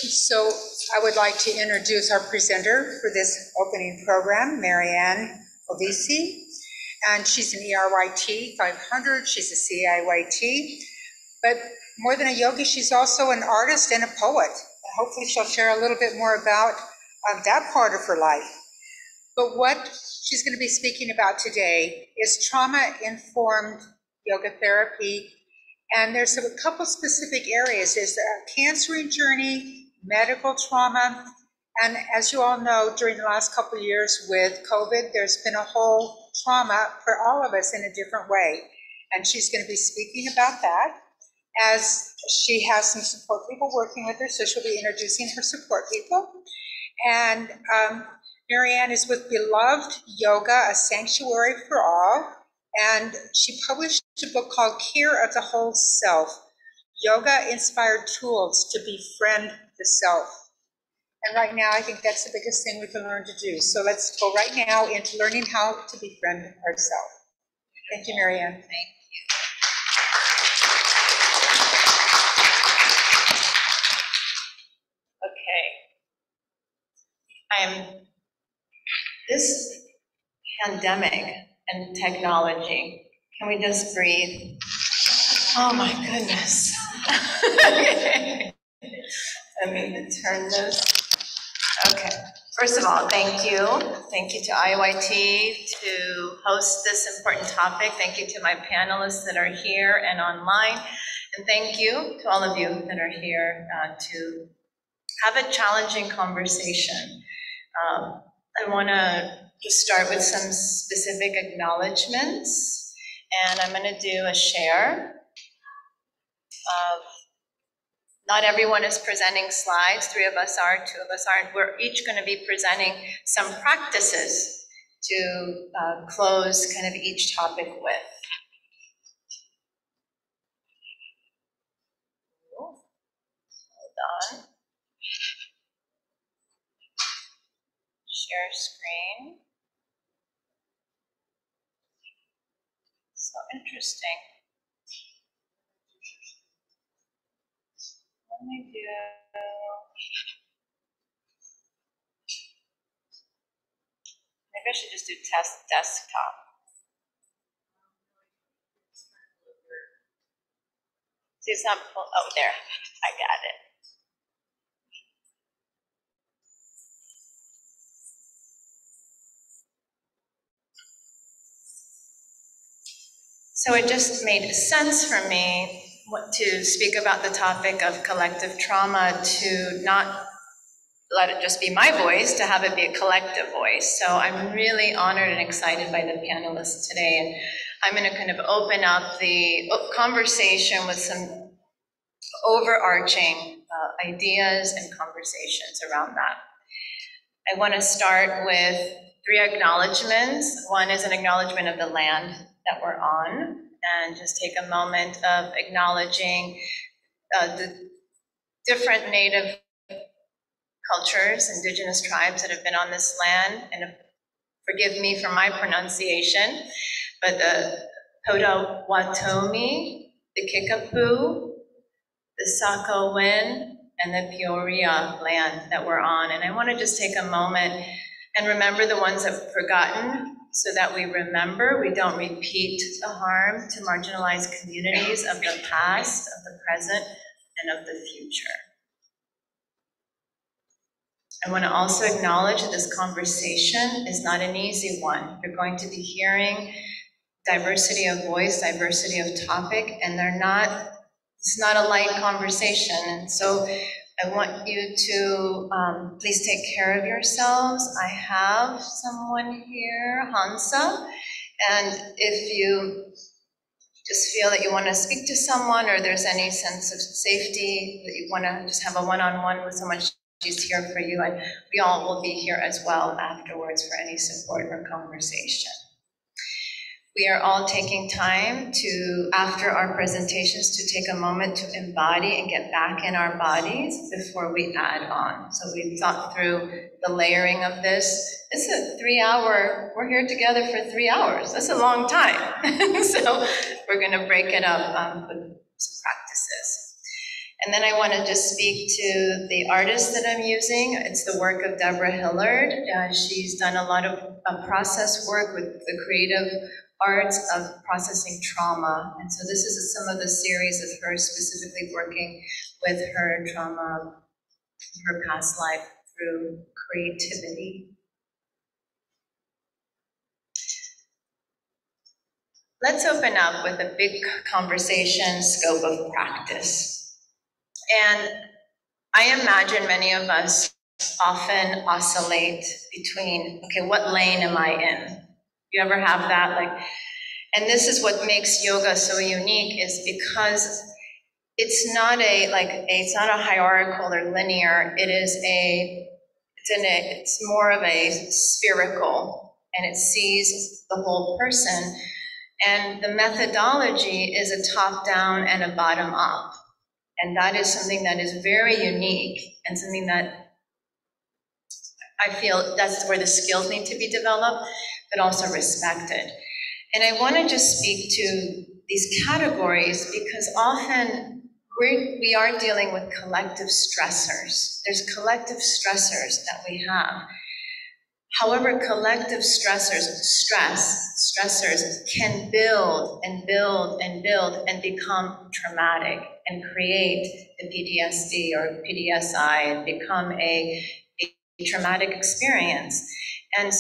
So I would like to introduce our presenter for this opening program, Maryam Ovissi. And she's an ERYT 500, she's a CIYT. But more than a yogi, she's also an artist and a poet. And hopefully she'll share a little bit more about that part of her life. But what she's going to be speaking about today is trauma-informed yoga therapy. And there's a couple specific areas. There's a cancering journey, medical trauma, and as you all know, during the last couple of years with COVID, there's been a whole trauma for all of us in a different way. And she's going to be speaking about that, as she has some support people working with her, so she'll be introducing her support people. And Maryam is with Beloved Yoga, A Sanctuary for All, and she published a book called Care of the Whole Self, Yoga-Inspired Tools to Befriend the Self. And right now, I think that's the biggest thing we can learn to do. So let's go right now into learning how to befriend ourselves. Thank you, Maryam. Thank you. Okay. This pandemic and technology, can we just breathe? Oh my goodness. Okay. Let me turn this. Okay. First of all, thank you. Thank you to IYT to host this important topic. Thank you to my panelists that are here and online. And thank you to all of you that are here to have a challenging conversation. I want to just start with some specific acknowledgements, and I'm going to do a share of, not everyone is presenting slides, 3 of us are, 2 of us aren't. We're each going to be presenting some practices to close kind of each topic with. Hold on. Share screen. So interesting. Let me do. Maybe I should just do test desktop. See, it's not. Oh, there. I got it. So it just made sense for me to speak about the topic of collective trauma, to not let it just be my voice, to have it be a collective voice. So I'm really honored and excited by the panelists today. And I'm going to kind of open up the conversation with some overarching ideas and conversations around that. I want to start with 3 acknowledgements. One is an acknowledgement of the land that we're on, and just take a moment of acknowledging the different native cultures, indigenous tribes that have been on this land, and forgive me for my pronunciation, but the Potawatomi, the Kickapoo, the Sakowin, and the Peoria land that we're on. And I want to just take a moment and remember the ones that we've forgotten, so that we remember, we don't repeat the harm to marginalized communities of the past, of the present, and of the future. I want to also acknowledge that this conversation is not an easy one. You're going to be hearing diversity of voice, diversity of topic, and it's not a light conversation. And so I want you to please take care of yourselves. I have someone here, Hansa, and if you just feel that you want to speak to someone, or there's any sense of safety, that you want to just have a one-on-one with someone, she's here for you, and we all will be here as well afterwards for any support or conversation. We are all taking time to, after our presentations, to take a moment to embody and get back in our bodies before we add on. So we've thought through the layering of this. This is a 3-hour, we're here together for 3 hours. That's a long time. So we're going to break it up with some practices. And then I want to just speak to the artist that I'm using. It's the work of Deborah Hillard. She's done a lot of process work with the creative arts of processing trauma. And so this is some of the series of her specifically working with her trauma, her past life through creativity. Let's open up with a big conversation scope of practice. And I imagine many of us often oscillate between, okay, what lane am I in? You ever have that? Like, and this is what makes yoga so unique, is because it's not it's not a hierarchical or linear. It's more of a spherical, and it sees the whole person. And the methodology is a top down and a bottom up. And that is something that is very unique and something that I feel that's where the skills need to be developed, but also respected. And I want to just speak to these categories because often we are dealing with collective stressors. There's collective stressors that we have. However, collective stressors can build and build and build and become traumatic and create the PTSD or PTSI and become a traumatic experience. And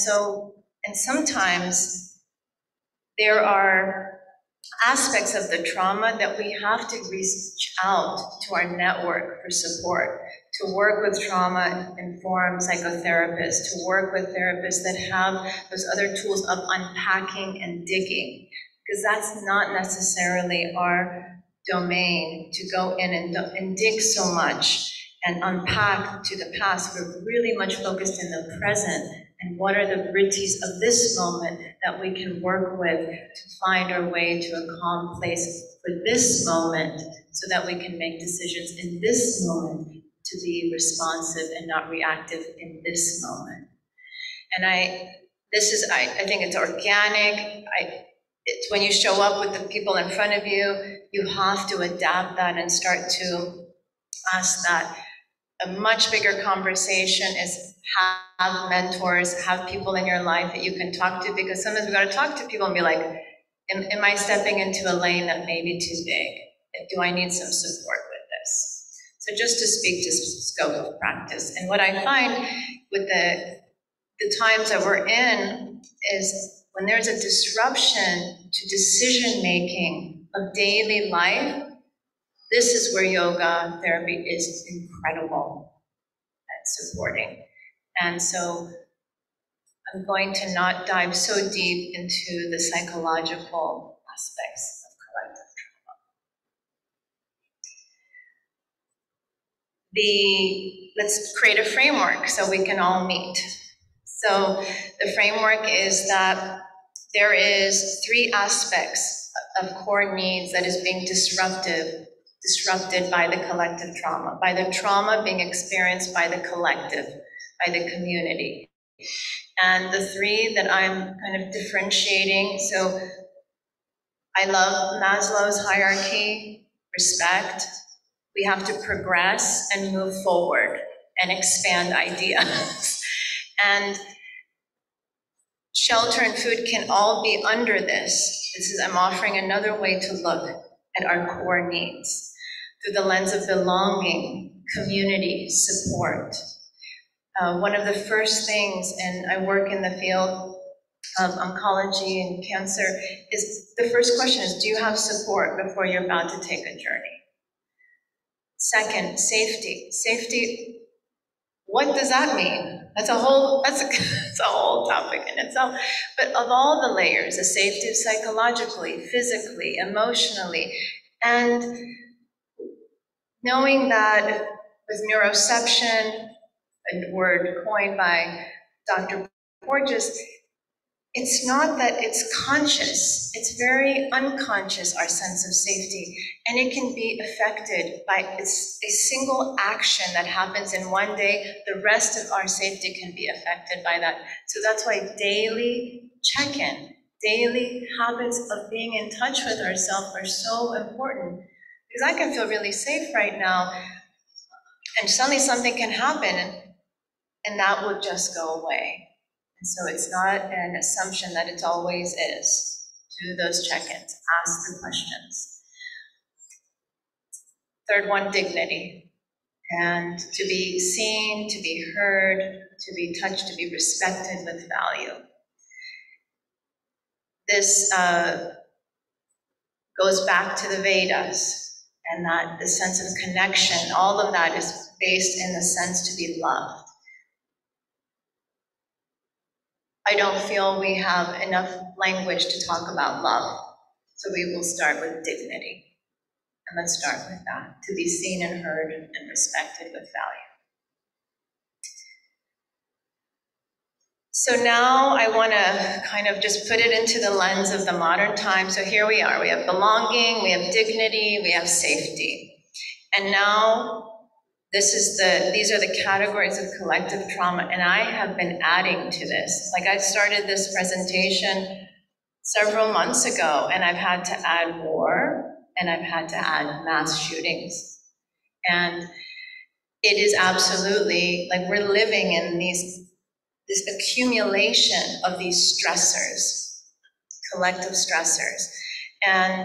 sometimes there are aspects of the trauma that we have to reach out to our network for support, to work with trauma-informed psychotherapists, to work with therapists that have those other tools of unpacking and digging, because that's not necessarily our domain to go in and dig so much and unpack to the past. We're really much focused in the present and what are the bridges of this moment that we can work with to find our way to a calm place for this moment so that we can make decisions in this moment to be responsive and not reactive in this moment. And I think it's organic. It's when you show up with the people in front of you, you have to adapt that and start to ask that. A much bigger conversation is have mentors, have people in your life that you can talk to, because sometimes we got to talk to people and be like, am I stepping into a lane that may be too big? Do I need some support with this? So just to speak to scope of practice. And what I find with the times that we're in is when there's a disruption to decision-making of daily life, this is where yoga therapy is incredible at supporting. And so I'm going to not dive so deep into the psychological aspects of collective trauma. Let's create a framework so we can all meet. So the framework is that there is 3 aspects of core needs that is being disrupted by the collective trauma, by the trauma being experienced by the collective, by the community. And the 3 that I'm kind of differentiating, so I love Maslow's hierarchy, respect. We have to progress and move forward and expand ideas. And shelter and food can all be under this. I'm offering another way to look at our core needs through the lens of belonging, community, support. One of the first things, and I work in the field of oncology and cancer, is the first question is, do you have support before you're about to take a journey? Second, safety. Safety, what does that mean? That's a whole topic in itself. But of all the layers, the safety psychologically, physically, emotionally, and knowing that with neuroception, a word coined by Dr. Porges, it's not that it's conscious, it's very unconscious, our sense of safety, and it can be affected by a single action that happens in one day. The rest of our safety can be affected by that. So that's why daily check-in, daily habits of being in touch with ourselves are so important, Because I can feel really safe right now, and suddenly something can happen, and that will just go away. And so it's not an assumption that it always is. Do those check-ins, ask the questions. Third one, dignity. And to be seen, to be heard, to be touched, to be respected with value. This goes back to the Vedas, and that the sense of connection, all of that is based in the sense to be loved. I don't feel we have enough language to talk about love, so we will start with dignity. And let's start with that, to be seen and heard and respected with value. So now I want to kind of just put it into the lens of the modern time. So here we are, we have belonging, we have dignity, we have safety. And now these are the categories of collective trauma, and I have been adding to this. Like I started this presentation several months ago, and I've had to add war, and I've had to add mass shootings. And it is absolutely, like we're living in this accumulation of these stressors, collective stressors. And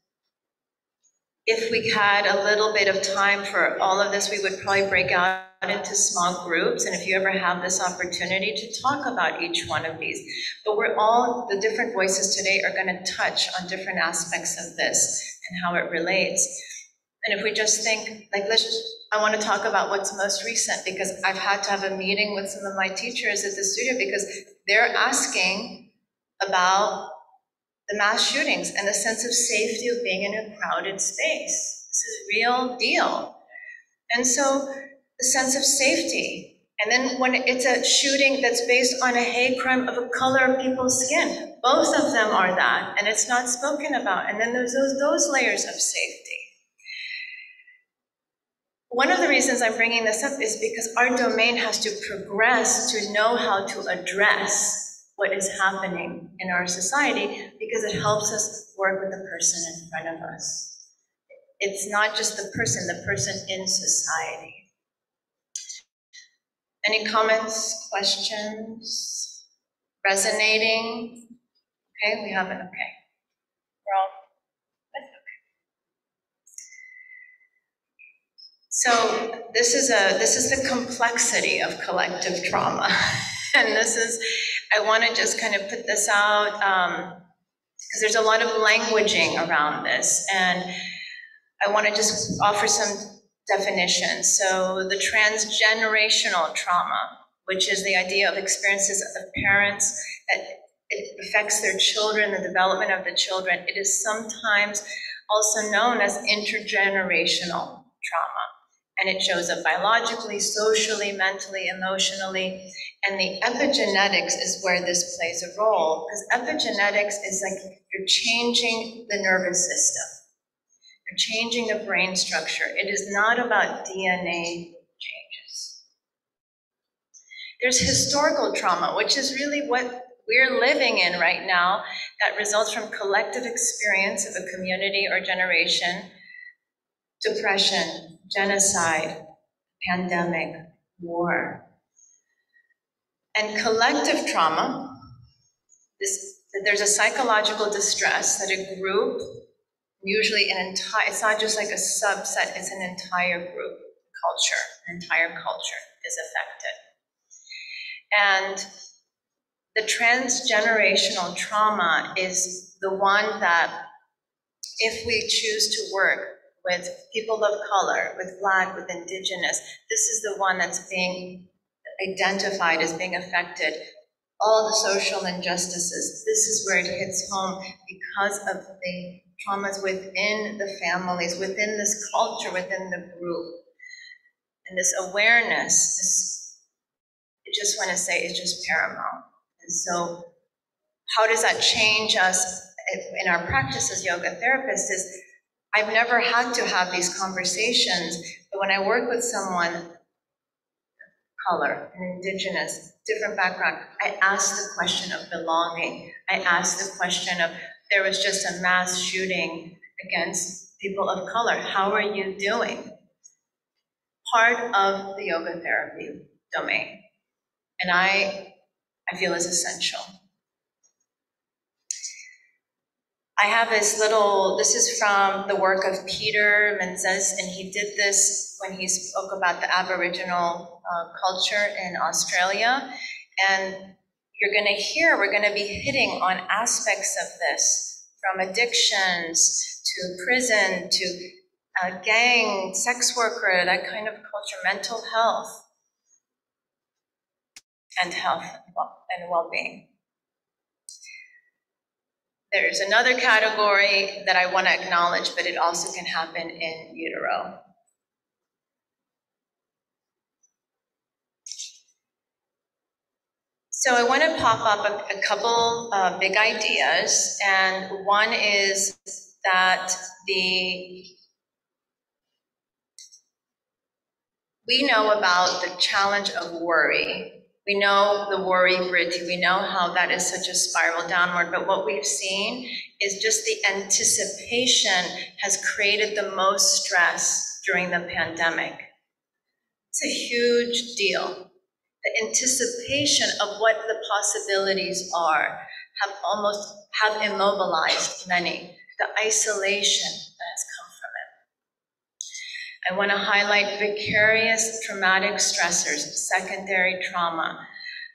if we had a little bit of time for all of this, we would probably break out into small groups. And if you ever have this opportunity to talk about each one of these, but the different voices today are going to touch on different aspects of this and how it relates. And if we just think, like, I want to talk about what's most recent, because I've had to have a meeting with some of my teachers at the studio because they're asking about the mass shootings and the sense of safety of being in a crowded space. This is a real deal. And so the sense of safety. And then when it's a shooting that's based on a hate crime of a color of people's skin, both of them are that, and it's not spoken about. And then there's those layers of safety. One of the reasons I'm bringing this up is because our domain has to progress to know how to address what is happening in our society, because it helps us work with the person in front of us. It's not just the person in society. Any comments, questions? Resonating? Okay, we have it, okay. We're all good, okay. So this is the complexity of collective trauma. And I want to just kind of put this out because there's a lot of languaging around this, and I want to just offer some definitions. So the transgenerational trauma, which is the idea of experiences of parents that it affects their children, the development of the children. It is sometimes also known as intergenerational trauma. And it shows up biologically, socially, mentally, emotionally. And the epigenetics is where this plays a role, because epigenetics is like you're changing the nervous system. You're changing the brain structure. It is not about DNA changes. There's historical trauma, which is really what we're living in right now, that results from collective experience of a community or generation, depression, genocide, pandemic, war. And collective trauma, there's a psychological distress that a group, usually it's not just like a subset, it's an entire group, culture, an entire culture is affected. And the transgenerational trauma is the one that, if we choose to work with people of color, with Black, with Indigenous, this is the one that's being identified as being affected. All the social injustices, this is where it hits home because of the traumas within the families, within this culture, within the group. And this awareness, I just want to say, is just paramount. And so how does that change us in our practice as yoga therapists is, I've never had to have these conversations, but when I work with someone, color, an Indigenous, different background, I ask the question of belonging. I ask the question of, there was just a mass shooting against people of color, how are you doing? Part of the yoga therapy domain. And I feel is essential. I have this is from the work of Peter Menzies, and he did this when he spoke about the Aboriginal culture in Australia. And we're going to be hitting on aspects of this, from addictions to prison to gang, sex worker, that kind of culture, mental health, and well-being. There's another category that I want to acknowledge, but it also can happen in utero. So I want to pop up a couple big ideas, and one is that we know about the challenge of worry. We know the worry gritty. We know how that is such a spiral downward, but what we've seen is just the anticipation has created the most stress during the pandemic. It's a huge deal. The anticipation of what the possibilities are have immobilized many. The isolation that has come from it. I want to highlight vicarious traumatic stressors, secondary trauma.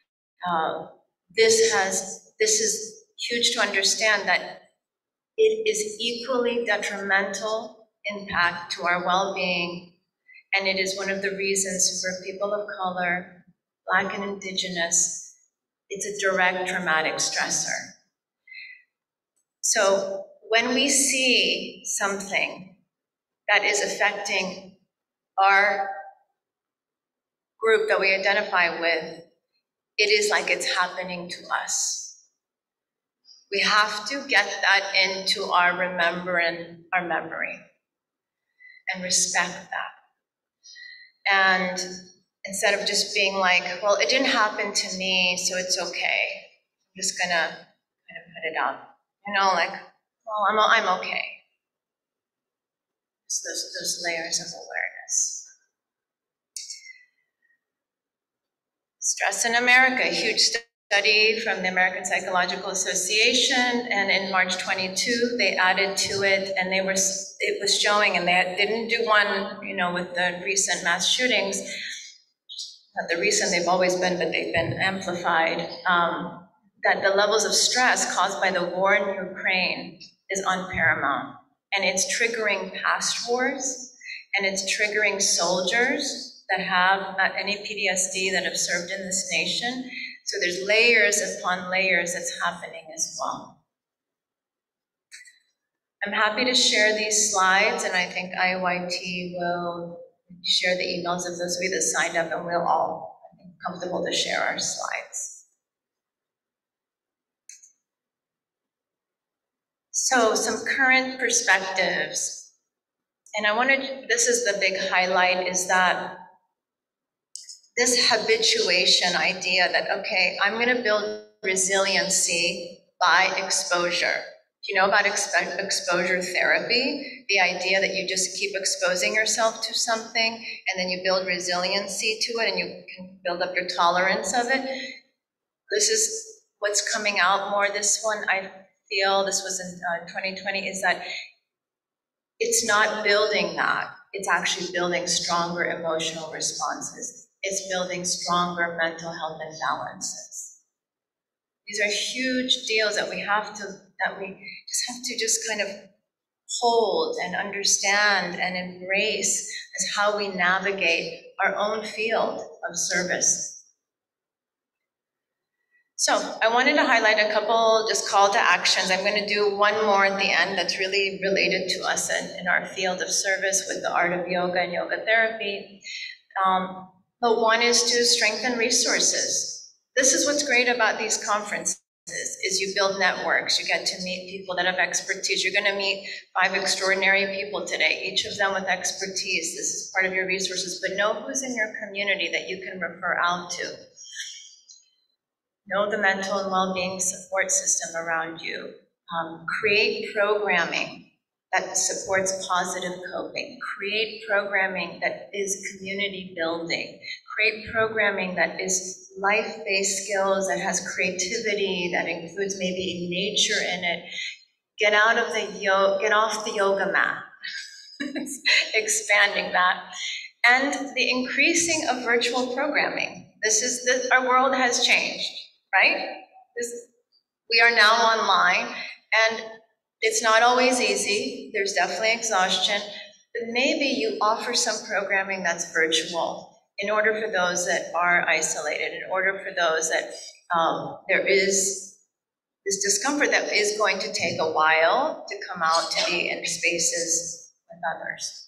This is huge to understand that it is equally detrimental impact to our well-being, and it is one of the reasons for people of color, Black and Indigenous, it's a direct traumatic stressor. So when we see something that is affecting our group that we identify with, it is like it's happening to us. We have to get that into our memory and respect that. And instead of just being like, well, it didn't happen to me, so it's okay. I'm just gonna kind of put it out. Like, well, I'm okay. It's those layers of awareness. Stress in America, a huge study from the American Psychological Association, and in March 22, they added to it, and it was showing, and they didn't do one, with the recent mass shootings. Not the reason, they've always been, but they've been amplified, that the levels of stress caused by the war in Ukraine is on paramount. And it's triggering past wars, and it's triggering soldiers that have any PTSD that have served in this nation. So there's layers upon layers that's happening as well. I'm happy to share these slides, and I think IYT will share the emails of those of you that signed up, and we'll all be comfortable to share our slides. So some current perspectives, and this is the big highlight, is that this habituation idea that, okay, I'm gonna build resiliency by exposure. You know about exposure therapy, the idea that you just keep exposing yourself to something and then you build resiliency to it and you can build up your tolerance of it. This is what's coming out more. This one, I feel, this was in 2020, is that it's not building that. It's actually building stronger emotional responses. It's building stronger mental health imbalances. These are huge deals that we just have to just kind of hold and understand and embrace as how we navigate our own field of service. So I wanted to highlight a couple just call to actions. I'm going to do one more at the end that's really related to us in our field of service with the art of yoga and yoga therapy. But one is to strengthen resources. This is what's great about these conferences, is you build networks. You get to meet people that have expertise. You're going to meet 5 extraordinary people today, each of them with expertise. This is part of your resources, but know who's in your community that you can refer out to. Know the mental and well-being support system around you. Create programming that supports positive coping. Create programming that is community building. Create programming that is life-based skills, that has creativity, that includes maybe nature in it. Get off the yoga mat. Expanding that. And the increasing of virtual programming. Our world has changed, right? We are now online, and it's not always easy. There's definitely exhaustion, but maybe you offer some programming that's virtual in order for those that are isolated, in order for those that there is this discomfort that is going to take a while to come out to be in spaces with others.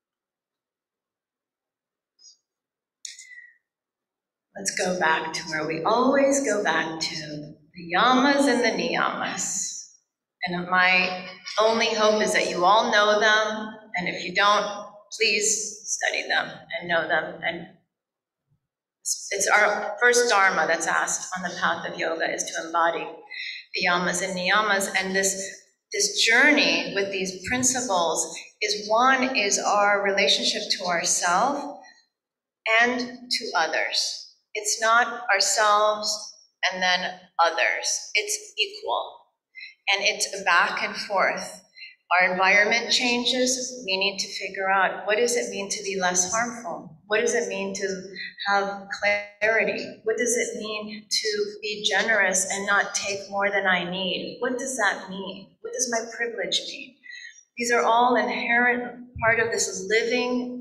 Let's go back to where we always go back to, the yamas and the niyamas. And my only hope is that you all know them, and if you don't, please study them and know them. And it's our first dharma that's asked on the path of yoga, is to embody the yamas and niyamas. And this journey with these principles is our relationship to ourselves and to others. It's not ourselves and then others. It's equal. And it's a back and forth. Our environment changes. We need to figure out, what does it mean to be less harmful? What does it mean to have clarity? What does it mean to be generous and not take more than I need? What does that mean? What does my privilege mean? These are all inherent part of this living,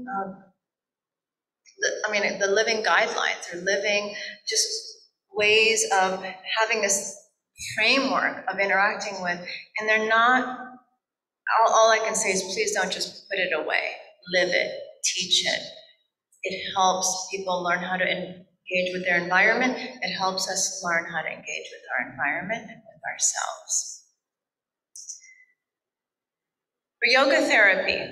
the living guidelines, or living just ways of having this framework of interacting with, and they're not, all I can say is please don't just put it away. Live it, teach it. It helps people learn how to engage with their environment. It helps us learn how to engage with our environment and with ourselves. For yoga therapy,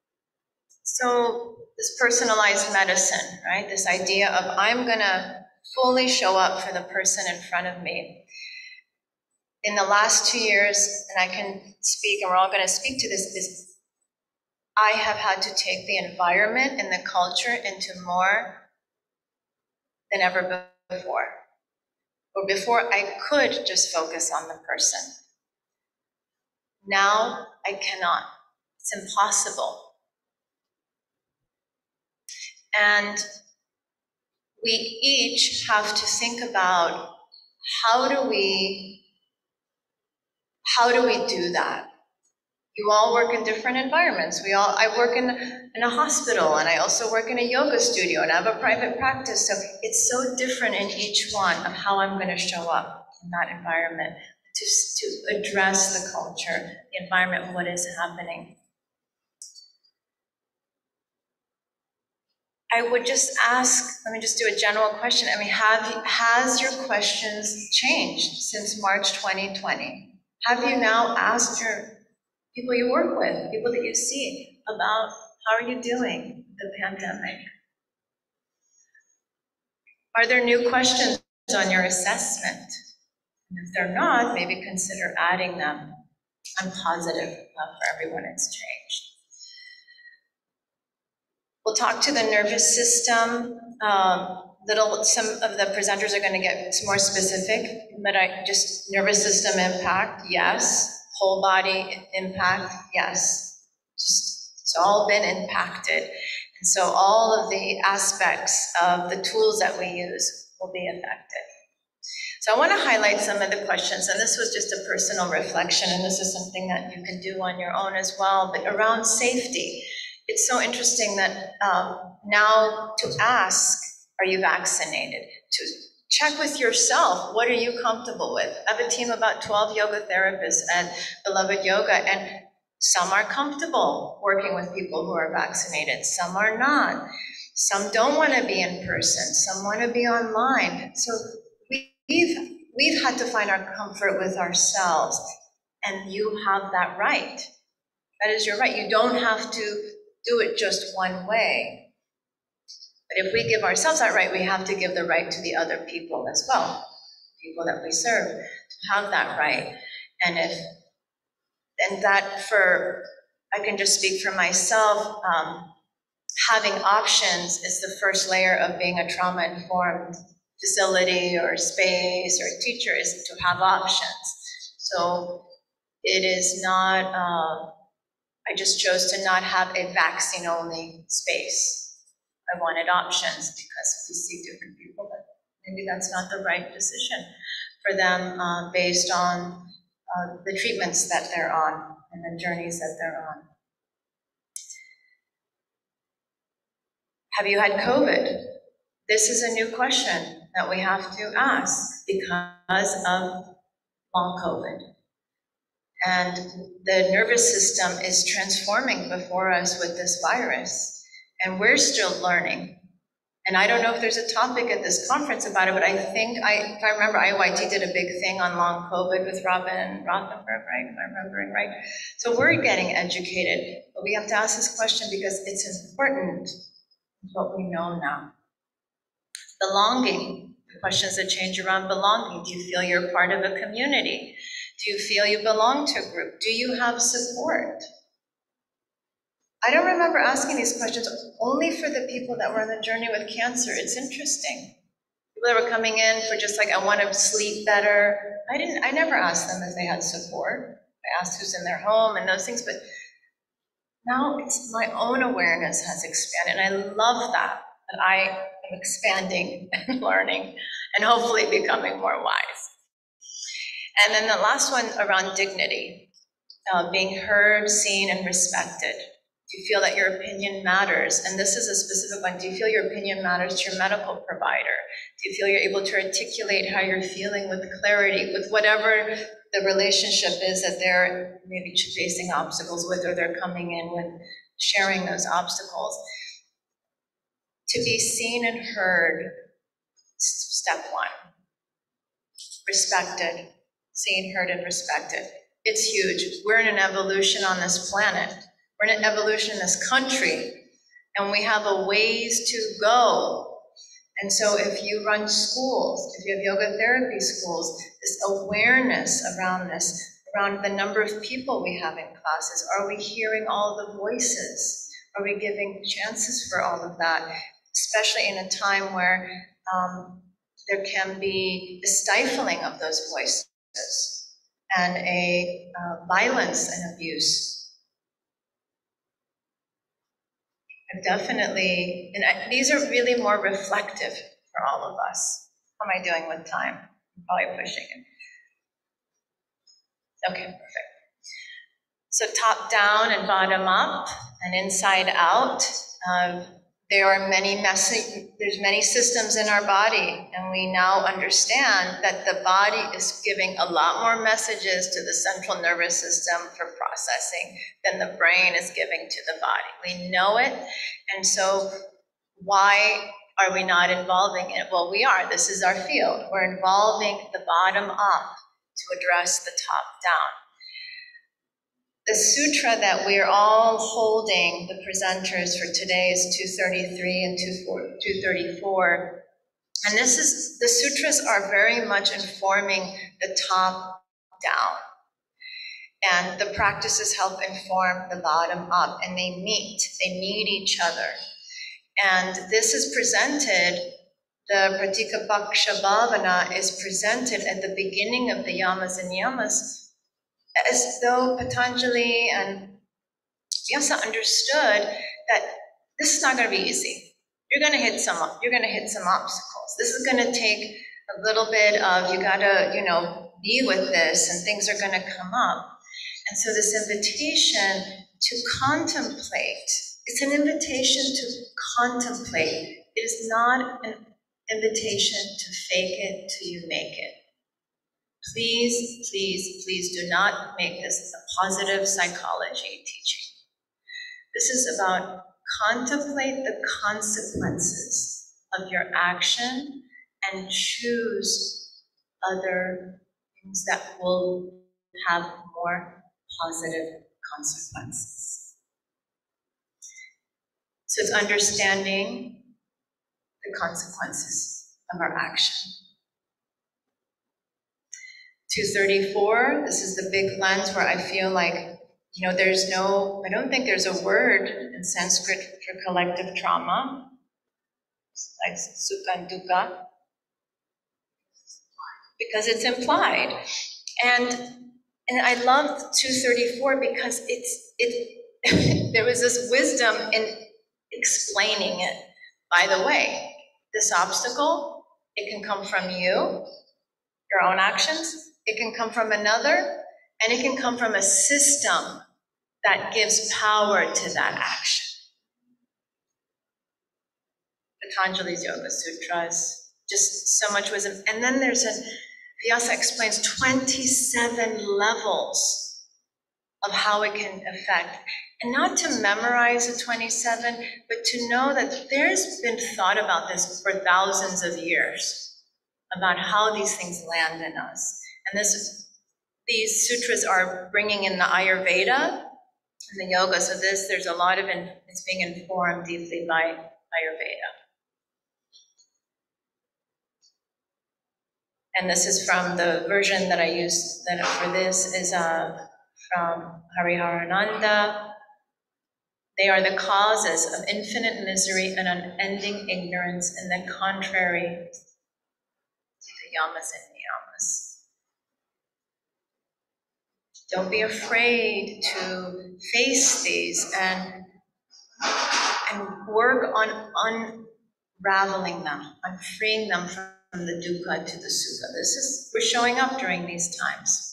so this personalized medicine, right? This idea of I'm gonna fully show up for the person in front of me. In the last 2 years, and I can speak, and we're all gonna speak to this, is I have had to take the environment and the culture into more than ever before. Or before I could just focus on the person. Now I cannot. It's impossible. And we each have to think about how do we do that? You all work in different environments. I work in a hospital, and I also work in a yoga studio, and I have a private practice. So it's so different in each one of how I'm going to show up in that environment to address the culture, the environment, what is happening. I would just ask, let me just do a general question. I mean, has your questions changed since March 2020? Have you now asked your people you work with, people that you see, about how are you doing with the pandemic? Are there new questions on your assessment? And if they're not, maybe consider adding them. I'm positive for everyone it's changed. We'll talk to the nervous system. Some of the presenters are going to get more specific, but just nervous system impact, yes. Whole body impact, yes. It's all been impacted. And so all of the aspects of the tools that we use will be affected. So I want to highlight some of the questions, and this was just a personal reflection, and this is something that you can do on your own as well, but around safety. It's so interesting that now to ask, are you vaccinated? To check with yourself, what are you comfortable with? I have a team of about 12 yoga therapists at Beloved Yoga, and some are comfortable working with people who are vaccinated, some are not. Some don't want to be in person, some want to be online. So we've had to find our comfort with ourselves, and you have that right. That is your right. You don't have to do it just one way. But if we give ourselves that right, we have to give the right to the other people as well, people that we serve, to have that right. And that for I can just speak for myself. Having options is the first layer of being a trauma-informed facility or space or teacher, is to have options. So it is not, I just chose to not have a vaccine-only space. I wanted options because we see different people that maybe that's not the right decision for them based on the treatments that they're on and the journeys that they're on. Have you had COVID? This is a new question that we have to ask because of long COVID. And the nervous system is transforming before us with this virus, and we're still learning. And I don't know if there's a topic at this conference about it, but I think, if I remember, IYT did a big thing on long COVID with Robin Rothenberg, right, if I'm remembering right. So we're getting educated, but we have to ask this question because it's important, what we know now. Belonging, the questions that change around belonging. Do you feel you're part of a community? Do you feel you belong to a group? Do you have support? I don't remember asking these questions only for the people that were on the journey with cancer. It's interesting. People that were coming in for just like, I want to sleep better. I never asked them if they had support. I asked who's in their home and those things, but now it's my own awareness has expanded. And I love that I am expanding and learning and hopefully becoming more wise. And then the last one around dignity, being heard, seen, and respected. Do you feel that your opinion matters? And this is a specific one. Do you feel your opinion matters to your medical provider? Do you feel you're able to articulate how you're feeling with clarity, with whatever the relationship is that they're maybe facing obstacles with, or they're coming in with sharing those obstacles? To be seen and heard, step one. Respected, seen, heard, and respected. It's huge. We're in an evolution on this planet. We're in an evolution in this country, and we have a ways to go. And so if you run schools, if you have yoga therapy schools, this awareness around this, around the number of people we have in classes, are we hearing all the voices? Are we giving chances for all of that? Especially in a time where there can be a stifling of those voices and a violence and abuse. I've definitely, and these are really more reflective for all of us. How am I doing with time? I'm probably pushing it. Okay, perfect. So top down and bottom up and inside out. There are there's many systems in our body, and we now understand that the body is giving a lot more messages to the central nervous system for processing than the brain is giving to the body. We know it, and so why are we not involving it? Well, we are. This is our field. We're involving the bottom up to address the top down. The sutra that we're all holding, the presenters for today, is 233 and 234. And the sutras are very much informing the top down. And the practices help inform the bottom up, and they need each other. And this is presented, the Pratikapakša Bhavana is presented at the beginning of the yamas and yamas, as though Patanjali and Vyasa understood that this is not going to be easy. You're going to hit some obstacles. This is going to take a little bit of, you got to, be with this, and things are going to come up. And so this invitation to contemplate, it's an invitation to contemplate. It is not an invitation to fake it till you make it. Please, please, please do not make this a positive psychology teaching. This is about contemplate the consequences of your action and choose other things that will have more positive consequences. So it's understanding the consequences of our action. 234, this is the big lens where I feel like You know, I don't think there's a word in Sanskrit for collective trauma, like sukha and dukkha, because it's implied. And I love 234 because there was this wisdom in explaining it. By the way, this obstacle, it can come from you, your own actions, it can come from another, and it can come from a system that gives power to that action. Patanjali's Yoga Sutras, just so much wisdom. And then Vyasa explains 27 levels of how it can affect. And not to memorize the 27, but to know that there's been thought about this for thousands of years, about how these things land in us. And these sutras are bringing in the Ayurveda and the yoga. So there's a lot of, it's being informed deeply by Ayurveda. And this is from the version that I used for this is from Hariharananda. They are the causes of infinite misery and unending ignorance, and then contrary to the yamas and niyamas. Don't be afraid to face these and work on unraveling them, on freeing them from the dukkha to the sukha. We're showing up during these times.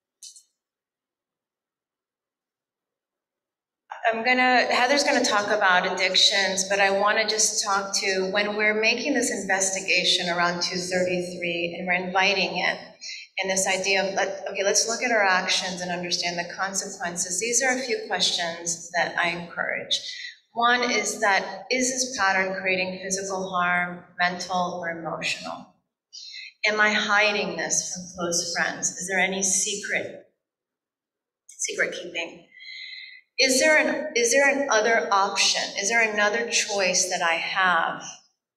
Heather's gonna talk about addictions, but I wanna just talk to, when we're making this investigation around 233 and we're inviting it, and this idea of, let's look at our actions and understand the consequences. These are a few questions that I encourage. One is this pattern creating physical harm, mental or emotional? Am I hiding this from close friends? Is there any secret keeping? Is there an other option? Is there another choice that I have?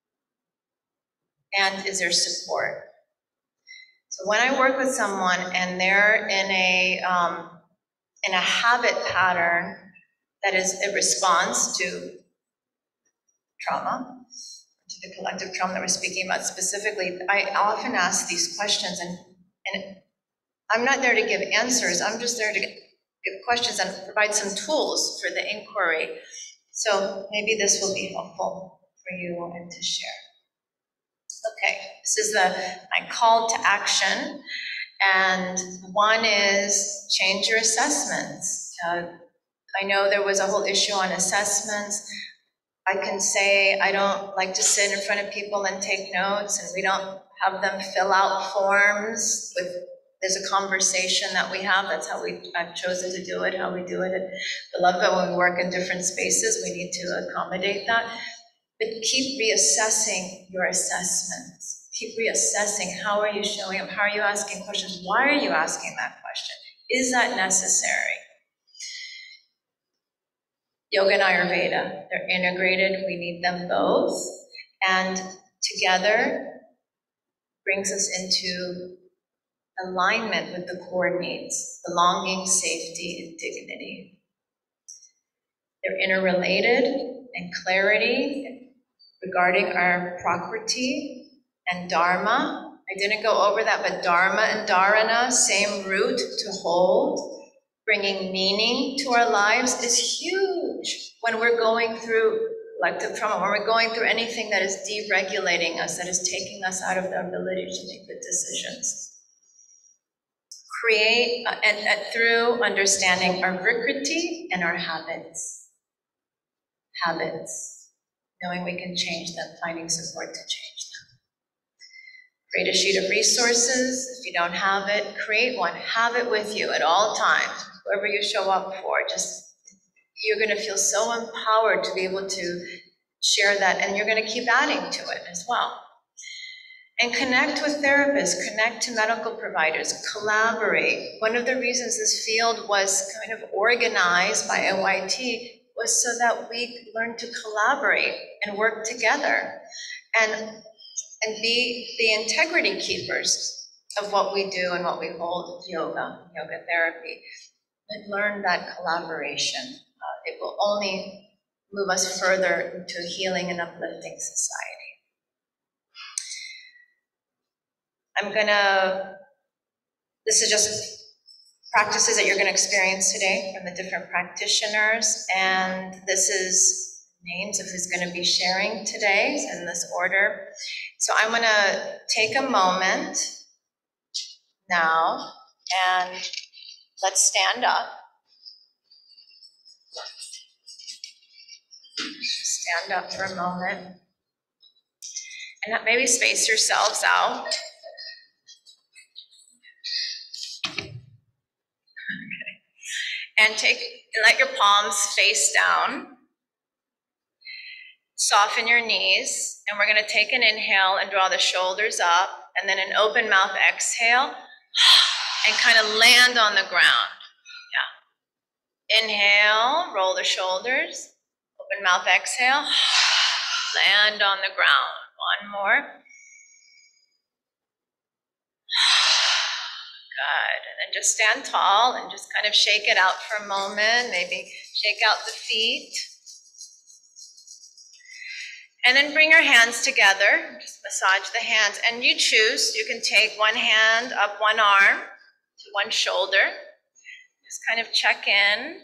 And is there support? So when I work with someone and they're in a habit pattern that is a response to trauma, to the collective trauma that we're speaking about specifically, I often ask these questions, and I'm not there to give answers. I'm just there to give questions and provide some tools for the inquiry. So maybe this will be helpful for you and to share. Okay, this is my call to action. And one is change your assessments. I know there was a whole issue on assessments. I can say I don't like to sit in front of people and take notes, and we don't have them fill out forms there's a conversation that we have. That's how I've chosen to do it, how we do it. I love that when we work in different spaces, we need to accommodate that. But keep reassessing your assessments. Keep reassessing, how are you showing up? How are you asking questions? Why are you asking that question? Is that necessary? Yoga and Ayurveda, they're integrated. We need them both. And together brings us into alignment with the core needs: belonging, safety, and dignity. They're interrelated, and clarity regarding our prakriti and dharma. I didn't go over that, but dharma and dharana, same root, to hold. Bringing meaning to our lives is huge when we're going through collective trauma, when we're going through anything that is deregulating us, that is taking us out of the ability to make good decisions. Create, and through understanding our vrikriti and our habits. Habits, knowing we can change them, finding support to change them. Create a sheet of resources. If you don't have it, create one. Have it with you at all times. Whoever you show up for, you're gonna feel so empowered to be able to share that, and you're gonna keep adding to it as well. And connect with therapists, connect to medical providers, collaborate. One of the reasons this field was kind of organized by OYT was so that we learn to collaborate and work together and be the integrity keepers of what we do and what we hold: yoga therapy. and learn that collaboration. It will only move us further into a healing and uplifting society. This is just practices that you're gonna experience today from the different practitioners, and this is names of who's gonna be sharing today in this order. So I'm gonna take a moment now and let's stand up. Stand up for a moment. And maybe space yourselves out. Okay. And let your palms face down. Soften your knees, and we're going to take an inhale and draw the shoulders up, and then an open mouth exhale, and kind of land on the ground. Yeah. Inhale, roll the shoulders. Open mouth exhale, land on the ground. One more. Good. And then just stand tall and just kind of shake it out for a moment. Maybe shake out the feet. And then bring your hands together. Just massage the hands. And you choose. You can take one hand up one arm to one shoulder. Just kind of check in.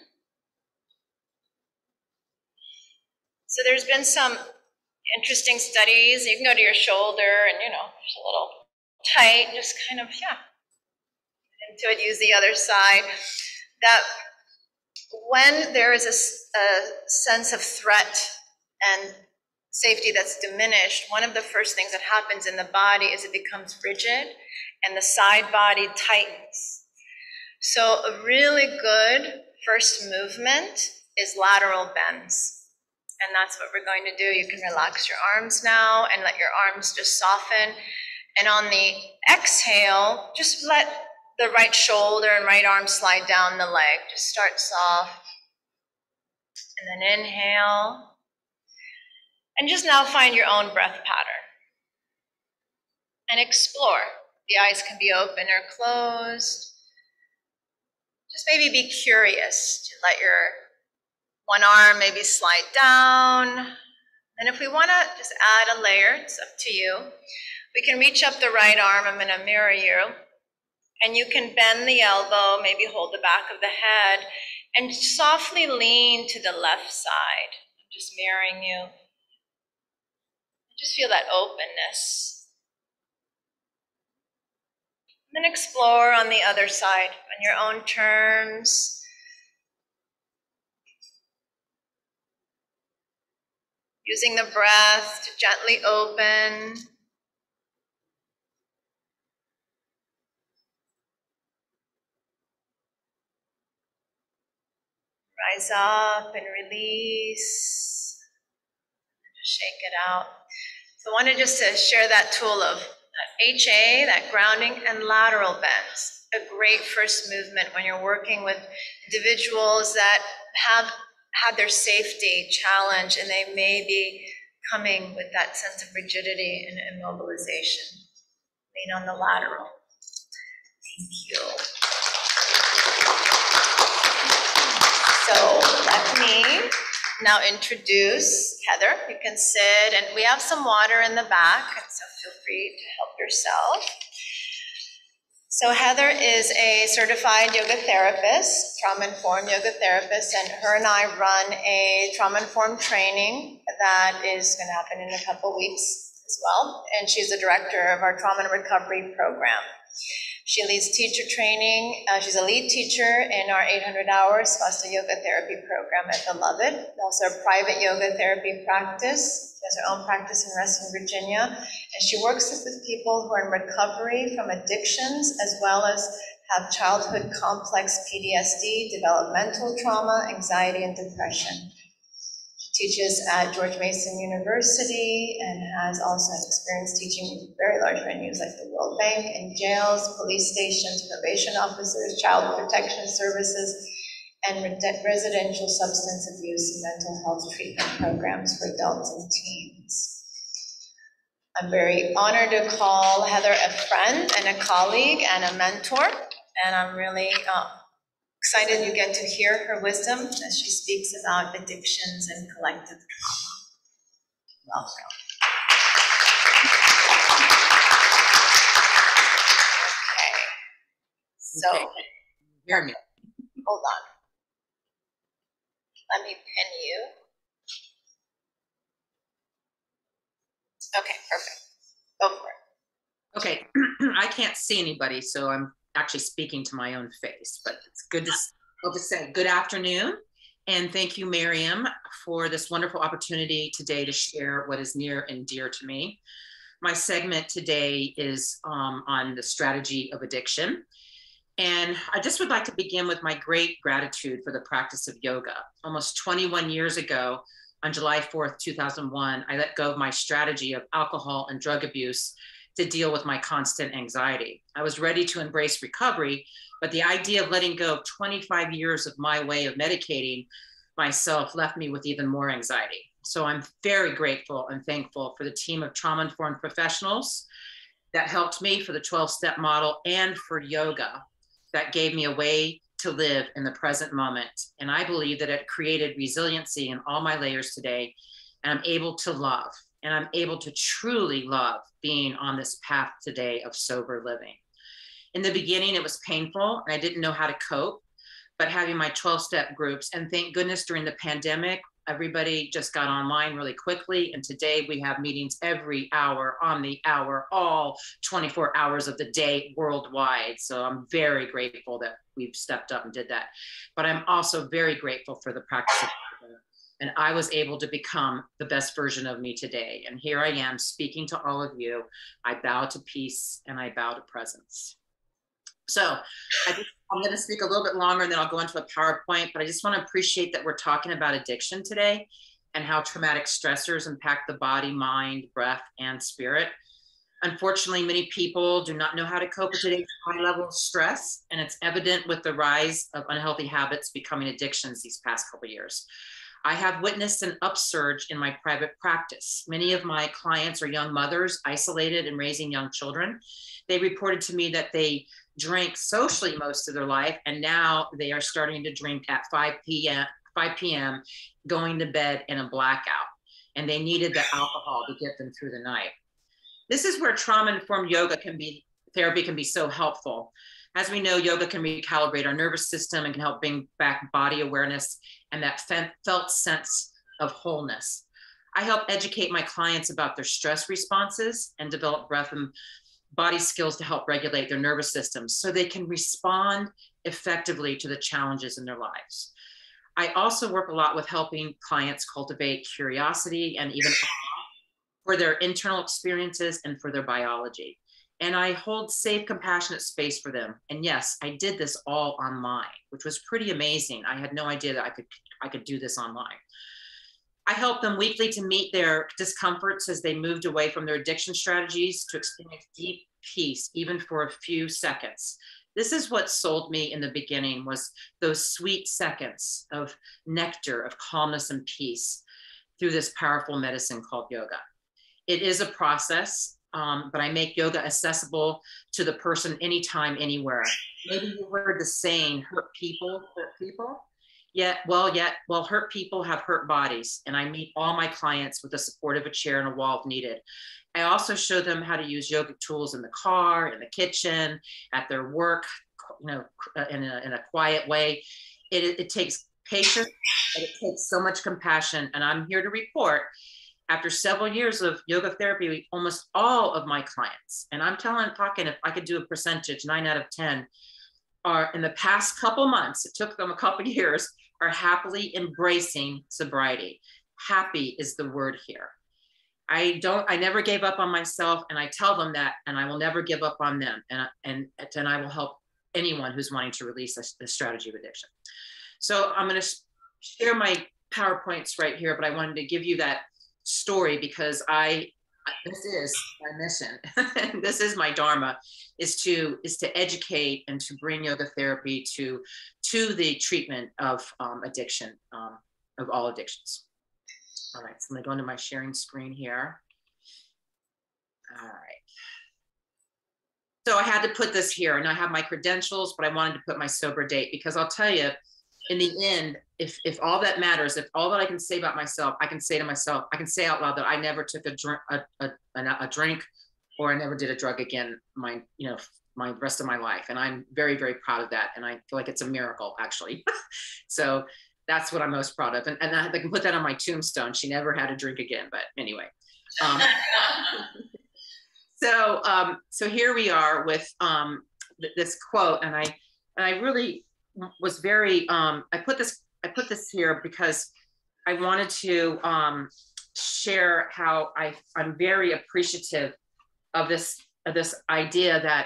So there's been some interesting studies. You can go to your shoulder and, just a little tight, just kind of, into it, use the other side. That when there is a sense of threat and safety that's diminished, one of the first things that happens in the body is it becomes rigid and the side body tightens. So a really good first movement is lateral bends. And that's what we're going to do. You can relax your arms now and let your arms just soften. And on the exhale, just let the right shoulder and right arm slide down the leg. Just start soft. And then inhale. And just now find your own breath pattern. And explore. The eyes can be open or closed. Just maybe be curious to let your one arm maybe slide down. And if we want to just add a layer, it's up to you. We can reach up the right arm. I'm going to mirror you. And you can bend the elbow, maybe hold the back of the head, and softly lean to the left side. I'm just mirroring you. Just feel that openness. And then explore on the other side on your own terms. Using the breath to gently open. Rise up and release. Just shake it out. So I wanted just to share that tool of HA, that grounding, and lateral bends. A great first movement when you're working with individuals that have had their safety challenged and they may be coming with that sense of rigidity and immobilization. Lean on the lateral. Thank you. So let me now introduce Heather. You can sit, and we have some water in the back, and so feel free to help yourself. So Heather is a certified yoga therapist, trauma-informed yoga therapist, and her and I run a trauma-informed training that is going to happen in a couple weeks as well. And she's the director of our trauma and recovery program. She leads teacher training. She's a lead teacher in our 800 hours Swasta Yoga Therapy program at Beloved. Also a private yoga therapy practice. She has her own practice in Reston, Virginia. And she works with people who are in recovery from addictions, as well as have childhood complex PTSD, developmental trauma, anxiety, and depression. She teaches at George Mason University and has also experience teaching very large venues like the World Bank, in jails, police stations, probation officers, child protection services, and residential substance abuse and mental health treatment programs for adults and teens. I'm very honored to call Heather a friend and a colleague and a mentor, and I'm really excited you get to hear her wisdom as she speaks about addictions and collective trauma. Welcome. Okay. So, okay. Hear me. hold on. Let me pin you. Okay, perfect. Go for it. Okay, I can't see anybody, so I'm actually speaking to my own face, but it's good to, I'll just say good afternoon. And thank you, Maryam, for this wonderful opportunity today to share what is near and dear to me. My segment today is on the strategy of addiction. And I just would like to begin with my great gratitude for the practice of yoga. Almost 21 years ago, on July 4th, 2001, I let go of my strategy of alcohol and drug abuse to deal with my constant anxiety. I was ready to embrace recovery, but the idea of letting go of 25 years of my way of medicating myself left me with even more anxiety. So I'm very grateful and thankful for the team of trauma-informed professionals that helped me, for the 12-step model, and for yoga that gave me a way to live in the present moment. And I believe that it created resiliency in all my layers today. And I'm able to love, and I'm able to truly love being on this path today of sober living. In the beginning, it was painful, and I didn't know how to cope, but having my 12-step groups, and thank goodness during the pandemic, everybody just got online really quickly. And today we have meetings every hour, on the hour, all 24 hours of the day worldwide. So I'm very grateful that we've stepped up and did that. But I'm also very grateful for the practice of yoga. And I was able to become the best version of me today. And here I am speaking to all of you. I bow to peace and I bow to presence. So I'm going to speak a little bit longer and then I'll go into a PowerPoint, but I just want to appreciate that we're talking about addiction today and how traumatic stressors impact the body, mind, breath, and spirit. Unfortunately, many people do not know how to cope with today's high level of stress, and it's evident with the rise of unhealthy habits becoming addictions these past couple of years. I have witnessed an upsurge in my private practice. Many of my clients are young mothers, isolated and raising young children. They reported to me that they drank socially most of their life, and now they are starting to drink at 5 p.m., going to bed in a blackout, and they needed the alcohol to get them through the night. This is where trauma-informed yoga therapy can be so helpful. As we know, yoga can recalibrate our nervous system and can help bring back body awareness and that felt sense of wholeness. I help educate my clients about their stress responses and develop breath and body skills to help regulate their nervous systems so they can respond effectively to the challenges in their lives. I also work a lot with helping clients cultivate curiosity and even for their internal experiences and for their biology. And I hold safe, compassionate space for them. And yes, I did this all online, which was pretty amazing. I had no idea that I could do this online. I help them weekly to meet their discomforts as they moved away from their addiction strategies to experience deep peace, even for a few seconds. This is what sold me in the beginning, was those sweet seconds of nectar, of calmness and peace through this powerful medicine called yoga. It is a process, but I make yoga accessible to the person anytime, anywhere. Maybe you heard the saying, hurt people hurt people. Hurt people have hurt bodies, and I meet all my clients with the support of a chair and a wall if needed. I also show them how to use yoga tools in the car, in the kitchen, at their work, in a quiet way. It takes patience, but it takes so much compassion, and I'm here to report, after several years of yoga therapy, almost all of my clients, and I'm talking if I could do a percentage, 9 out of 10, are in the past couple months, it took them a couple years, are happily embracing sobriety. Happy is the word here. I never gave up on myself, and I tell them that, and I will never give up on them. And I will help anyone who's wanting to release a strategy of addiction. So I'm going to share my PowerPoints right here, but I wanted to give you that story because this is my mission. This is my dharma, is to educate and to bring yoga therapy to the treatment of addiction, of all addictions. All right, so I'm gonna go into my sharing screen here. All right. So I had to put this here, and I have my credentials, but I wanted to put my sober date, because I'll tell you, in the end, if all that matters, if all that I can say about myself, I can say to myself, I can say out loud that I never took a drink, or I never did a drug again, my rest of my life. And I'm very, very proud of that. And I feel like it's a miracle, actually. So that's what I'm most proud of. And I can put that on my tombstone. She never had a drink again, but anyway. So here we are with this quote, and I really was very I put this here because I wanted to share how I'm very appreciative of this idea that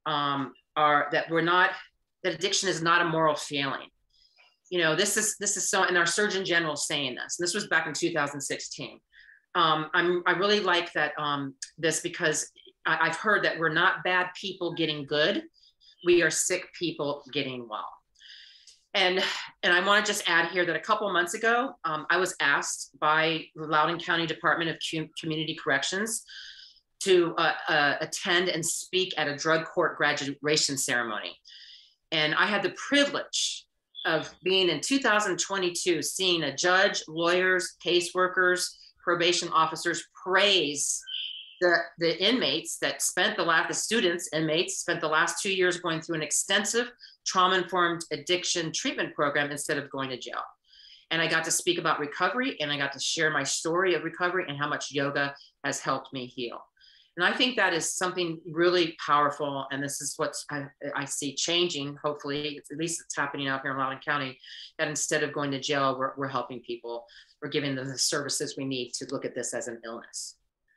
that addiction is not a moral failing. This is so, and our Surgeon General saying this, and this was back in 2016. I really like that this, because I've heard that we're not bad people getting good, we are sick people getting well. And I want to just add here that a couple of months ago, I was asked by the Loudoun County Department of Community Corrections to attend and speak at a drug court graduation ceremony. And I had the privilege of being in 2022, seeing a judge, lawyers, caseworkers, probation officers praise the inmates that spent inmates spent the last 2 years going through an extensive trauma-informed addiction treatment program instead of going to jail. And I got to speak about recovery, and I got to share my story of recovery and how much yoga has helped me heal. And I think that is something really powerful. And this is what I see changing. Hopefully, at least it's happening out here in Loudoun County, that instead of going to jail, we're helping people. We're giving them the services we need to look at this as an illness.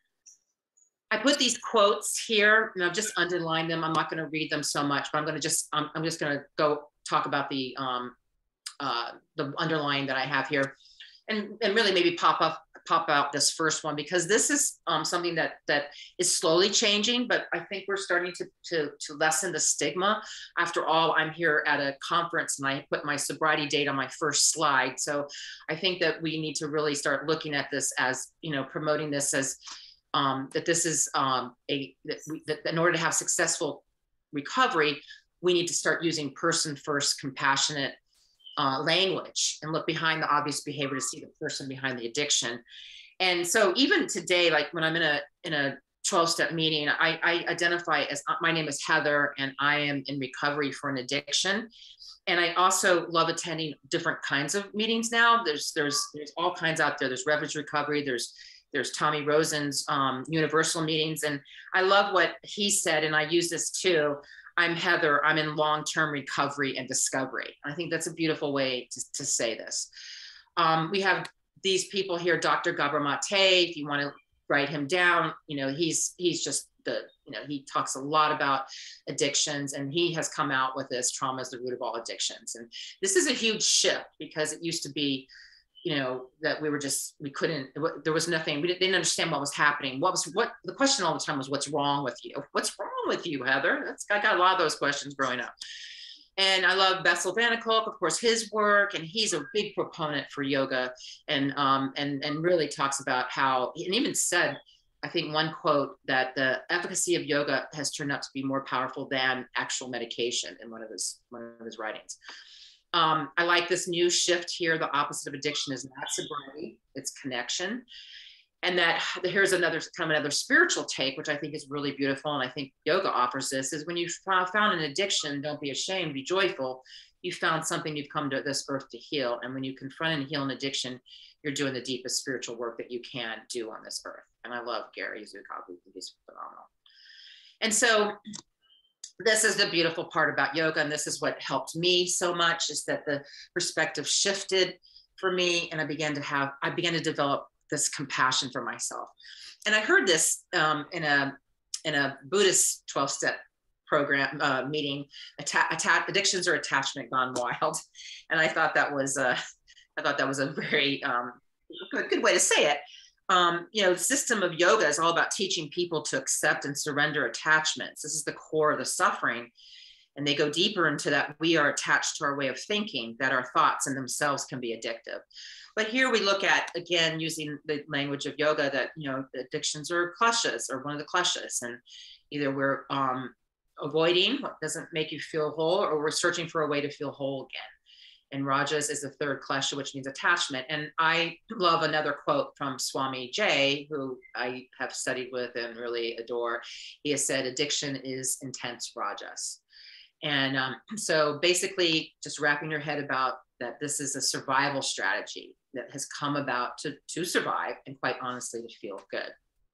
I put these quotes here, and I've just underlined them. I'm not going to read them so much, but I'm just going to go talk about the underlying that I have here, and really maybe pop out this first one, because this is something that is slowly changing, but I think we're starting to lessen the stigma. After all, I'm here at a conference, and I put my sobriety date on my first slide. So I think that we need to really start looking at this as, promoting this as that this is that in order to have successful recovery, we need to start using person-first, compassionate language, and look behind the obvious behavior to see the person behind the addiction. And so even today, like when I'm in a 12-step meeting, I identify as, my name is Heather, and I am in recovery for an addiction. And I also love attending different kinds of meetings now. There's all kinds out there. There's Refuge Recovery. There's Tommy Rosen's universal meetings. And I love what he said, and I use this too. I'm Heather, I'm in long-term recovery and discovery. I think that's a beautiful way to say this. We have these people here, Dr. Gabor Mate, if you want to write him down, he's just he talks a lot about addictions, and he has come out with this: trauma is the root of all addictions. And this is a huge shift, because it used to be, that there was nothing, they didn't understand what was happening. The question all the time was, what's wrong with you? What's wrong with you, Heather? I got a lot of those questions growing up. And I love Bessel van der Kolk, of course, his work, and he's a big proponent for yoga, and really talks about how, and even said, I think one quote, that the efficacy of yoga has turned out to be more powerful than actual medication, in one of his writings. I like this new shift here. The opposite of addiction is not sobriety, it's connection. And that here's another spiritual take, which I think is really beautiful. And I think yoga offers this, is when you found an addiction, don't be ashamed, be joyful. You found something you've come to this earth to heal. And when you confront and heal an addiction, you're doing the deepest spiritual work that you can do on this earth. And I love Gary Zukov, he's phenomenal. And so this is the beautiful part about yoga, and this is what helped me so much, is that the perspective shifted for me, and I began to develop this compassion for myself. And I heard this in a Buddhist 12-step program meeting, addictions are attachment gone wild. And I thought that was a very good way to say it. The system of yoga is all about teaching people to accept and surrender attachments. This is the core of the suffering. And they go deeper into that we are attached to our way of thinking, that our thoughts in themselves can be addictive. But here we look at, again, using the language of yoga, that, the addictions are kleshas, or one of the kleshas. And either we're avoiding what doesn't make you feel whole, or we're searching for a way to feel whole again. And Rajas is the third klesha, which means attachment. And I love another quote from Swami Jay, who I have studied with and really adore. He has said, addiction is intense Rajas. And so basically just wrapping your head about that, this is a survival strategy that has come about to survive and quite honestly to feel good.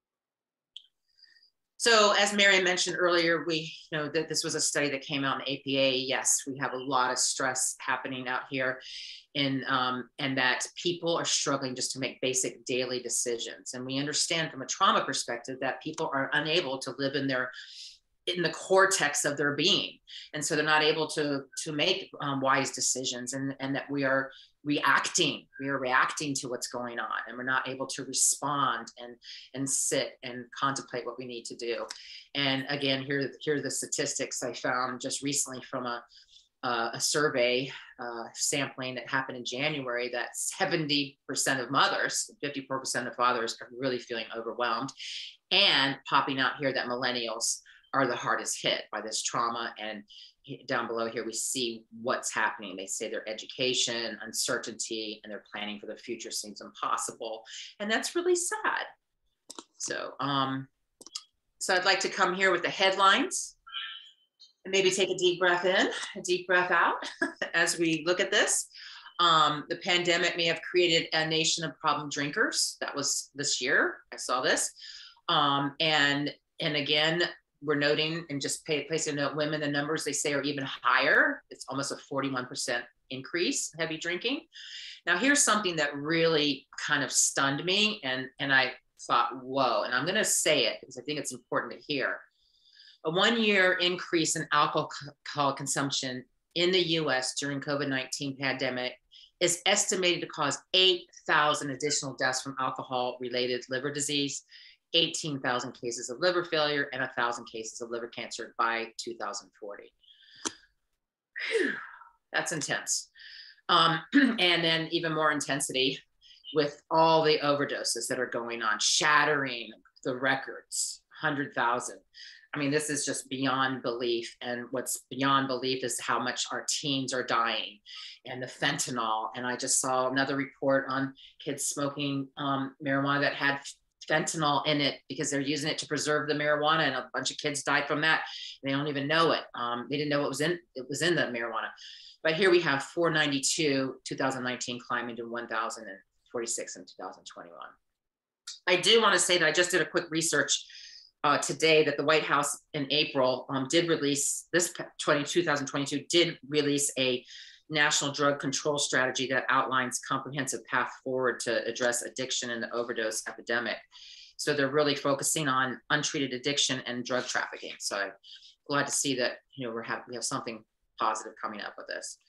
So as Mary mentioned earlier, we know that this was a study that came out in APA. Yes, we have a lot of stress happening out here and that people are struggling just to make basic daily decisions. And we understand from a trauma perspective that people are unable to live in the cortex of their being. And so they're not able to make wise decisions, and that we are reacting to what's going on, and we're not able to respond and sit and contemplate what we need to do. And again, here are the statistics I found just recently from a survey sampling that happened in January, that 70% of mothers, 54% of fathers are really feeling overwhelmed, and popping out here that millennials are the hardest hit by this trauma. And down below here, we see what's happening. They say their education, uncertainty, and their planning for the future seems impossible. And that's really sad. So, so I'd like to come here with the headlines and maybe take a deep breath in, a deep breath out as we look at this. The pandemic may have created a nation of problem drinkers. That was this year. I saw this. And again, we're noting, and just placing a note, women, the numbers they say are even higher. It's almost a 41% increase in heavy drinking. Now, here's something that really kind of stunned me, and I thought, whoa, and I'm going to say it because I think it's important to hear. A 1-year increase in alcohol consumption in the US during COVID-19 pandemic is estimated to cause 8,000 additional deaths from alcohol-related liver disease, 18,000 cases of liver failure, and 1,000 cases of liver cancer by 2040. Whew, that's intense. And then even more intensity with all the overdoses that are going on, shattering the records, 100,000. I mean, this is just beyond belief. And what's beyond belief is how much our teens are dying, and the fentanyl. And I just saw another report on kids smoking marijuana that had fentanyl in it because they're using it to preserve the marijuana, and a bunch of kids died from that. They don't even know it. They didn't know it was in the marijuana. But here we have 492, 2019 climbing to 1,046 in 2021. I do want to say that I just did a quick research today that the White House in April did release, 2022 did release a national drug control strategy that outlines comprehensive path forward to address addiction and the overdose epidemic. So they're really focusing on untreated addiction and drug trafficking. So I'm glad to see that, you know, we have something positive coming up with this.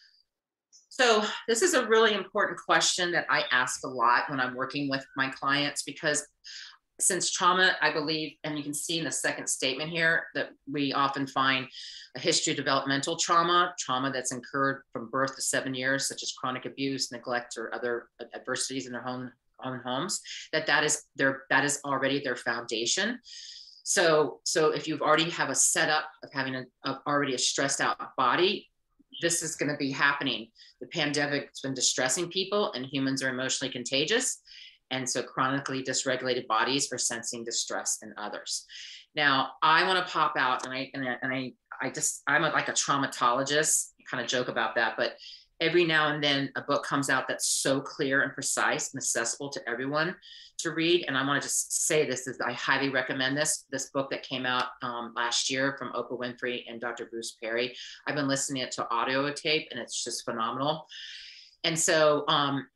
So this is a really important question that I ask a lot when I'm working with my clients, because since trauma, I believe, and you can see in the second statement here, that we often find a history of developmental trauma that's incurred from birth to 7 years, such as chronic abuse, neglect, or other adversities in their own homes, that is already their foundation. So if you've already have a setup of having already a stressed out body, this is going to be happening. The pandemic has been distressing people, and humans are emotionally contagious. And so chronically dysregulated bodies are sensing distress in others. Now, I want to pop out, and I'm like a traumatologist. I kind of joke about that, but every now and then a book comes out that's so clear and precise and accessible to everyone to read. And I want to just say this is, I highly recommend this book that came out last year from Oprah Winfrey and Dr. Bruce Perry. I've been listening to audio tape, and it's just phenomenal. And so,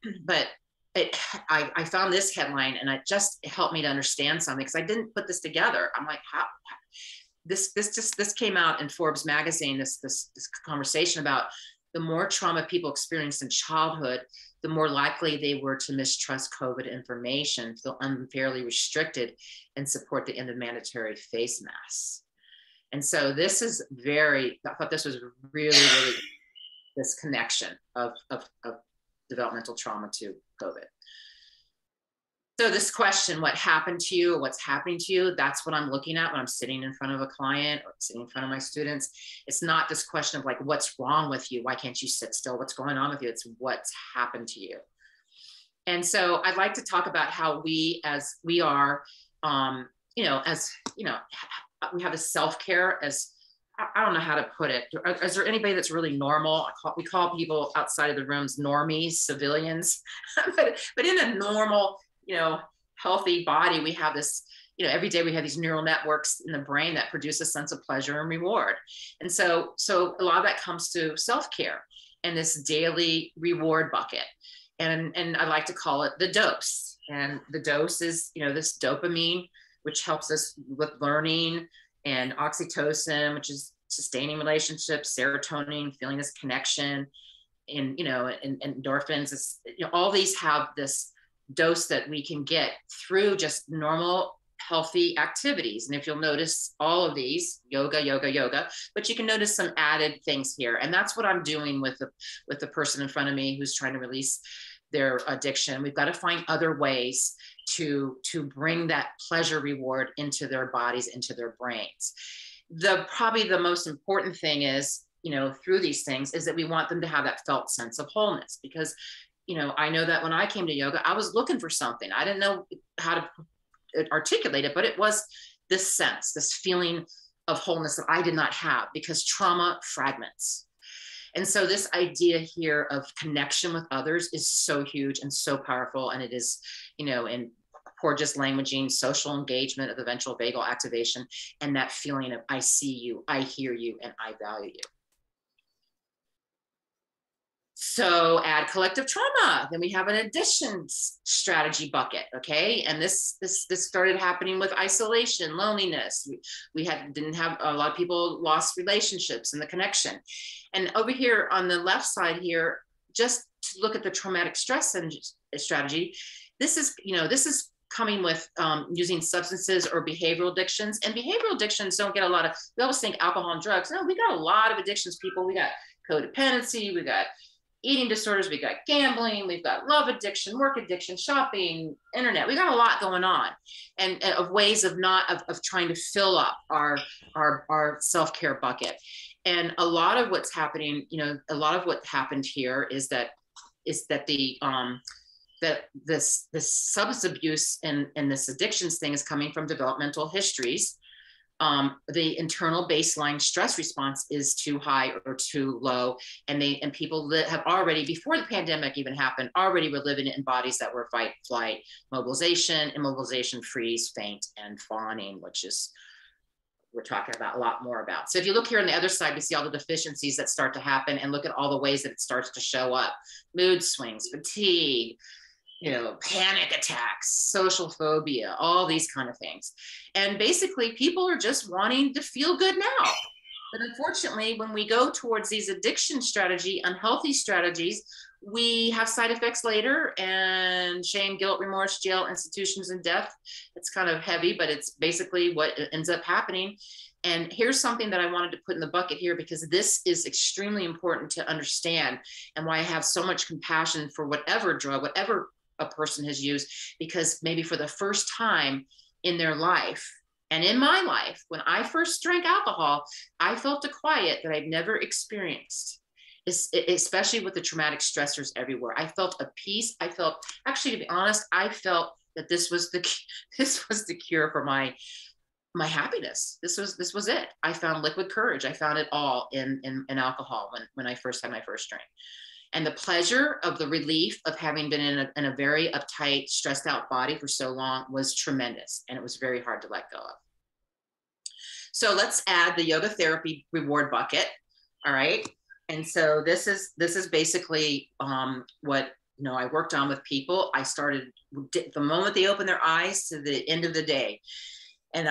I found this headline, and it just helped me to understand something, because I didn't put this together. I'm like, how? This came out in Forbes magazine, this conversation about the more trauma people experienced in childhood, the more likely they were to mistrust COVID information, feel unfairly restricted, and support the end of mandatory face masks. And so this is I thought this was really, really this connection of developmental trauma to COVID. So this question, what happened to you, or what's happening to you, that's what I'm looking at when I'm sitting in front of a client or sitting in front of my students. It's not this question of like, what's wrong with you? Why can't you sit still? What's going on with you? It's what's happened to you. And so I'd like to talk about how we, as we are, we have a self-care as, I don't know how to put it. Is there anybody that's really normal? We call people outside of the rooms normies, civilians, but in a normal, healthy body, we have this, every day we have these neural networks in the brain that produce a sense of pleasure and reward. And so a lot of that comes to self-care and this daily reward bucket. And I like to call it the dose. And the dose is, this dopamine, which helps us with learning, and oxytocin, which is sustaining relationships, serotonin, feeling this connection, and, and endorphins, all these have this dose that we can get through just normal, healthy activities. And if you'll notice all of these, yoga, but you can notice some added things here. And that's what I'm doing with the person in front of me who's trying to release their addiction. We've got to find other ways to bring that pleasure reward into their bodies, into their brains. Probably the most important thing is, through these things, is that we want them to have that felt sense of wholeness, because I know that when I came to yoga, I was looking for something. I didn't know how to articulate it, but it was this sense, this feeling of wholeness that I did not have, because trauma fragments. And so this idea here of connection with others is so huge and so powerful. And it is, in Porges languaging, social engagement of the ventral vagal activation, and that feeling of I see you, I hear you, and I value you. So add collective trauma. Then we have an addiction strategy bucket, okay? And this started happening with isolation, loneliness. Didn't have a lot of people lost relationships and the connection. And over here on the left side here, just to look at the traumatic stress strategy, this is coming with using substances or behavioral addictions. And behavioral addictions don't get a lot of, we always think alcohol and drugs. No, we got a lot of addictions, people. We got codependency, we got eating disorders, we got gambling, we've got love addiction, work addiction, shopping, internet. We got a lot going on, and of ways of trying to fill up our self-care bucket. And a lot of what's happening, a lot of what happened here is that this substance abuse and this addictions thing is coming from developmental histories. The internal baseline stress response is too high or too low, and people that have already, before the pandemic even happened, already were living in bodies that were fight, flight, mobilization, immobilization, freeze, faint, and fawning, which is we're talking about a lot more about. So if you look here on the other side, we see all the deficiencies that start to happen, and look at all the ways that it starts to show up: mood swings, fatigue, panic attacks, social phobia, all these kind of things. And basically people are just wanting to feel good now. But unfortunately, when we go towards these addiction strategy, unhealthy strategies, we have side effects later, and shame, guilt, remorse, jail, institutions, and death. It's kind of heavy, but it's basically what ends up happening. And here's something that I wanted to put in the bucket here, because this is extremely important to understand, and why I have so much compassion for whatever drug, whatever a person has used, because maybe for the first time in their life, and in my life, when I first drank alcohol, I felt a quiet that I'd never experienced, especially with the traumatic stressors everywhere. I felt a peace. I felt, actually, to be honest, I felt that this was the cure for my happiness. This was it. I found liquid courage. I found it all in alcohol when I first had my first drink. And the pleasure of the relief of having been in a very uptight, stressed out body for so long was tremendous. And it was very hard to let go of. So let's add the yoga therapy reward bucket. All right. And so this is basically what I worked on with people. I started the moment they opened their eyes to the end of the day. And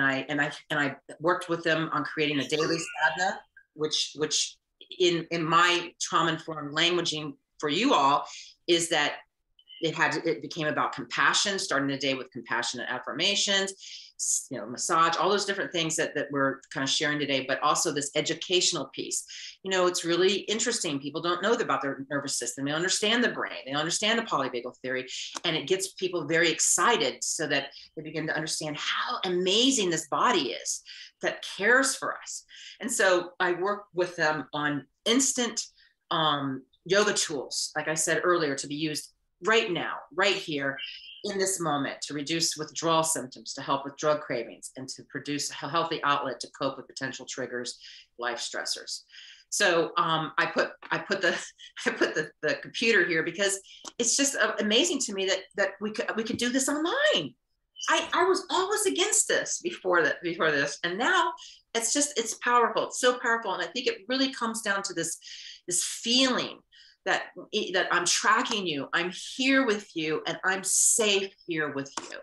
I worked with them on creating a daily sadhana, which in my trauma-informed languaging for you all is that it became about compassion, starting the day with compassionate affirmations, massage, all those different things that we're kind of sharing today, but also this educational piece. It's really interesting. People don't know about their nervous system. They understand the brain. They understand the polyvagal theory, and it gets people very excited so that they begin to understand how amazing this body is that cares for us. And so I work with them on instant yoga tools, like I said earlier, to be used right now, right here, in this moment, to reduce withdrawal symptoms, to help with drug cravings, and to produce a healthy outlet to cope with potential triggers, life stressors. So I put the computer here because it's just amazing to me that we could do this online. I was always against this before this, and now it's powerful. It's so powerful, and I think it really comes down to this feeling that I'm tracking you, I'm here with you, and I'm safe here with you.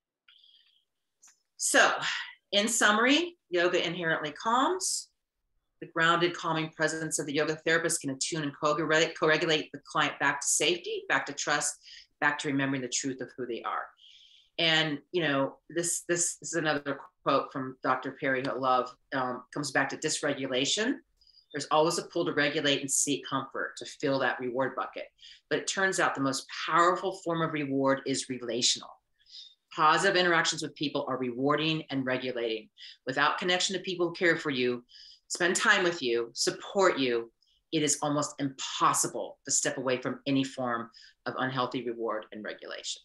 So, in summary, yoga inherently calms. The grounded, calming presence of the yoga therapist can attune and co-regulate the client back to safety, back to trust, back to remembering the truth of who they are. And this is another quote from Dr. Perry, who I love, comes back to dysregulation. There's always a pull to regulate and seek comfort, to fill that reward bucket. But it turns out the most powerful form of reward is relational. Positive interactions with people are rewarding and regulating. Without connection to people who care for you, spend time with you, support you, it is almost impossible to step away from any form of unhealthy reward and regulation.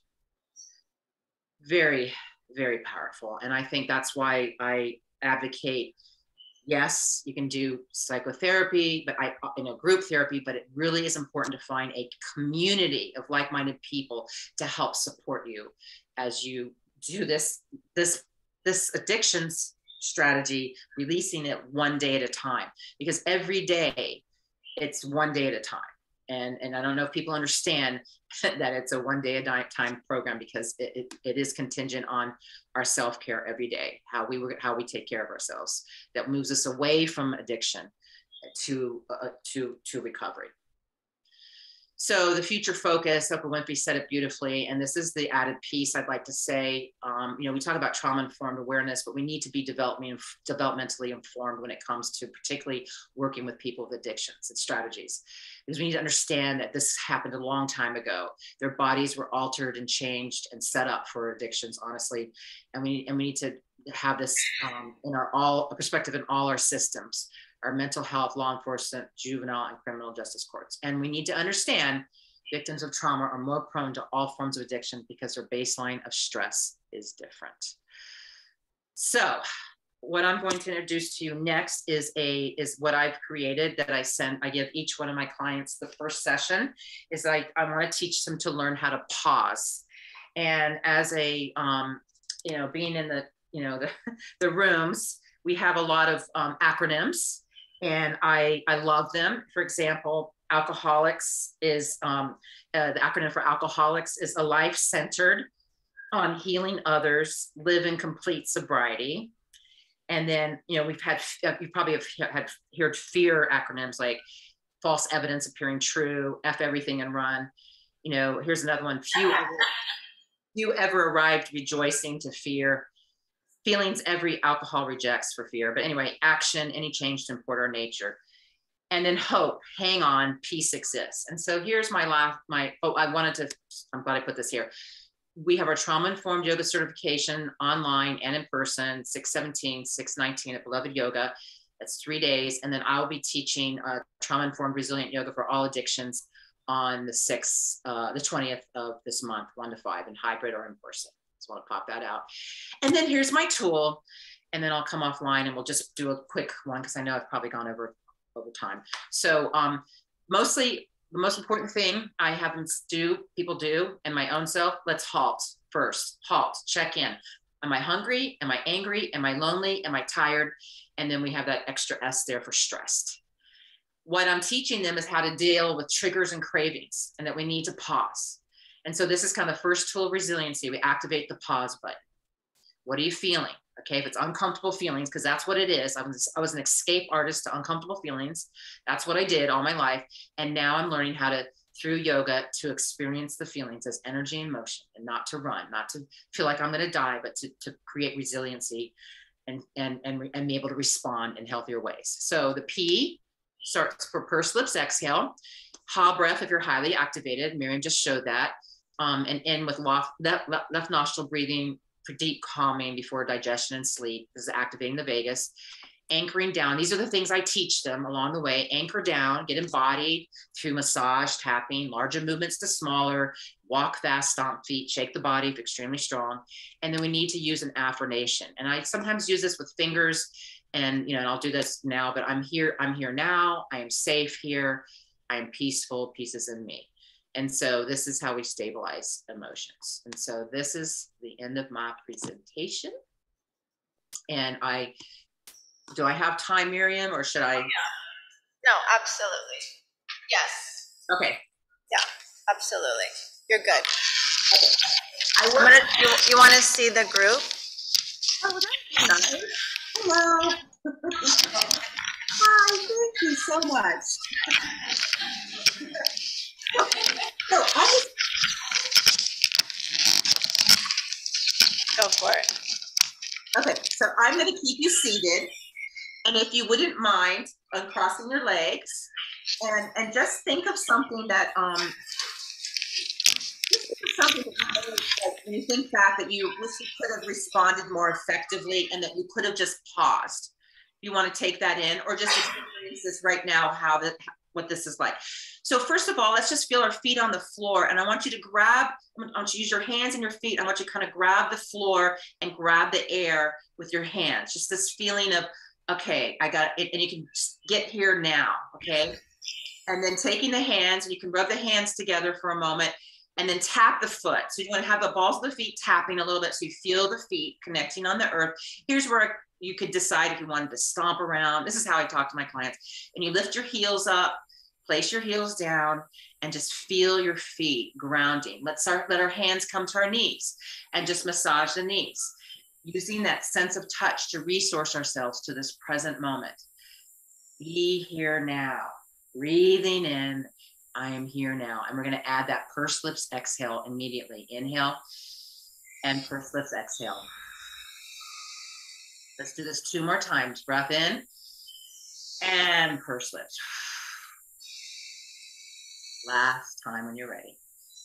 Very, very powerful. And I think that's why I advocate, yes, you can do psychotherapy, but group therapy, but it really is important to find a community of like-minded people to help support you as you do this addictions strategy, releasing it one day at a time, because every day it's one day at a time. And I don't know if people understand that it's a one day at a time program, because it is contingent on our self-care every day, how we take care of ourselves. That moves us away from addiction to recovery. So the future focus, Oprah Winfrey said it beautifully, and this is the added piece I'd like to say. We talk about trauma-informed awareness, but we need to be developmentally informed when it comes to particularly working with people with addictions and strategies. Because we need to understand that this happened a long time ago. Their bodies were altered and changed and set up for addictions, honestly. And we need to have this in a perspective in all our systems. Our mental health, law enforcement, juvenile, and criminal justice courts. And we need to understand victims of trauma are more prone to all forms of addiction because their baseline of stress is different. So what I'm going to introduce to you next is what I've created that I give each one of my clients. The first session is I want to teach them to learn how to pause. And as being in the rooms, we have a lot of acronyms. And I love them. For example, alcoholics is, the acronym for alcoholics is a life centered on healing others, live in complete sobriety. And then, you probably have heard fear acronyms like false evidence appearing true, F everything and run. Here's another one, few ever arrived rejoicing to fear. Feelings every alcohol rejects for fear. But anyway, action, any change to import our nature. And then hope, hang on, peace exists. And so here's I'm glad I put this here. We have our trauma-informed yoga certification online and in person, 6/17, 6/19 at Beloved Yoga. That's 3 days. And then I'll be teaching trauma-informed resilient yoga for all addictions on the 20th of this month, 1 to 5, in hybrid or in person. Just want to pop that out. And then here's my tool, and then I'll come offline and we'll just do a quick one because I know I've probably gone over time. So mostly the most important thing I have them people do, and my own self, let's halt first. Halt, check in. Am I hungry? Am I angry? Am I lonely? Am I tired? And then we have that extra S there for stressed. What I'm teaching them is how to deal with triggers and cravings, and that we need to pause. And so this is kind of the first tool of resiliency. We activate the pause button. What are you feeling? Okay, if it's uncomfortable feelings, because that's what it is. I was an escape artist to uncomfortable feelings. That's what I did all my life. And now I'm learning how to through yoga to experience the feelings as energy and motion, and not to run, not to feel like I'm going to die, but to create resiliency and be able to respond in healthier ways. So the P starts for pursed lips exhale, ha breath if you're highly activated. Maryam just showed that. And end with left nostril breathing for deep calming before digestion and sleep. This is activating the vagus. Anchoring down. These are the things I teach them along the way. Anchor down, get embodied through massage, tapping, larger movements to smaller, walk fast, stomp feet, shake the body if extremely strong. And then we need to use an affirmation. And I sometimes use this with fingers, and and I'll do this now, but I'm here now, I am safe here, I am peaceful, peace is in me. And so this is how we stabilize emotions. And so this is the end of my presentation. And do I have time, Maryam, or should I? No, absolutely. Yes. Okay. Yeah, absolutely. You're good. Okay. You want to see the group? Oh, that's nice. Hello. Hi, thank you so much. Go for it. Okay, so I'm going to keep you seated. And if you wouldn't mind uncrossing your legs and just think of something that, when you think back that you wish you could have responded more effectively and that you could have just paused. You want to take that in, or just experience this right now, what this is like. So first of all, let's just feel our feet on the floor. And I want you to I want you to use your hands and your feet. I want you to kind of grab the floor and grab the air with your hands. Just this feeling of, okay, I got it. And you can get here now, okay? And then taking the hands, and you can rub the hands together for a moment, and then tap the foot. So you want to have the balls of the feet tapping a little bit so you feel the feet connecting on the earth. Here's where you could decide if you wanted to stomp around. This is how I talk to my clients. And you lift your heels up, place your heels down, and just feel your feet grounding. Let our hands come to our knees and just massage the knees, using that sense of touch to resource ourselves to this present moment. Be here now. Breathing in, I am here now. And we're going to add that pursed lips exhale immediately. Inhale and pursed lips exhale. Let's do this 2 more times. Breath in and pursed lips. Last time when you're ready.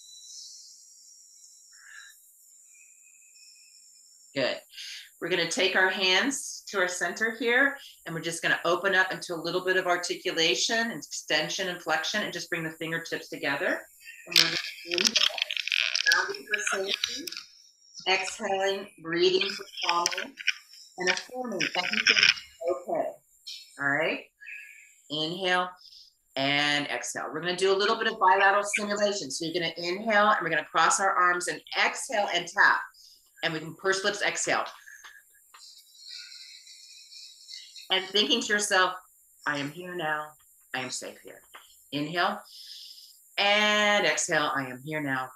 Good. We're going to take our hands to our center here, and we're just going to open up into a little bit of articulation and extension and flexion, and just bring the fingertips together. And we're going to inhale, grounding for safety, exhaling, breathing for calming, and affirming everything okay. All right. Inhale and exhale. We're going to do a little bit of bilateral stimulation. So you're going to inhale, and we're going to cross our arms and exhale and tap. And we can pursed lips exhale. And thinking to yourself, I am here now. I am safe here. Inhale and exhale. I am here now.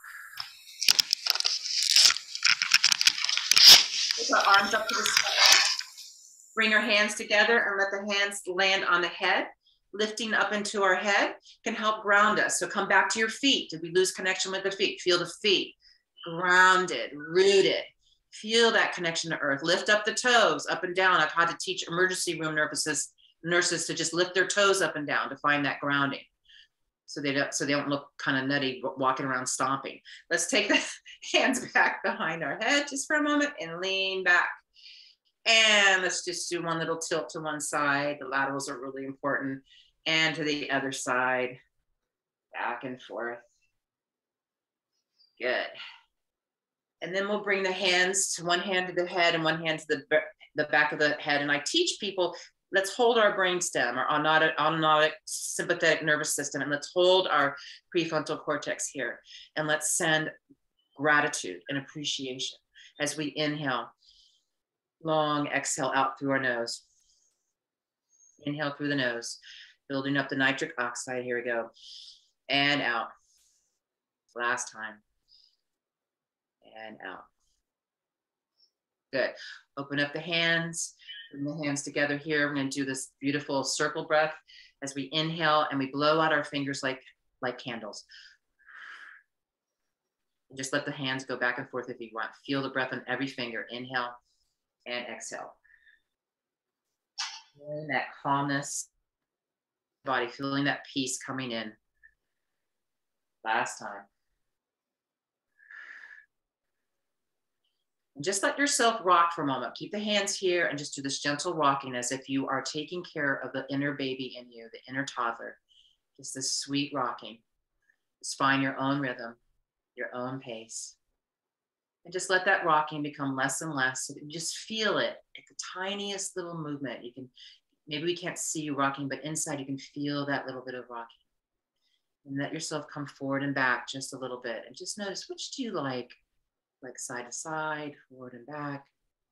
Take our arms up to the sky. Bring our hands together and let the hands land on the head. Lifting up into our head can help ground us. So come back to your feet. Did we lose connection with the feet? Feel the feet. Grounded, rooted. Feel that connection to earth. Lift up the toes, up and down. I've had to teach emergency room nurses to just lift their toes up and down to find that grounding, so they don't look kind of nutty walking around stomping. Let's take the hands back behind our head just for a moment and lean back. And let's just do one little tilt to one side. The laterals are really important. And to the other side, back and forth. Good. And then we'll bring the hands to one hand to the head and one hand to the back of the head. And I teach people, let's hold our brainstem, our autonomic sympathetic nervous system, and let's hold our prefrontal cortex here. And let's send gratitude and appreciation as we inhale. Long exhale out through our nose. Inhale through the nose, building up the nitric oxide. Here we go. And out. Last time. And out. Good. Open up the hands. Bring the hands together here. We're going to do this beautiful circle breath as we inhale and we blow out our fingers like like candles. And just let the hands go back and forth if you want. Feel the breath on every finger. Inhale and exhale. Feeling that calmness, body, feeling that peace coming in. Last time. And just let yourself rock for a moment. Keep the hands here and just do this gentle rocking as if you are taking care of the inner baby in you, the inner toddler. Just this sweet rocking. Just find your own rhythm, your own pace. And just let that rocking become less and less. So that you just feel it at the tiniest little movement. You can, maybe we can't see you rocking, but inside you can feel that little bit of rocking. And let yourself come forward and back just a little bit. And just notice, which do you like side to side, forward and back.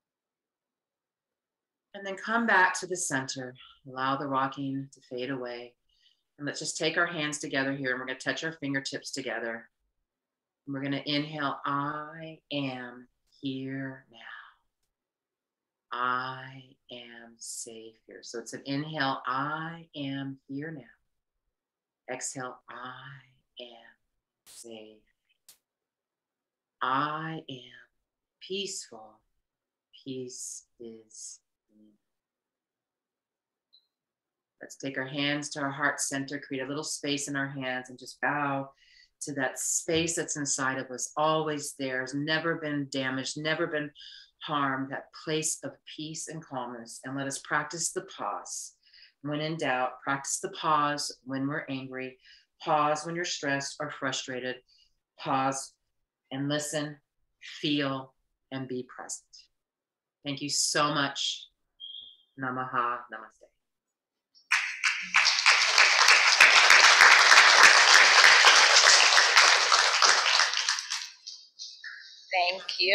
And then come back to the center. Allow the rocking to fade away. And let's just take our hands together here and we're going to touch our fingertips together. And we're going to inhale, I am here now. I am safe here. So it's an inhale, I am here now. Exhale, I am safe. I am peaceful. Peace is me. Let's take our hands to our heart center, create a little space in our hands and just bow to that space that's inside of us, always there, has never been damaged, never been harmed, that place of peace and calmness. And let us practice the pause. When in doubt, practice the pause when we're angry, pause when you're stressed or frustrated, pause and listen, feel, and be present. Thank you so much. Namaha, namaste. Thank you.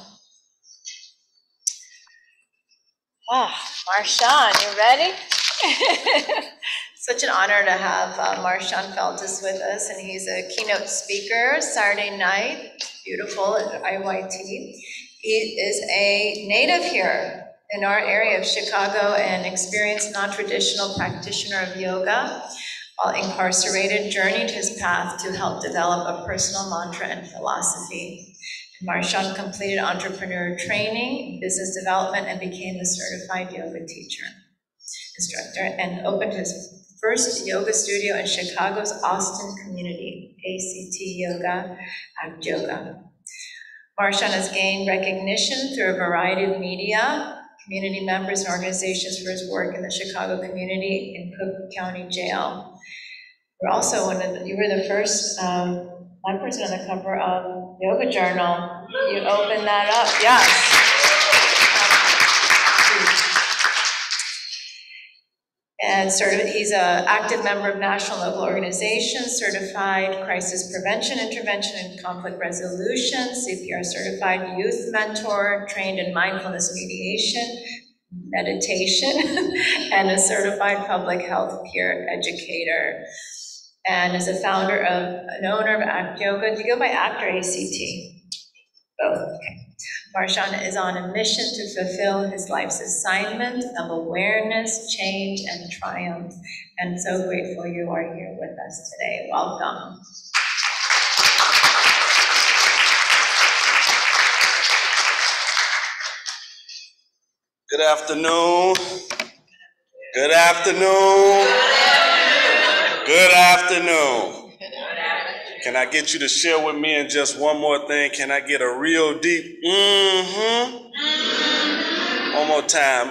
Oh, Marshawn, you ready? Such an honor to have Marshawn Feltus with us, and he's a keynote speaker Saturday night. Beautiful at IYT. He is a native here in our area of Chicago and experienced non-traditional practitioner of yoga. While incarcerated, journeyed his path to help develop a personal mantra and philosophy. Marshawn completed entrepreneur training, business development, and became a certified yoga instructor, and opened his first yoga studio in Chicago's Austin community, ACT Yoga, Act Yoga. Marshawn has gained recognition through a variety of media, community members, and organizations for his work in the Chicago community in Cook County Jail. We're also you were the first Black person on the cover of Yoga Journal. You opened that up, yes. And he's an active member of national and local organizations, certified crisis prevention, intervention, and conflict resolution, CPR certified youth mentor, trained in mindfulness mediation, meditation, and a certified public health peer educator. And is a founder of, an owner of Act Yoga. Do you go by Act or ACT? Both, okay. Marshawn is on a mission to fulfill his life's assignment of awareness, change, and triumph. And so grateful you are here with us today. Welcome. Good afternoon. Good afternoon. Good afternoon. Can I get you to share with me in just one more thing? Can I get a real deep One more time.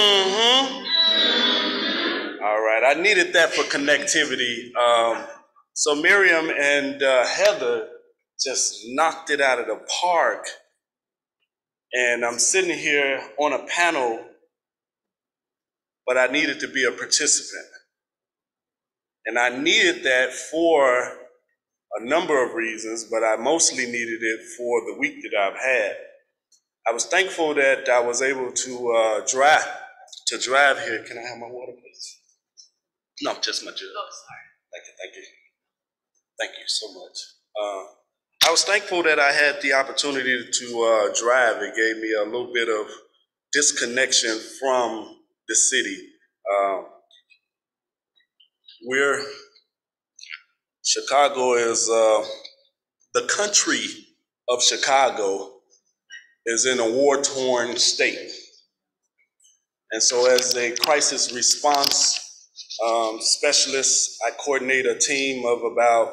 All right, I needed that for connectivity. So Miriam and Heather just knocked it out of the park. And I'm sitting here on a panel, but I needed to be a participant. And I needed that for a number of reasons, but I mostly needed it for the week that I've had. I was thankful that I was able to drive here. Can I have my water, please? No, just my jug. Oh, sorry. Thank you. Thank you so much. I was thankful that I had the opportunity to drive. It gave me a little bit of disconnection from the city. We're Chicago is, the country of Chicago is in a war-torn state. And so as a crisis response specialist, I coordinate a team of about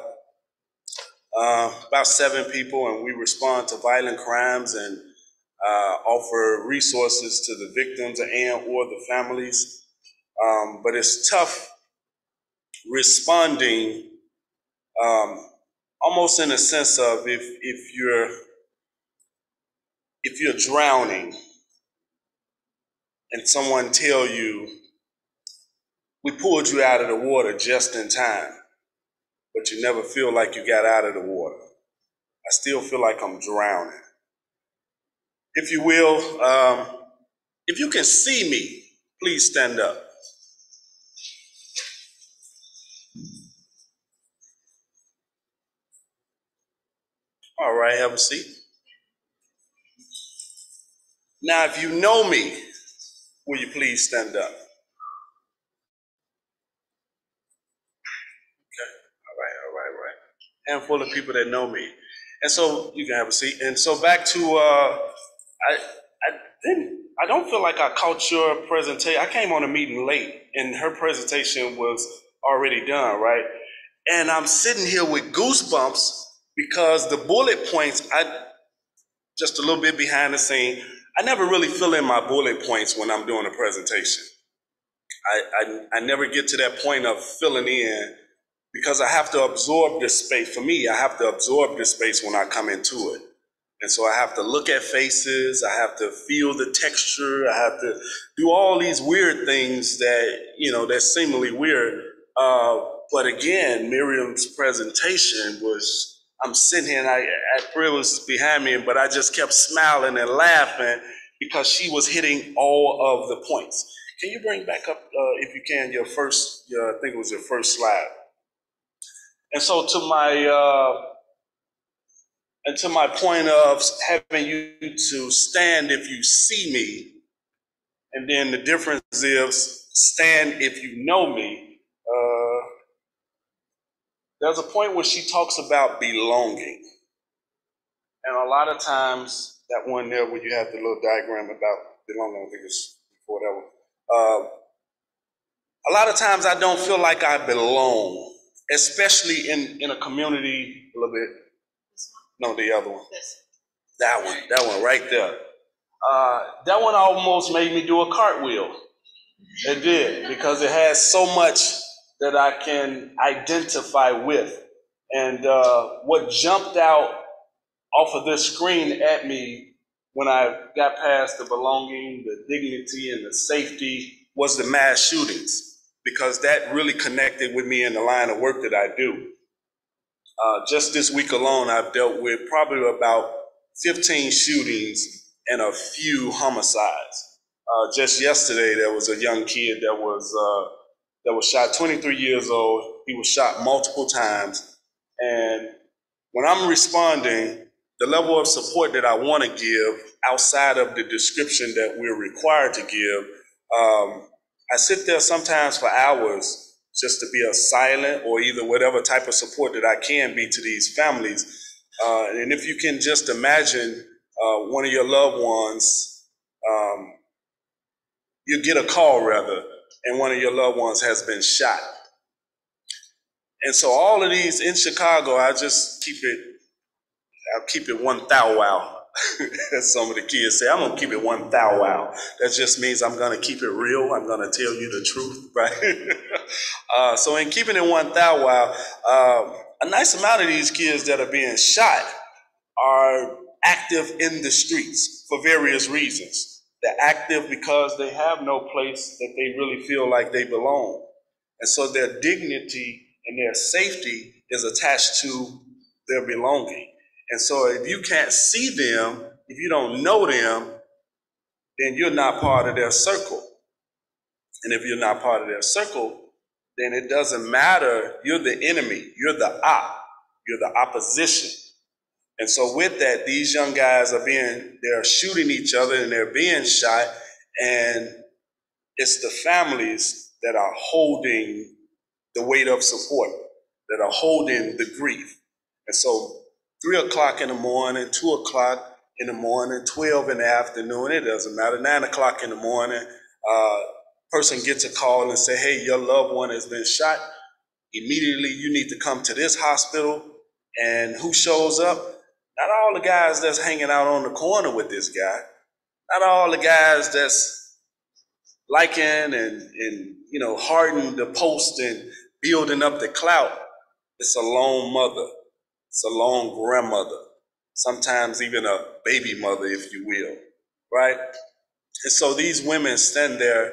7 people, and we respond to violent crimes and offer resources to the victims and or the families. But it's tough responding almost in a sense of if you're drowning and someone tell you, we pulled you out of the water just in time, but you never feel like you got out of the water. I still feel like I'm drowning. If you will, if you can see me, please stand up. All right, have a seat. Now, if you know me, will you please stand up? Okay, all right. Handful of people that know me. And so you can have a seat. And so back to, I don't feel like I caught your presentation. I came on a meeting late and her presentation was already done, right? And I'm sitting here with goosebumps because the bullet points, just a little bit behind the scene, I never really fill in my bullet points when I'm doing a presentation. I never get to that point of filling in because I have to absorb this space. For me, I have to absorb this space when I come into it. And so I have to look at faces, I have to feel the texture, I have to do all these weird things that, that's seemingly weird. But again, Miriam's presentation was, I'm sitting here and Priya was behind me, but I just kept smiling and laughing because she was hitting all of the points. Can you bring back up, if you can, I think it was your first slide. And so to my point of having you to stand if you see me, and then the difference is stand if you know me. There's a point where she talks about belonging. And a lot of times, that one there where you have the little diagram about belonging, I think it's before that one. A lot of times I don't feel like I belong, especially in a community a little bit. No, the other one. That one right there. That one almost made me do a cartwheel. It did, because it has so much that I can identify with. And what jumped out off of this screen at me when I got past the belonging, the dignity, and the safety was the mass shootings, because that really connected with me in the line of work that I do. Just this week alone, I've dealt with probably about 15 shootings and a few homicides. Just yesterday, there was a young kid that was shot, 23 years old. He was shot multiple times. And when I'm responding, the level of support that I want to give outside of the description that we're required to give, I sit there sometimes for hours just to be a silent or either whatever type of support that I can be to these families. And if you can just imagine one of your loved ones, you get a call rather, and one of your loved ones has been shot. And so all of these in Chicago, I'll keep it one thou wow. As some of the kids say, I'm gonna keep it one thou wow. That just means I'm gonna keep it real. I'm gonna tell you the truth, right? So in keeping it one thou wow, a nice amount of these kids that are being shot are active in the streets for various reasons. They're active because they have no place that they really feel like they belong. And so their dignity and their safety is attached to their belonging. And so if you can't see them, if you don't know them, then you're not part of their circle. And if you're not part of their circle, then it doesn't matter. You're the enemy. You're the you're the opposition. And so with that, these young guys they're shooting each other and they're being shot. And it's the families that are holding the weight of support. that are holding the grief. And so 3 o'clock in the morning, 2 o'clock in the morning, 12 in the afternoon, it doesn't matter, 9 o'clock in the morning, person gets a call and say, hey, your loved one has been shot. Immediately you need to come to this hospital. And who shows up? Not all the guys that's hanging out on the corner with this guy. Not all the guys that's liking and hearting the post and building up the clout. It's a lone mother. It's a lone grandmother. Sometimes even a baby mother, if you will, right? And so these women stand there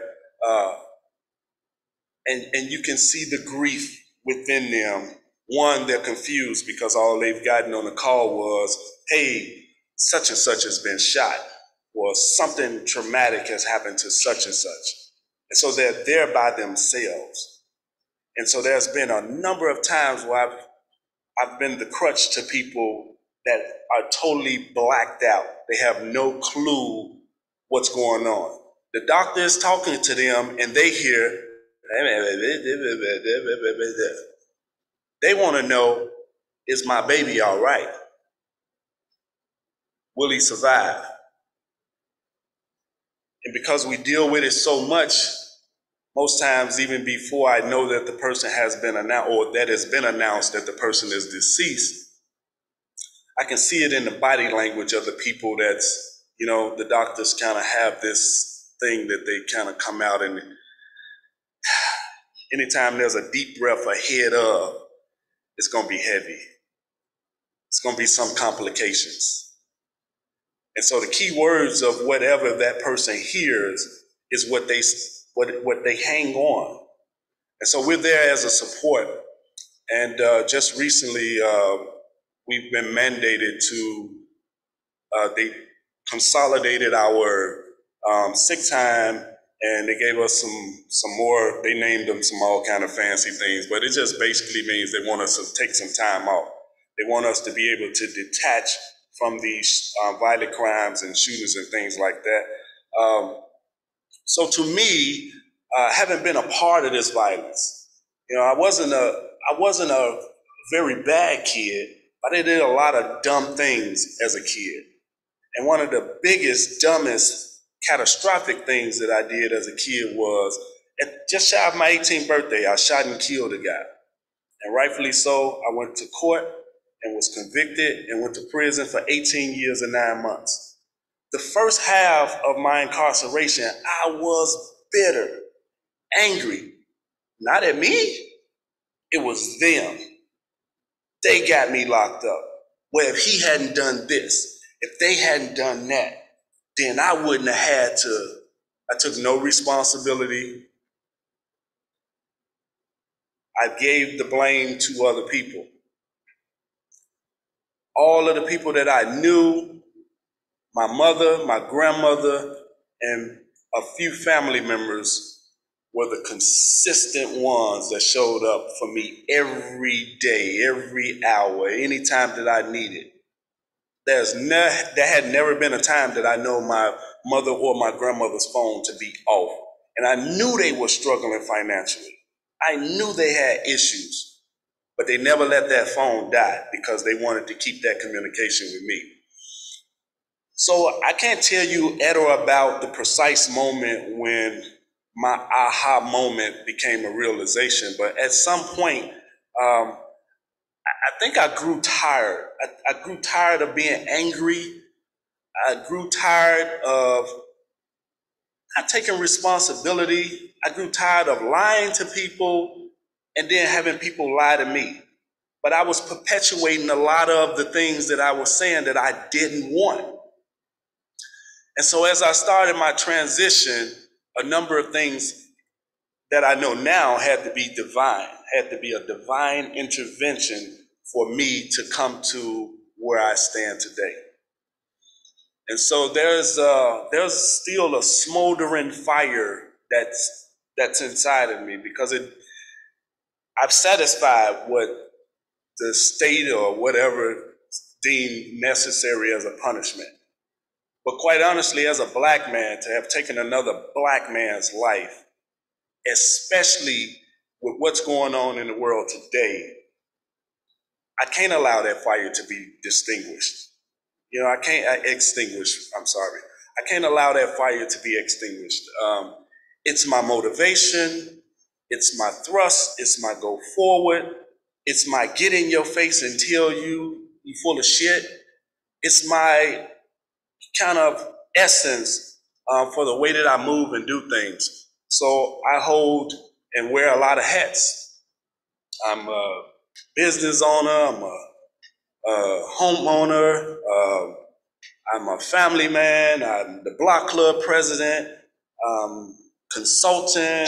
and you can see the grief within them. One, they're confused because all they've gotten on the call was, hey, such and such has been shot, or something traumatic has happened to such and such. And so they're there by themselves. And so there's been a number of times where I've been the crutch to people that are totally blacked out. They have no clue what's going on. The doctor is talking to them and they hear, they want to know, is my baby all right? Will he survive? And because we deal with it so much, most times even before I know that the person has been announced, or that has been announced that the person is deceased, I can see it in the body language of the people that's, the doctors kind of have this thing that they kind of come out and anytime there's a deep breath ahead of, it's going to be heavy. It's going to be some complications. And so the key words of whatever that person hears is what they hang on. And so we're there as a support. And just recently, we've been mandated to, they consolidated our sick time, and they gave us some more, they named them some all kind of fancy things, but it just basically means they want us to take some time off. They want us to be able to detach from these violent crimes and shootings and things like that. So to me, having been a part of this violence, I wasn't a very bad kid, but I did a lot of dumb things as a kid. And one of the biggest, dumbest, catastrophic things that I did as a kid was, just shy of my 18th birthday, I shot and killed a guy. And rightfully so, I went to court and was convicted and went to prison for 18 years and 9 months. The first half of my incarceration, I was bitter, angry. Not at me, it was them. They got me locked up. Well, if he hadn't done this, if they hadn't done that, then I wouldn't have had to. I took no responsibility. I gave the blame to other people. All of the people that I knew, my mother, my grandmother, and a few family members were the consistent ones that showed up for me every day, every hour, anytime that I needed. There had never been a time that I know my mother or my grandmother's phone to be off. And I knew they were struggling financially. I knew they had issues, but they never let that phone die because they wanted to keep that communication with me. So I can't tell you at or about the precise moment when my aha moment became a realization, but at some point, I think I grew tired. I grew tired of being angry. I grew tired of not taking responsibility. I grew tired of lying to people and then having people lie to me. But I was perpetuating a lot of the things that I was saying that I didn't want. And so as I started my transition, a number of things that I know now had to be divine, had to be a divine intervention for me to come to where I stand today. And so there's still a smoldering fire that's inside of me because I've satisfied what the state or whatever deemed necessary as a punishment. But quite honestly, as a black man, to have taken another black man's life, especially with what's going on in the world today, I can't allow that fire to be distinguished. You know, I can't extinguish, I'm sorry. I can't allow that fire to be extinguished. It's my motivation, it's my thrust, it's my go forward, it's my get in your face and tell you you full of shit. It's my kind of essence for the way that I move and do things. So I hold and wear a lot of hats. I'm a business owner, I'm a homeowner, I'm a family man, I'm the block club president, consultant,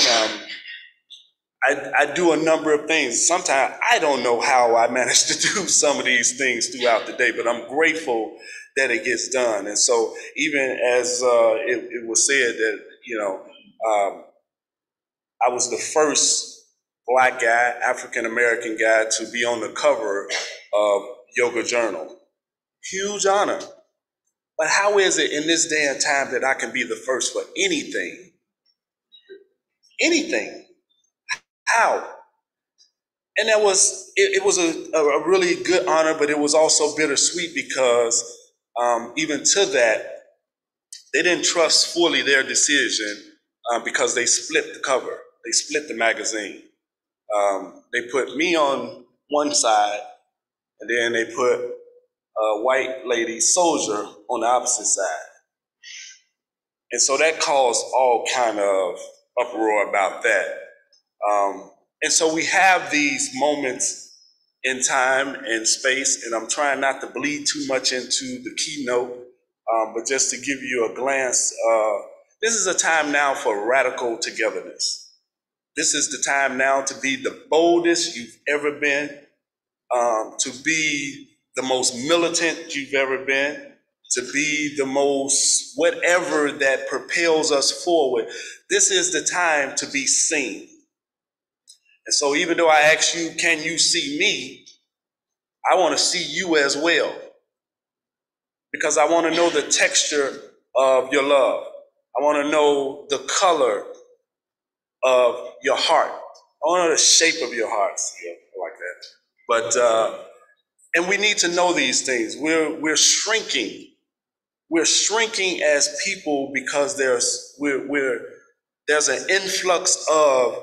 I do a number of things. Sometimes I don't know how I manage to do some of these things throughout the day, but I'm grateful that it gets done. And so even as it was said that, you know, I was the first Black guy, African-American guy to be on the cover of Yoga Journal. Huge honor. But how is it in this day and time that I can be the first for anything? Anything. How? And that was, it was a really good honor, but it was also bittersweet because even to that, they didn't trust fully their decision because they split the cover. They split the magazine. They put me on one side, and then they put a white lady soldier on the opposite side. And so that caused all kind of uproar about that. And so we have these moments in time and space, and I'm trying not to bleed too much into the keynote, but just to give you a glance, this is a time now for radical togetherness. This is the time now to be the boldest you've ever been, to be the most militant you've ever been, to be the most whatever that propels us forward. This is the time to be seen. And so even though I ask you, can you see me? I want to see you as well. Because I want to know the texture of your love. I want to know the color of your heart. I want to know the shape of your heart. Yeah, like that. But, and we need to know these things. We're shrinking. We're shrinking as people because there's an influx of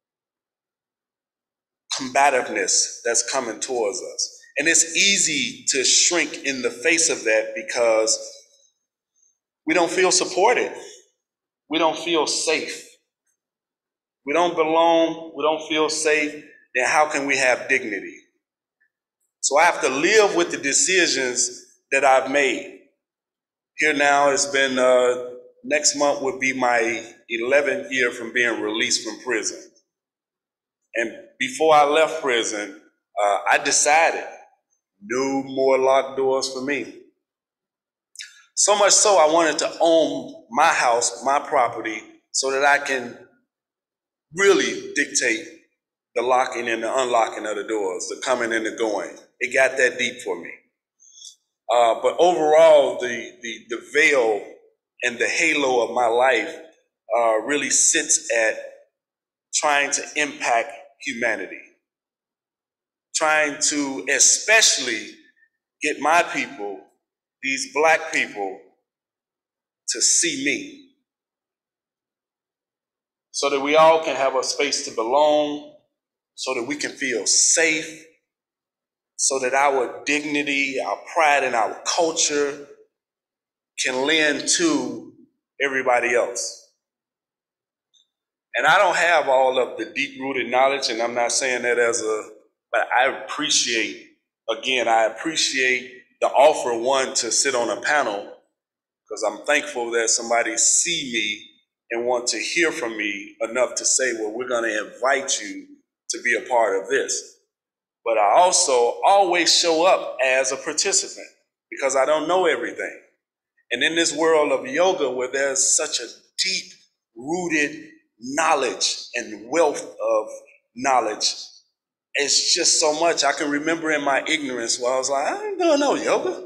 combativeness that's coming towards us. And it's easy to shrink in the face of that because we don't feel supported. We don't feel safe. We don't belong. We don't feel safe. Then how can we have dignity? So I have to live with the decisions that I've made. Here now, it's been, next month would be my 11th year from being released from prison. And before I left prison, I decided no more locked doors for me. So much so I wanted to own my house, my property, so that I can really dictate the locking and the unlocking of the doors, the coming and the going. It got that deep for me. But overall, the veil and the halo of my life really sits at trying to impact humanity. Trying to especially get my people, these Black people, to see me. So that we all can have a space to belong, so that we can feel safe, so that our dignity, our pride, and our culture can lend to everybody else. And I don't have all of the deep-rooted knowledge, and I'm not saying that but I appreciate the offer, one, to sit on a panel, because I'm thankful that somebody see me and want to hear from me enough to say, well, we're going to invite you to be a part of this. But I also always show up as a participant because I don't know everything. And in this world of yoga where there's such a deep-rooted knowledge and wealth of knowledge, it's just so much. I can remember in my ignorance where I was like, I ain't doing no yoga.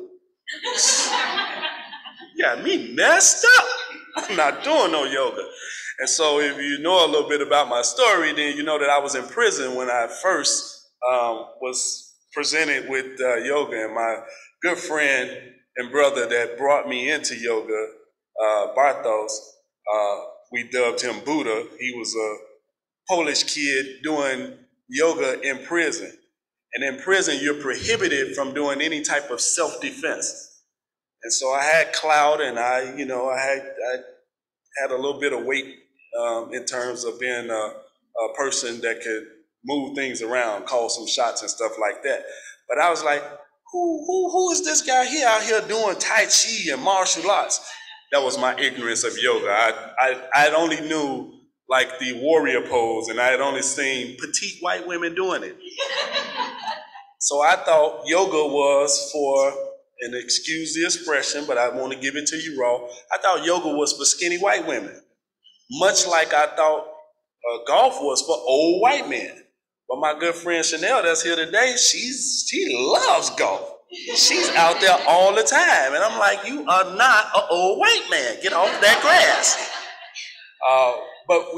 You got me messed up. I'm not doing no yoga. And so if you know a little bit about my story, then you know that I was in prison when I first was presented with yoga, and my good friend and brother that brought me into yoga, Bartos, we dubbed him Buddha. He was a Polish kid doing yoga in prison. And in prison, you're prohibited from doing any type of self-defense. And so I had clout, and I had a little bit of weight in terms of being a person that could move things around, call some shots and stuff like that. But I was like, who is this guy here out here doing Tai Chi and martial arts? That was my ignorance of yoga. I only knew like the warrior pose, and I had only seen petite white women doing it. So I thought yoga was for, and excuse the expression, but I want to give it to you raw, I thought yoga was for skinny white women. Much like I thought golf was for old white men. But my good friend Chanel that's here today, she loves golf. She's out there all the time. And I'm like, you are not an old white man. Get off that grass. But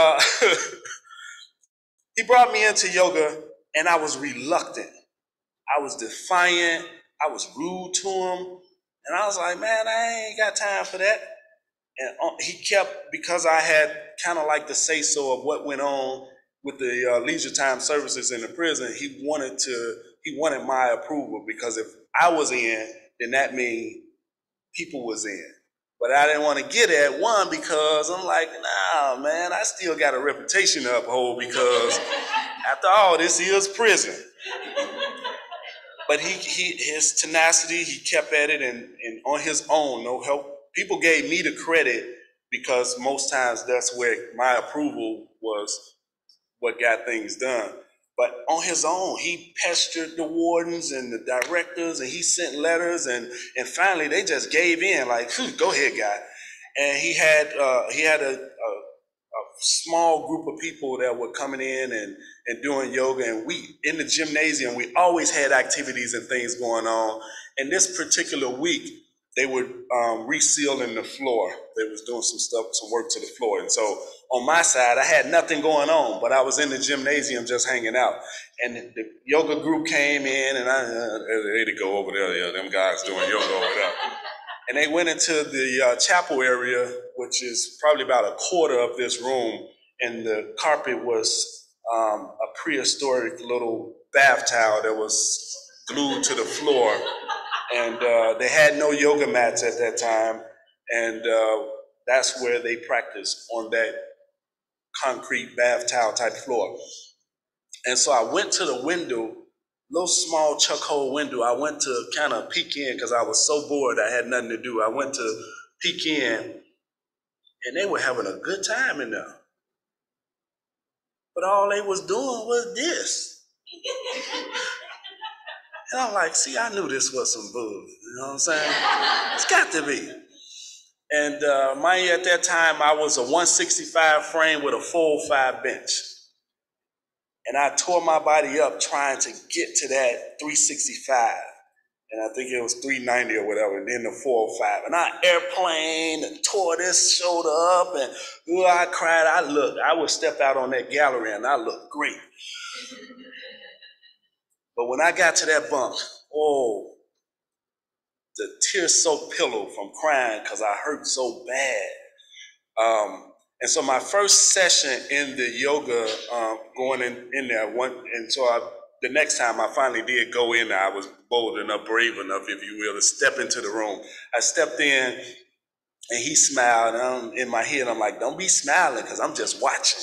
he brought me into yoga, and I was reluctant. I was defiant. I was rude to him. And I was like, man, I ain't got time for that. And he kept, because I had kind of like the say-so of what went on with the leisure time services in the prison, he wanted my approval, because if I was in, then that means people was in. But I didn't want to get at one, because I'm like, nah, man, I still got a reputation to uphold, because after all, this is prison. But his tenacity, he kept at it, and on his own, no help. People gave me the credit, because most times that's where my approval was what got things done. But on his own, he pestered the wardens and the directors, and he sent letters, and finally they just gave in, like, go ahead, guy. And he had a small group of people that were coming in and doing yoga, and we, in the gymnasium, we always had activities and things going on. And this particular week, they were resealing the floor. They was doing some work to the floor. And so on my side, I had nothing going on, but I was in the gymnasium just hanging out. And the yoga group came in, and they go over there, yeah, them guys doing yoga over there. And they went into the chapel area, which is probably about a quarter of this room, and the carpet was a prehistoric little bath towel that was glued to the floor. And they had no yoga mats at that time, and that's where they practiced, on that concrete bath towel type floor. And so I went to the window, little small chuck hole window. I went to kind of peek in, because I was so bored I had nothing to do. I went to peek in, and they were having a good time in there. But all they was doing was this. And I'm like, see, I knew this was some bull. You know what I'm saying? It's got to be. And mind you, at that time, I was a 165 frame with a 405 bench. And I tore my body up trying to get to that 365. And I think it was 390 or whatever, and then the 405. And I airplaned and tore this shoulder up, and I cried. I would step out on that gallery, and I looked great. But when I got to that bunk, the tear-soaked pillow from crying because I hurt so bad. And so my first session in the yoga, going in there, the next time I finally did go in there, I was bold enough, brave enough, if you will, to step into the room. I stepped in, and he smiled, and in my head, I'm like, don't be smiling, because I'm just watching.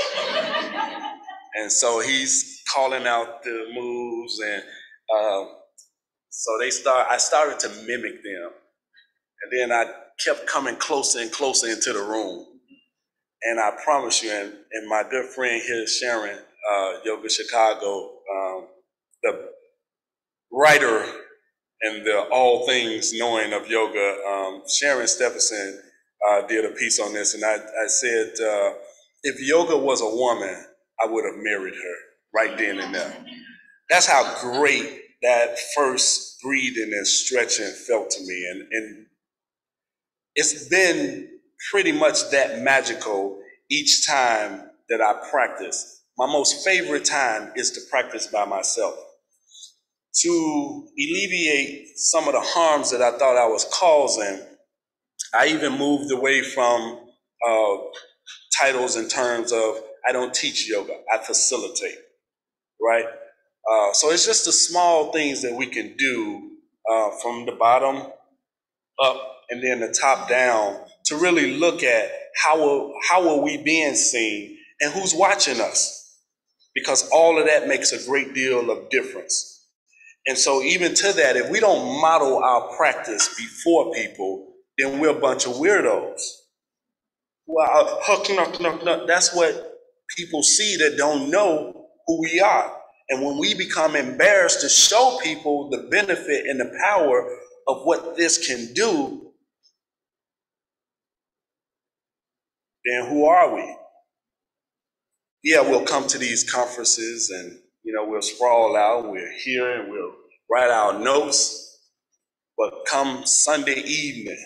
And so he's calling out the moves, and so I started to mimic them. And then I kept coming closer and closer into the room. And I promise you, and my good friend here, Sharon, Yoga Chicago, the writer and the all things knowing of yoga, Sharon Stephenson did a piece on this. And I said, if yoga was a woman, I would have married her right then and there. That's how great that first breathing and stretching felt to me. And it's been pretty much that magical each time that I practice. My most favorite time is to practice by myself. to alleviate some of the harms that I thought I was causing, I even moved away from titles in terms of I don't teach yoga, I facilitate, right? So it's just the small things that we can do from the bottom up and then the top down to really look at how are we being seen and who's watching us, because all of that makes a great deal of difference. And so even to that, if we don't model our practice before people, then we're a bunch of weirdos. Well, that's what people see that don't know who we are. And when we become embarrassed to show people the benefit and the power of what this can do, then who are we? Yeah, we'll come to these conferences and, we'll sprawl out, we'll hear and we'll write our notes. But come Sunday evening,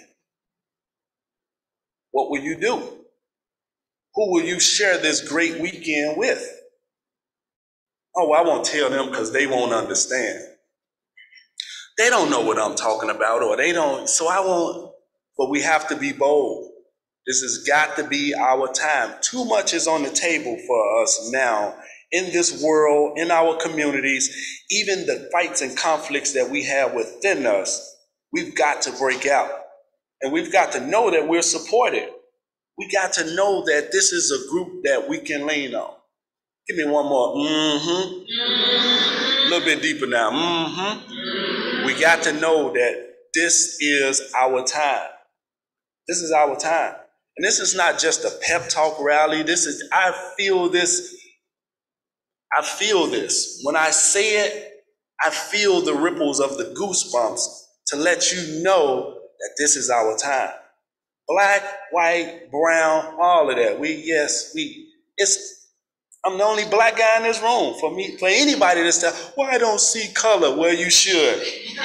what will you do? Who will you share this great weekend with? Oh, I won't tell them because they won't understand. They don't know what I'm talking about, or they don't, so I won't. But we have to be bold. This has got to be our time. Too much is on the table for us now in this world, in our communities, even the fights and conflicts that we have within us. We've got to break out. And we've got to know that we're supported. We got to know that this is a group that we can lean on. Give me one more. A little bit deeper now. We got to know that this is our time. This is our time. And this is not just a pep talk rally. I feel this. When I say it, I feel the ripples of the goosebumps to let you know that this is our time. Black, white, brown, all of that. I'm the only black guy in this room. For anybody to say, well, I don't see color. Well, you should.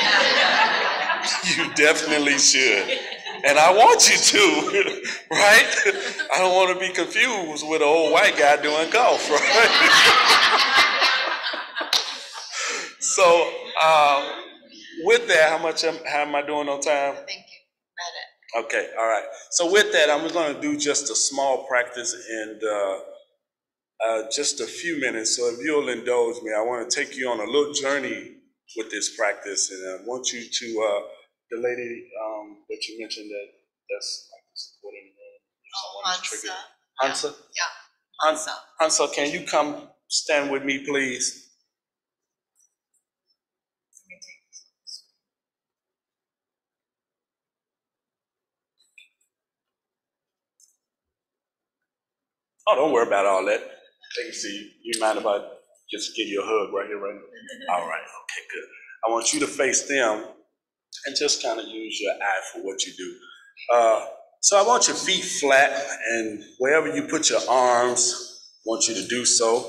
You definitely should. And I want you to, right? I don't want to be confused with an old white guy doing golf, right? So, with that, how am I doing on time? Thank you. Read it. Okay, all right. So with that, I'm going to do just a small practice and just a few minutes. So if you'll indulge me, I want to take you on a little journey with this practice, and I want you to, the lady that you mentioned that's like supporting the room. Hansa. Hansa? Yeah. Hansa. Hansa, can you come stand with me, please? Oh, don't worry about all that. Let me see. You mind if I just give you a hug right here, right now? All right. Okay, good. I want you to face them and just kind of use your eye for what you do. So I want your feet flat, and wherever you put your arms, I want you to do so.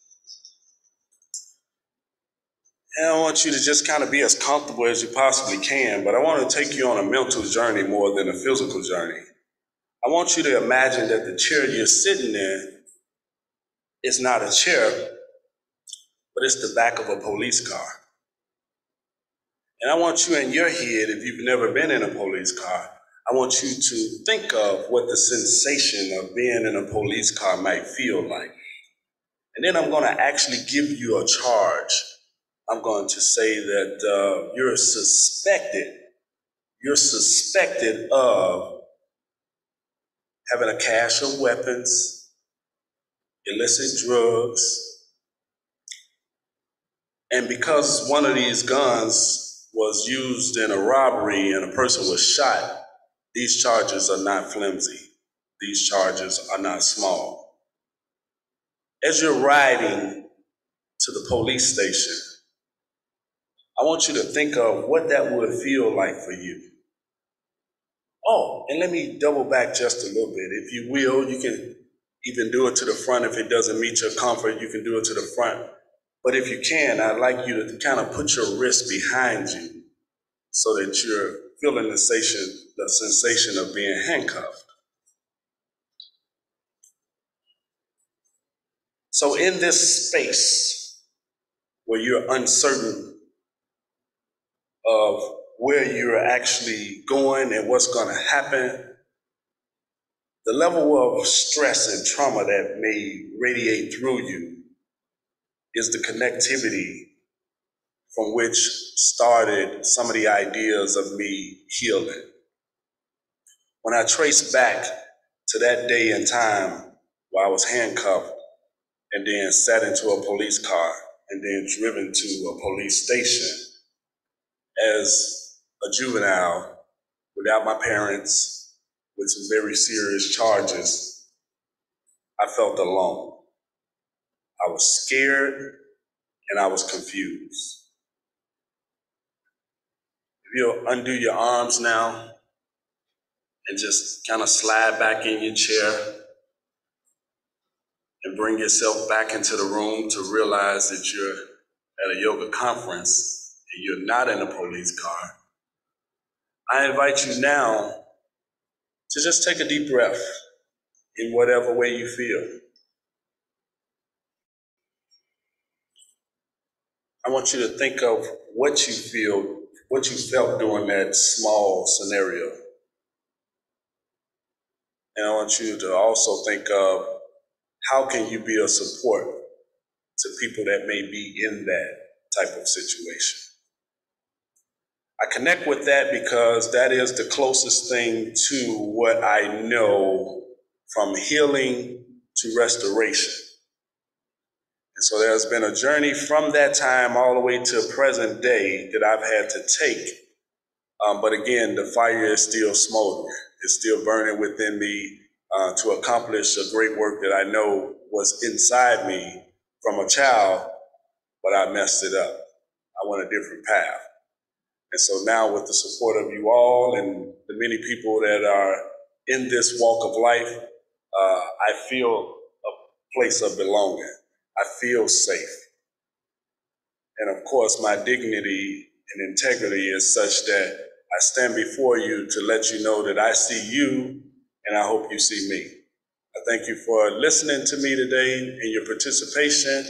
And I want you to just kind of be as comfortable as you possibly can, but I want to take you on a mental journey more than a physical journey. I want you to imagine that the chair you're sitting in is not a chair, but it's the back of a police car. And I want you in your head, if you've never been in a police car, I want you to think of what the sensation of being in a police car might feel like. And then I'm going to actually give you a charge. I'm going to say that you're suspected of having a cache of weapons, illicit drugs, and because one of these guns was used in a robbery and a person was shot, these charges are not flimsy. These charges are not small. As you're riding to the police station, I want you to think of what that would feel like for you. Oh, and let me double back just a little bit. If you will, you can even do it to the front. If it doesn't meet your comfort, you can do it to the front. But if you can, I'd like you to kind of put your wrist behind you so that you're feeling the sensation of being handcuffed. So in this space where you're uncertain of where you're actually going and what's going to happen, the level of stress and trauma that may radiate through you is the connectivity from which started some of the ideas of me healing. When I trace back to that day and time where I was handcuffed and then sat into a police car and then driven to a police station as a juvenile without my parents with some very serious charges, I felt alone. I was scared and I was confused. If you'll undo your arms now and just kind of slide back in your chair and bring yourself back into the room to realize that you're at a yoga conference and you're not in a police car. I invite you now to just take a deep breath in whatever way you feel. I want you to think of what you feel, what you felt during that small scenario. And I want you to also think of how can you be a support to people that may be in that type of situation. I connect with that because that is the closest thing to what I know from healing to restoration. And so there's been a journey from that time all the way to present day that I've had to take. But again, the fire is still smoldering. It's still burning within me to accomplish a great work that I know was inside me from a child, but I messed it up. I went a different path. And so now with the support of you all and the many people that are in this walk of life, I feel a place of belonging. I feel safe. And of course, my dignity and integrity is such that I stand before you to let you know that I see you and I hope you see me. I thank you for listening to me today and your participation.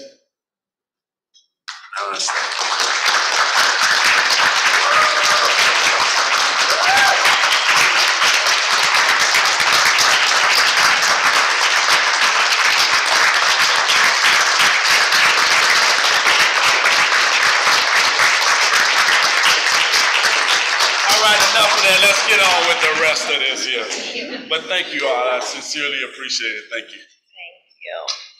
Let's get on with the rest of this here. But thank you all. I sincerely appreciate it. Thank you. Thank you.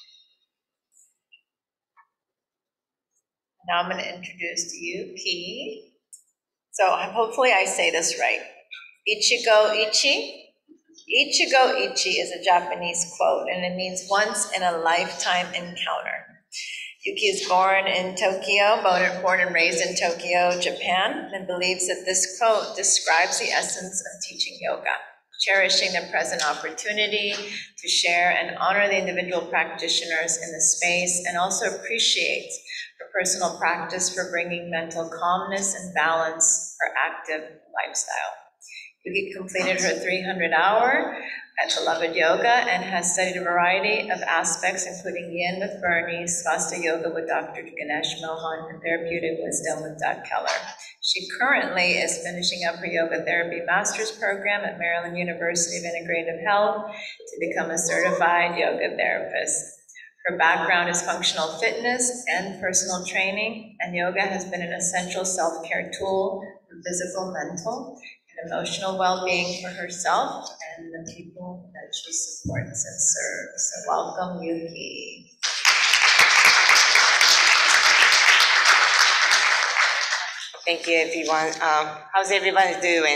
Now I'm going to introduce Yuki. So hopefully I say this right. Ichigo Ichi. Ichigo Ichi is a Japanese quote, and it means once in a lifetime encounter. Yuki is born in Tokyo, born and raised in Tokyo, Japan, and believes that this quote describes the essence of teaching yoga, cherishing the present opportunity to share and honor the individual practitioners in the space, and also appreciates her personal practice for bringing mental calmness and balance for active lifestyle. Yuki completed her 300-hour at Beloved Yoga and has studied a variety of aspects, including Yin with Bernie, Svasta Yoga with Dr. Ganesh Mohan, and Therapeutic Wisdom with Doug Keller. She currently is finishing up her Yoga Therapy Master's Program at Maryland University of Integrative Health to become a certified yoga therapist. Her background is functional fitness and personal training, and yoga has been an essential self-care tool for physical, mental, and emotional well-being for herself and the people that she supports and serves. So welcome, Yuki. Thank you, everyone. How's everybody doing?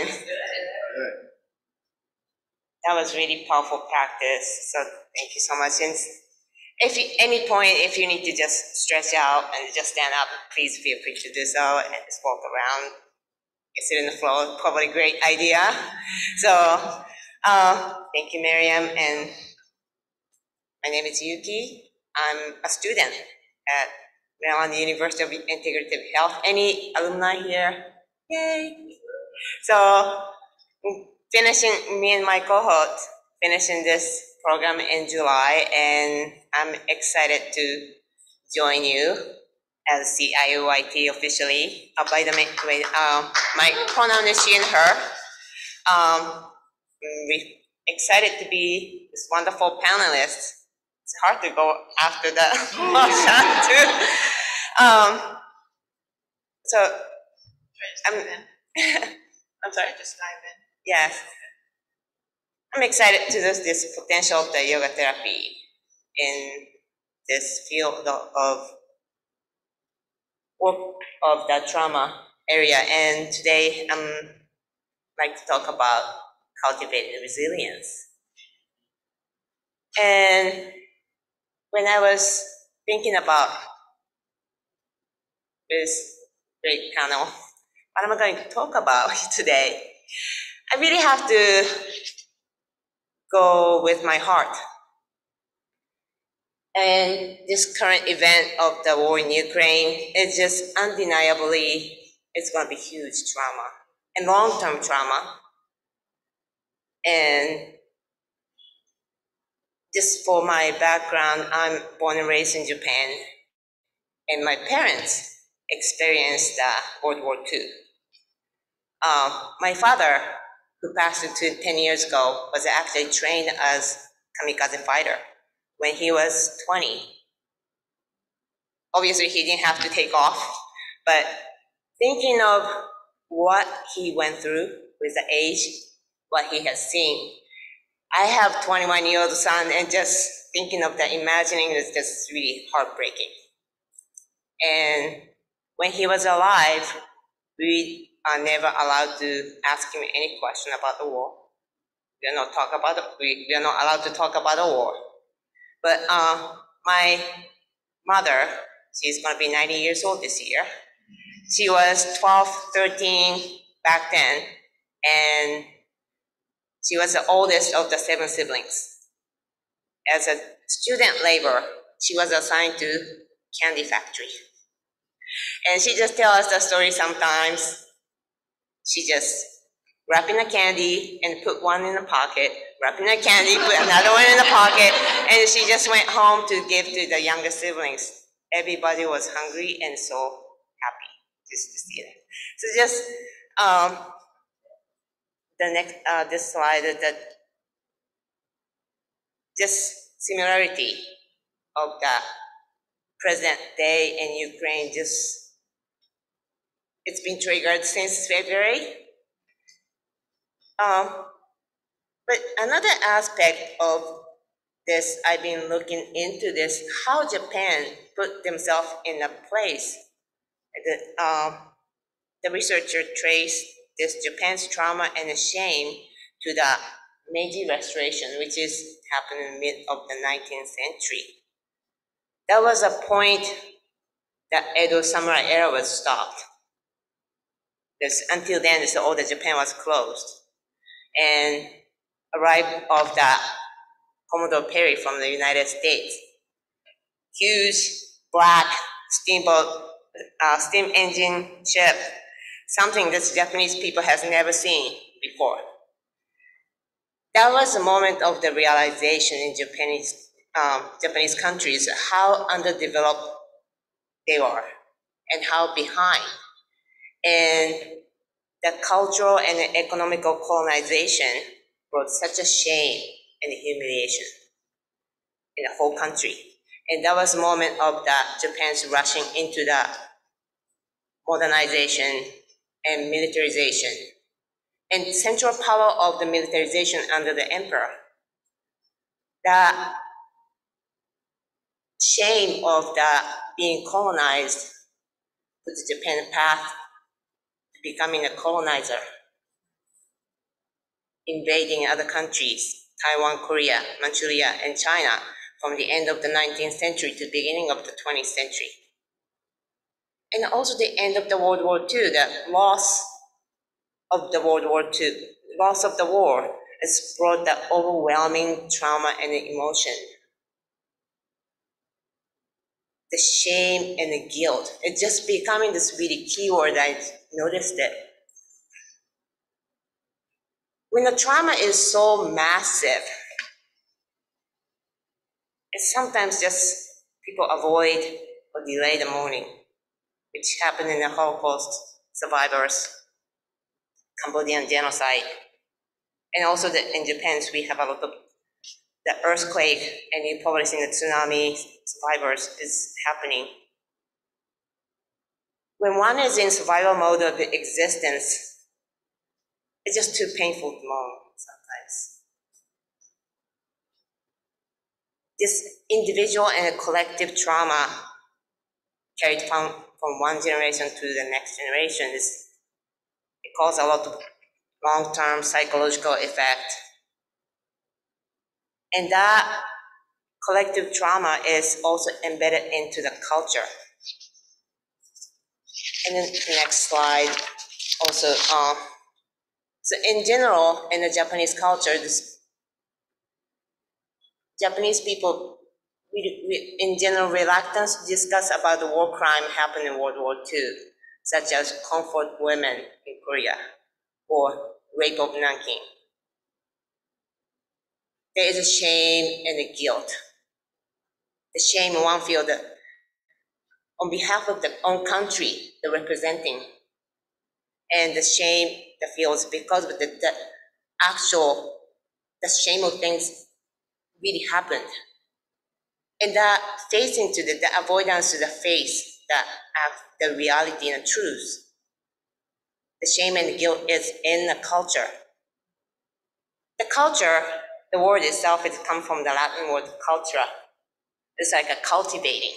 That was really powerful practice. So thank you so much. And if you, any point, if you need to just stretch out and just stand up, please feel free to do so and just walk around. Sit in the floor, probably a great idea. So thank you, Maryam. And my name is Yuki. I'm a student at Maryland University of Integrative Health. Any alumni here? Yay! So finishing, me and my cohort, finishing this program in July, and I'm excited to join you as CIOIT officially. By the way, my pronoun is she and her. We're excited to be this wonderful panelist. It's hard to go after the Marshawn too. So I'm sorry. Just dive in. Yes, I'm excited to do this potential of the yoga therapy in this field of work of the trauma area, and today I'm like to talk about cultivating resilience. And when I was thinking about this great panel, what am I going to talk about today? I really have to go with my heart. And this current event of the war in Ukraine is just undeniably, it's going to be huge trauma and long-term trauma. And just for my background, I'm born and raised in Japan, and my parents experienced World War II. My father, who passed away 10 years ago, was actually trained as kamikaze fighter when he was 20. Obviously, he didn't have to take off, but thinking of what he went through with the age, what he has seen. I have 21-year-old son, and just thinking of that, imagining is just really heartbreaking. And when he was alive, we are never allowed to ask him any question about the war. We are not allowed to talk about the war. But my mother, she's going to be 90 years old this year. She was 12, 13 back then, and she was the oldest of the 7 siblings. As a student labor, she was assigned to candy factory. And she just tells us the story sometimes. She just wrap in a candy and put one in the pocket, wrap in a candy, put another one in the pocket, and she just went home to give to the younger siblings. Everybody was hungry and so happy just to see that. So just the next this slide is that just similarity of the present day in Ukraine. Just it's been triggered since February. But another aspect of this, I've been looking into this, how Japan put themselves in a place. The researcher traced this Japan's trauma and shame to the Meiji Restoration, which is happened in the mid of the 19th century. That was a point that Edo samurai era was stopped. Until then, all the Japan was closed. And arrival of the Commodore Perry from the United States. Huge black steamboat, steam engine ship, something that Japanese people has never seen before. That was the moment of the realization in Japanese countries how underdeveloped they are and how behind. And the cultural and the economical colonization brought such a shame and humiliation in the whole country. And that was the moment of Japan's rushing into the modernization and militarization. And central power of the militarization under the emperor. The shame of being colonized put Japan path to becoming a colonizer, invading other countries, Taiwan, Korea, Manchuria, and China from the end of the 19th century to the beginning of the 20th century. And also the end of the World War II, the loss of the World War II, loss of the war has brought the overwhelming trauma and the emotion. The shame and the guilt. It's just becoming this really keyword. I noticed it. When the trauma is so massive, it's sometimes just people avoid or delay the mourning. which happened in the Holocaust survivors, Cambodian genocide. And also in Japan, we have a lot of the earthquake, and you probably seen the tsunami survivors is happening. When one is in survival mode of existence, it's just too painful to mourn sometimes. This individual and collective trauma carried from one generation to the next generation it causes a lot of long-term psychological effect. And that collective trauma is also embedded into the culture. And then the next slide also, so in general, in the Japanese culture, Japanese people, we in general reluctance to discuss about the war crime happened in World War II, such as comfort women in Korea or rape of Nanking. There is a shame and a guilt. The shame one feels that on behalf of their own country they're representing, and the shame that feels because of the shame of things really happened. And that facing to the avoidance to the face the reality and the truth. The shame and the guilt is in the culture. The culture, the word itself, it comes from the Latin word cultura. It's like a cultivating.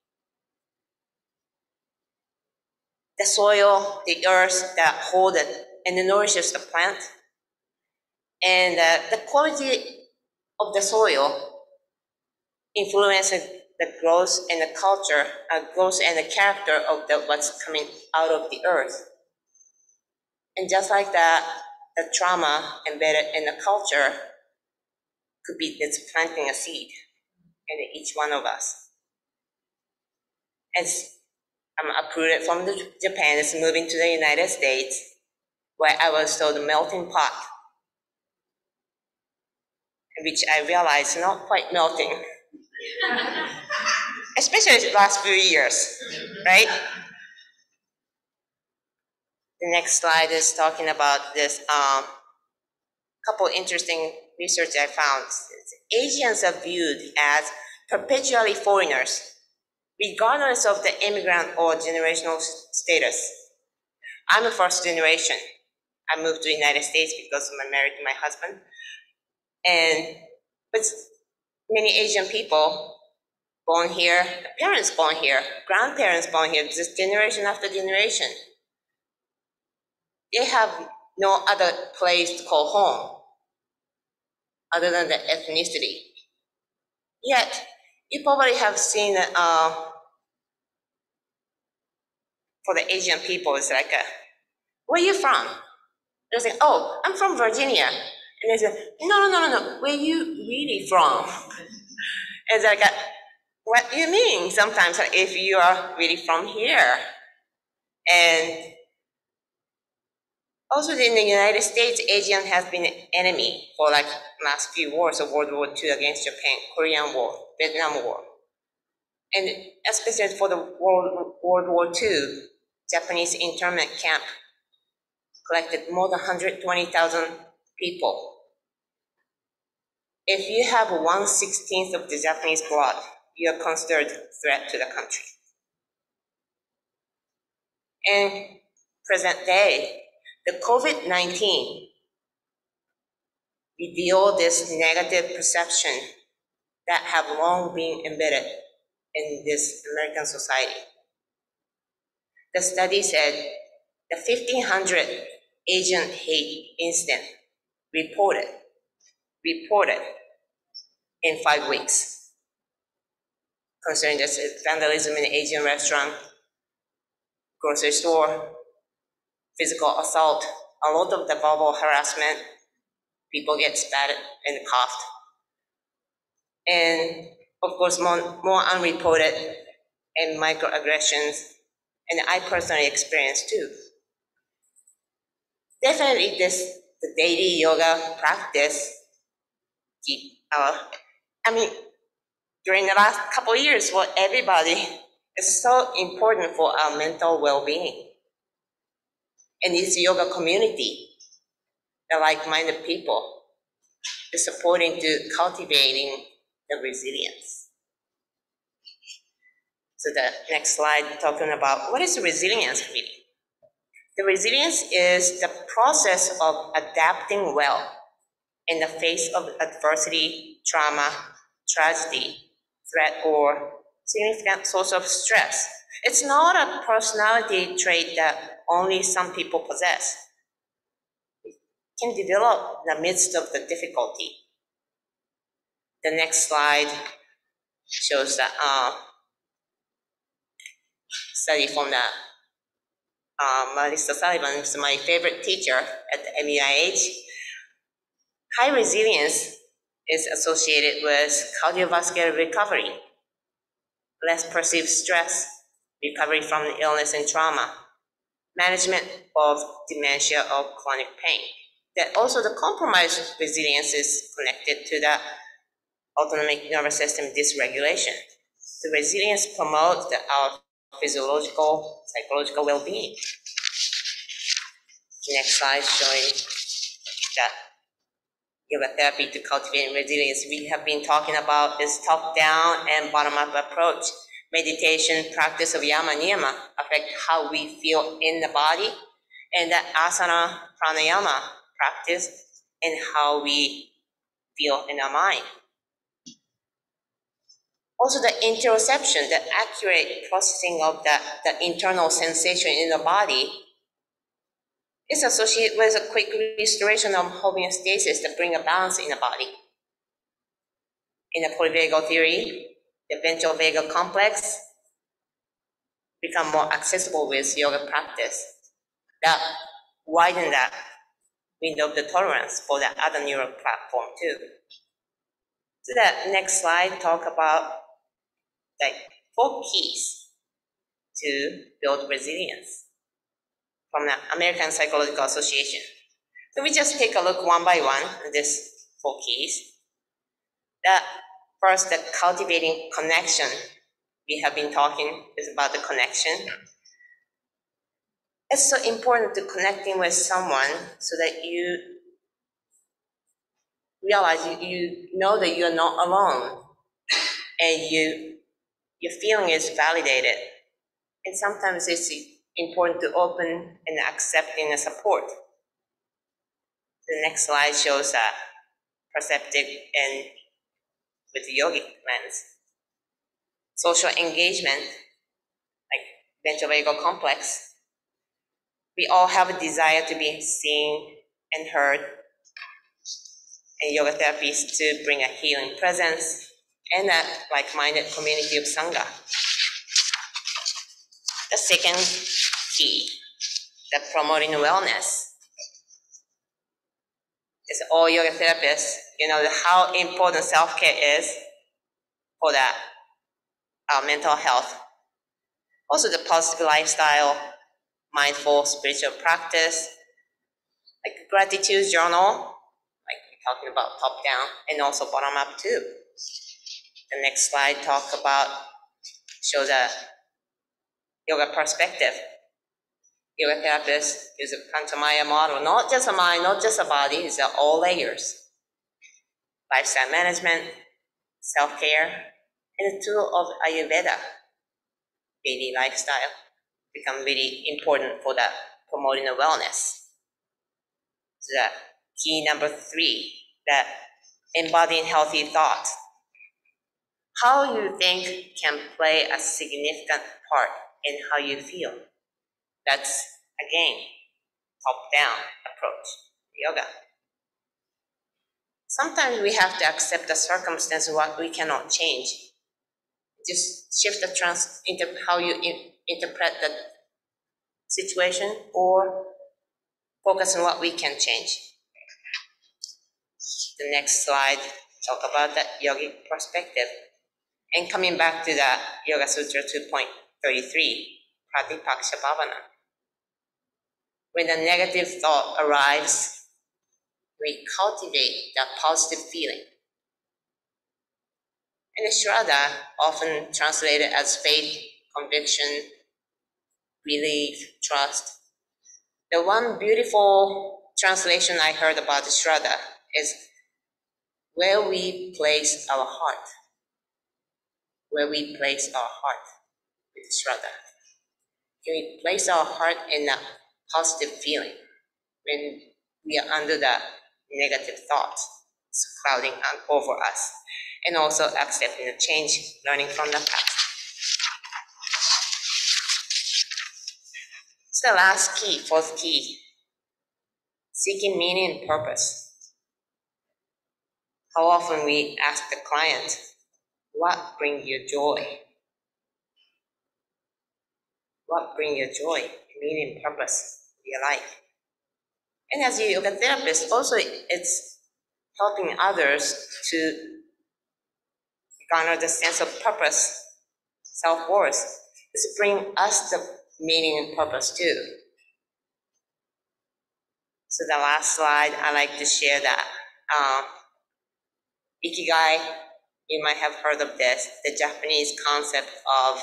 The soil, the earth that hold it and it nourishes the plant. And the quality of the soil influences the growth and the culture, growth and the character of what's coming out of the earth. And just like that, the trauma embedded in the culture could be it's planting a seed in each one of us. As I'm uprooted from Japan, it's moving to the United States, where I was told the melting pot, which I realized not quite melting, especially the last few years, right? The next slide is talking about this couple interesting research I found. Asians are viewed as perpetually foreigners, regardless of the immigrant or generational status. I'm a first generation. I moved to the United States because I'm married to my husband. But many Asian people born here, parents born here, grandparents born here, just generation after generation, they have no other place to call home other than the ethnicity. Yet, you probably have seen for the Asian people, it's like, where are you from? They say, oh, I'm from Virginia. And they say, no, where are you really from? It's like, what do you mean? Sometimes if you are really from here. And also in the United States, Asian has been an enemy for like last few wars of World War II against Japan, Korean War, Vietnam War. And especially for the World War II, Japanese internment camp collected more than 120,000 people. If you have 1/16 of the Japanese blood, you are considered a threat to the country. And present day, the COVID-19 revealed this negative perception that have long been embedded in this American society. The study said the 1,500 Asian hate incident reported in 5 weeks concerning this vandalism in an Asian restaurant, grocery store, physical assault, a lot of the verbal harassment, people get spat and coughed. And of course, more unreported and microaggressions, and I personally experienced too. Definitely the daily yoga practice, during the last couple of years, what everybody is so important for our mental well-being. And this yoga community, the like-minded people, is supporting to cultivating the resilience. So the next slide, talking about what is resilience really? The resilience is the process of adapting well in the face of adversity, trauma, tragedy, threat, or significant source of stress. It's not a personality trait that only some people possess. It can develop in the midst of the difficulty. The next slide shows the study from the Melissa Sullivan, who's my favorite teacher at the MEIH. High resilience is associated with cardiovascular recovery, less perceived stress, recovery from illness and trauma, management of dementia or chronic pain. That also the compromised resilience is connected to the autonomic nervous system dysregulation. The resilience promotes our physiological, psychological well-being. Next slide showing that yoga therapy to cultivate resilience. We have been talking about this top-down and bottom-up approach. Meditation, practice of yama niyama affect how we feel in the body, and the asana pranayama practice and how we feel in our mind. Also the interoception, the accurate processing of the internal sensation in the body is associated with a quick restoration of homeostasis to bring a balance in the body. In the polyvagal theory, the ventral vagal complex become more accessible with yoga practice. That widen that window of the tolerance for the other neural platform too. So the next slide talk about like 4 keys to build resilience from the American Psychological Association. So we just take a look one by one at these 4 keys. First, the cultivating connection. We have been talking is about the connection. It's so important to connecting with someone so that you realize you know that you're not alone and your feeling is validated. And sometimes it's important to open and accepting the support. The next slide shows that perceptive and with the yogic lens. Social engagement, like ventral vagal complex. We all have a desire to be seen and heard, and yoga therapy is to bring a healing presence and a like-minded community of Sangha. The second key, the promoting wellness. It's all yoga therapists, how important self-care is for that, our mental health. Also the positive lifestyle, mindful spiritual practice, like gratitude journal, like we're talking about top down, and also bottom up too. The next slide shows a yoga perspective. Yoga therapists use a Pantamaya model, not just a mind, not just a body, it's all layers. Lifestyle management, self-care, and the tool of Ayurveda, daily lifestyle, become really important for that promoting the wellness. So that key number 3, that embodying healthy thoughts. How you think can play a significant part in how you feel. That's, again, top-down approach to yoga. Sometimes we have to accept the circumstance of what we cannot change. Just shift how you interpret the situation, or focus on what we can change. The next slide talk about the yogic perspective. And coming back to the Yoga Sutra 2.33, Pratipaksha Bhavana. When a negative thought arrives, we cultivate that positive feeling. And the Shraddha, often translated as faith, conviction, belief, trust. The one beautiful translation I heard about the Shraddha is where we place our heart. Where we place our heart with Shraddha. Can we place our heart in a positive feeling when we are under the negative thoughts clouding over us, and also accepting the change, learning from the past. So the last key, fourth key, seeking meaning and purpose. How often we ask the client, what brings you joy? What brings you joy, meaning and purpose in your life? And as a yoga therapist, also it's helping others to garner the sense of purpose, self-worth. It's bring us the meaning and purpose too. So the last slide, I like to share that. Ikigai, you might have heard of this, the Japanese concept of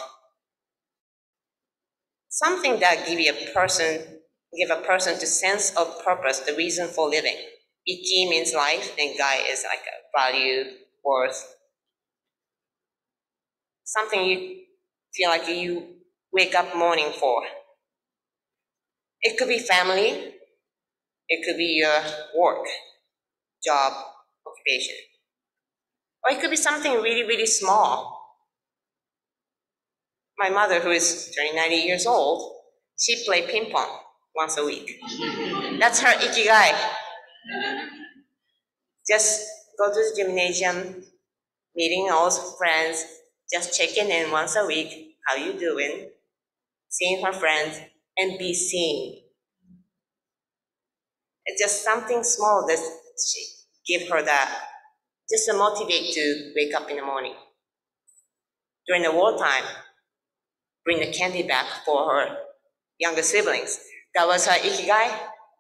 something that give a person the sense of purpose, the reason for living. Iki means life, and gai is like a value, worth. Something you feel like you wake up morning for. It could be family, it could be your work, job, occupation. Or it could be something really, really small. My mother, who is turning 90 years old, she plays ping pong once a week. That's her ikigai. Just go to the gymnasium, meeting all friends, just checking in once a week, how you doing, seeing her friends, and be seen. It's just something small that she give her that, just to motivate to wake up in the morning. During the wartime, bring the candy back for her younger siblings. That was her ikigai.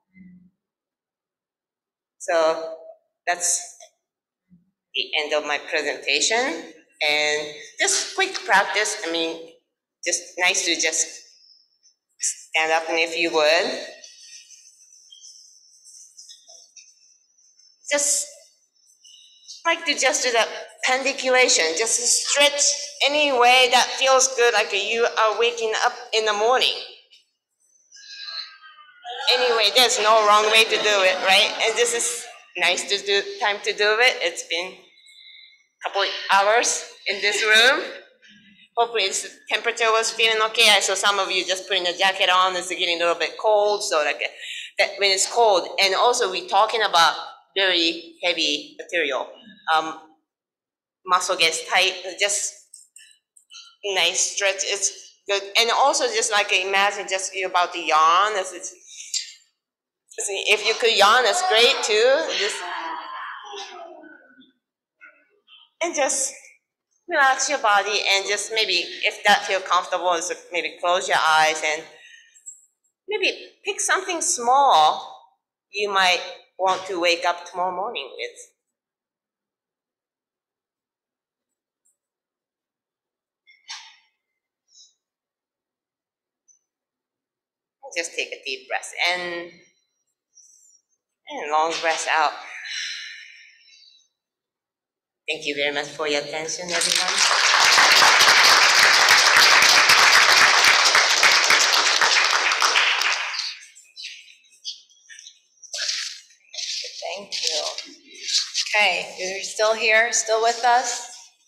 So that's the end of my presentation. And just quick practice. I mean, just nice to just stand up, and if you would, just like to just do the pandiculation, just to stretch any way that feels good, like you are waking up in the morning. Anyway, there's no wrong way to do it, right? And this is nice to do, time to do it. It's been a couple hours in this room. Hopefully the temperature was feeling okay. I saw some of you just putting a jacket on. It's getting a little bit cold, so like that when it's cold. And also we're talking about very heavy material. Muscle gets tight, just nice stretch. It's good. And also just like imagine just you're about to yawn. If you could yawn, that's great too. And just relax your body, and just maybe, if that feels comfortable, is maybe close your eyes and maybe pick something small you might want to wake up tomorrow morning with. Just take a deep breath in and long breath out. Thank you very much for your attention, everyone. Thank you. Okay, you're still here, still with us?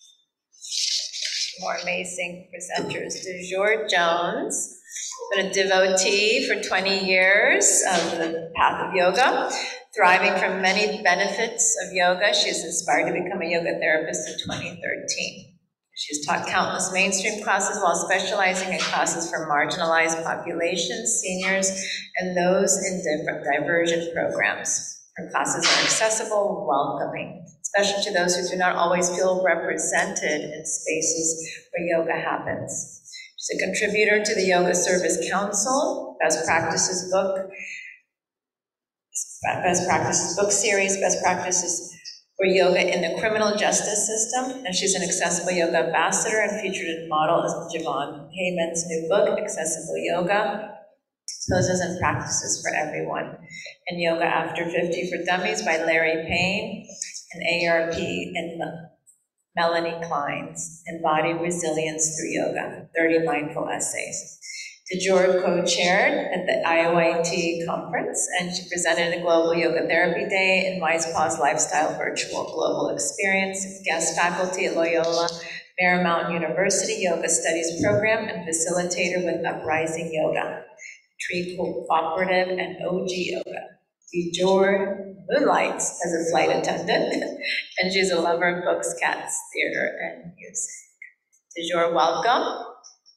More amazing presenters. DeJour Jones, been a devotee for 20 years of the path of yoga, thriving from many benefits of yoga. She is inspired to become a yoga therapist in 2013. She has taught countless mainstream classes while specializing in classes for marginalized populations, seniors, and those in diversion programs. Her classes are accessible and welcoming, especially to those who do not always feel represented in spaces where yoga happens. She's a contributor to the Yoga Service Council, Best Practices book series, Best Practices for yoga in the criminal justice system, and she's an accessible yoga ambassador and featured in model as Javon Heyman's new book, Accessible Yoga, Poses and Practices for Everyone, and Yoga After 50 for Dummies by Larry Payne, and ARP and Melanie Klein's Embody Resilience Through Yoga, 30 Mindful Essays. DeJour co-chaired at the IOIT conference, and she presented a Global Yoga Therapy Day and Wise Pause Lifestyle Virtual Global Experience, guest faculty at Loyola Marymount University Yoga Studies Program, and facilitator with Uprising Yoga, Tree Cooperative, and OG Yoga. DeJour moonlights as a flight attendant, and she's a lover of books, cats, theater, and music. DeJour, welcome.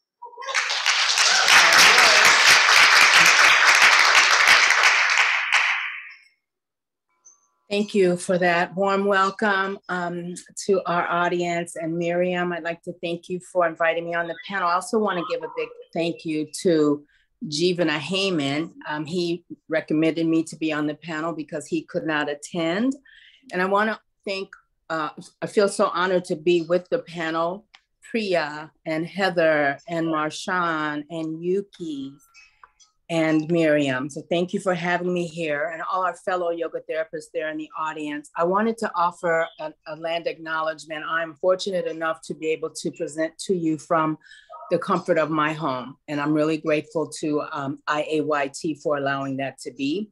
Thank you for that warm welcome to our audience. And Maryam, I'd like to thank you for inviting me on the panel. I also want to give a big thank you to Jivana Heyman. He recommended me to be on the panel because he could not attend. And I want to thank, I feel so honored to be with the panel, Priya and Heather and Marshawn and Yuki and Maryam. So thank you for having me here, and all our fellow yoga therapists there in the audience. I wanted to offer a land acknowledgement. I'm fortunate enough to be able to present to you from the comfort of my home, and I'm really grateful to IAYT for allowing that to be.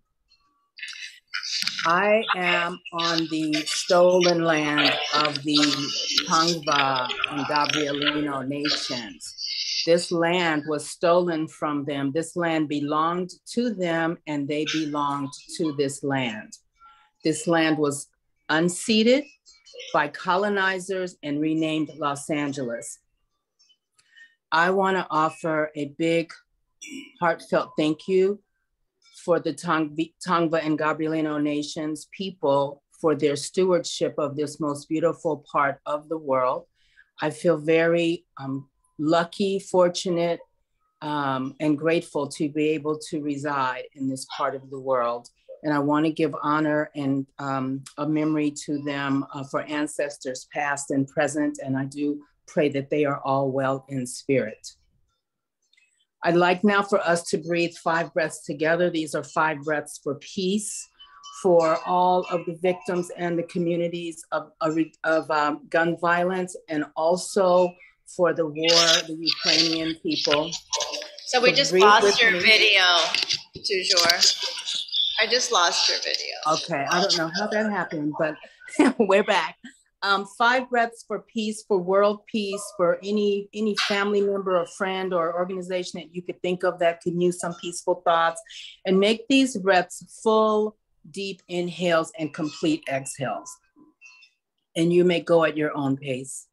I am on the stolen land of the Tongva and Gabrielino nations. This land was stolen from them. This land belonged to them, and they belonged to this land. This land was unceded by colonizers and renamed Los Angeles. I want to offer a big, heartfelt thank you for the Tongva and Gabrielino nations people for their stewardship of this most beautiful part of the world. I feel very lucky, fortunate, and grateful to be able to reside in this part of the world. And I want to give honor and a memory to them for ancestors past and present. And I do pray that they are all well in spirit. I'd like now for us to breathe 5 breaths together. These are 5 breaths for peace, for all of the victims and the communities of gun violence, and also for the war, the Ukrainian people. So we just lost your video, DeJour. I just lost your video. Okay, I don't know how that happened, but we're back. 5 breaths for peace, for world peace, for any family member or friend or organization that you could think of that could use some peaceful thoughts. And make these breaths full, deep inhales and complete exhales. And you may go at your own pace.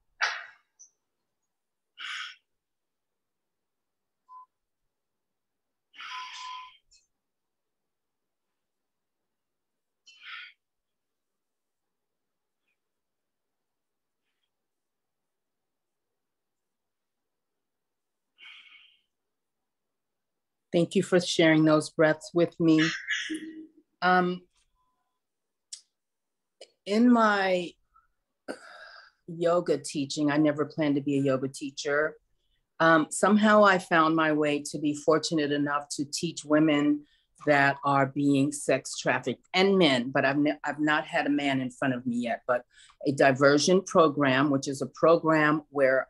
Thank you for sharing those breaths with me. In my yoga teaching, I never planned to be a yoga teacher. Somehow I found my way to be fortunate enough to teach women that are being sex trafficked, and men, but I've not had a man in front of me yet, but a diversion program, which is a program where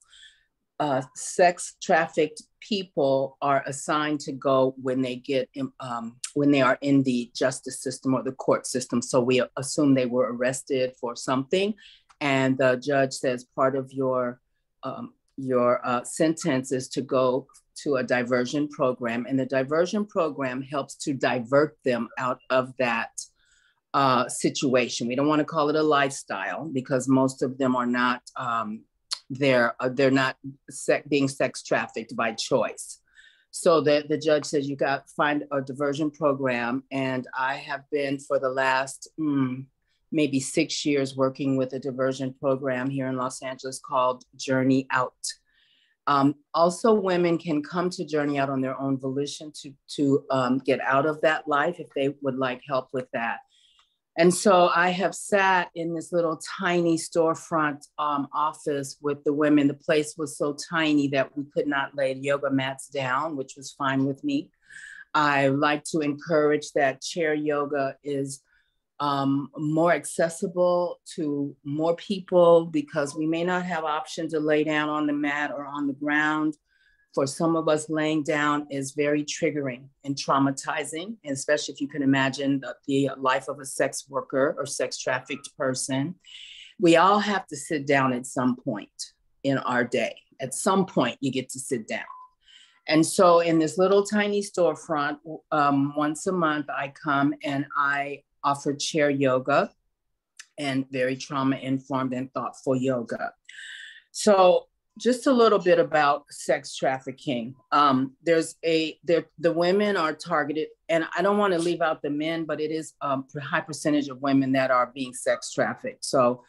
sex trafficked people are assigned to go when they get when they are in the justice system or the court system. So we assume they were arrested for something, and the judge says part of your sentence is to go to a diversion program, and the diversion program helps to divert them out of that situation. We don't want to call it a lifestyle because most of them are not. They're not being sex trafficked by choice. So the judge says you got to find a diversion program. And I have been for the last maybe 6 years working with a diversion program here in Los Angeles called Journey Out. Also, women can come to Journey Out on their own volition to get out of that life if they would like help with that. And so I have sat in this little tiny storefront office with the women. The place was so tiny that we could not lay yoga mats down, which was fine with me. I like to encourage that chair yoga is more accessible to more people because we may not have option to lay down on the mat or on the ground. For some of us, laying down is very triggering and traumatizing, and especially if you can imagine the life of a sex worker or sex trafficked person. We all have to sit down at some point in our day. At some point, you get to sit down. And so in this little tiny storefront, once a month, I come and I offer chair yoga and very trauma-informed and thoughtful yoga. So just a little bit about sex trafficking. The women are targeted, and I don't want to leave out the men, but it is a high percentage of women that are being sex trafficked. So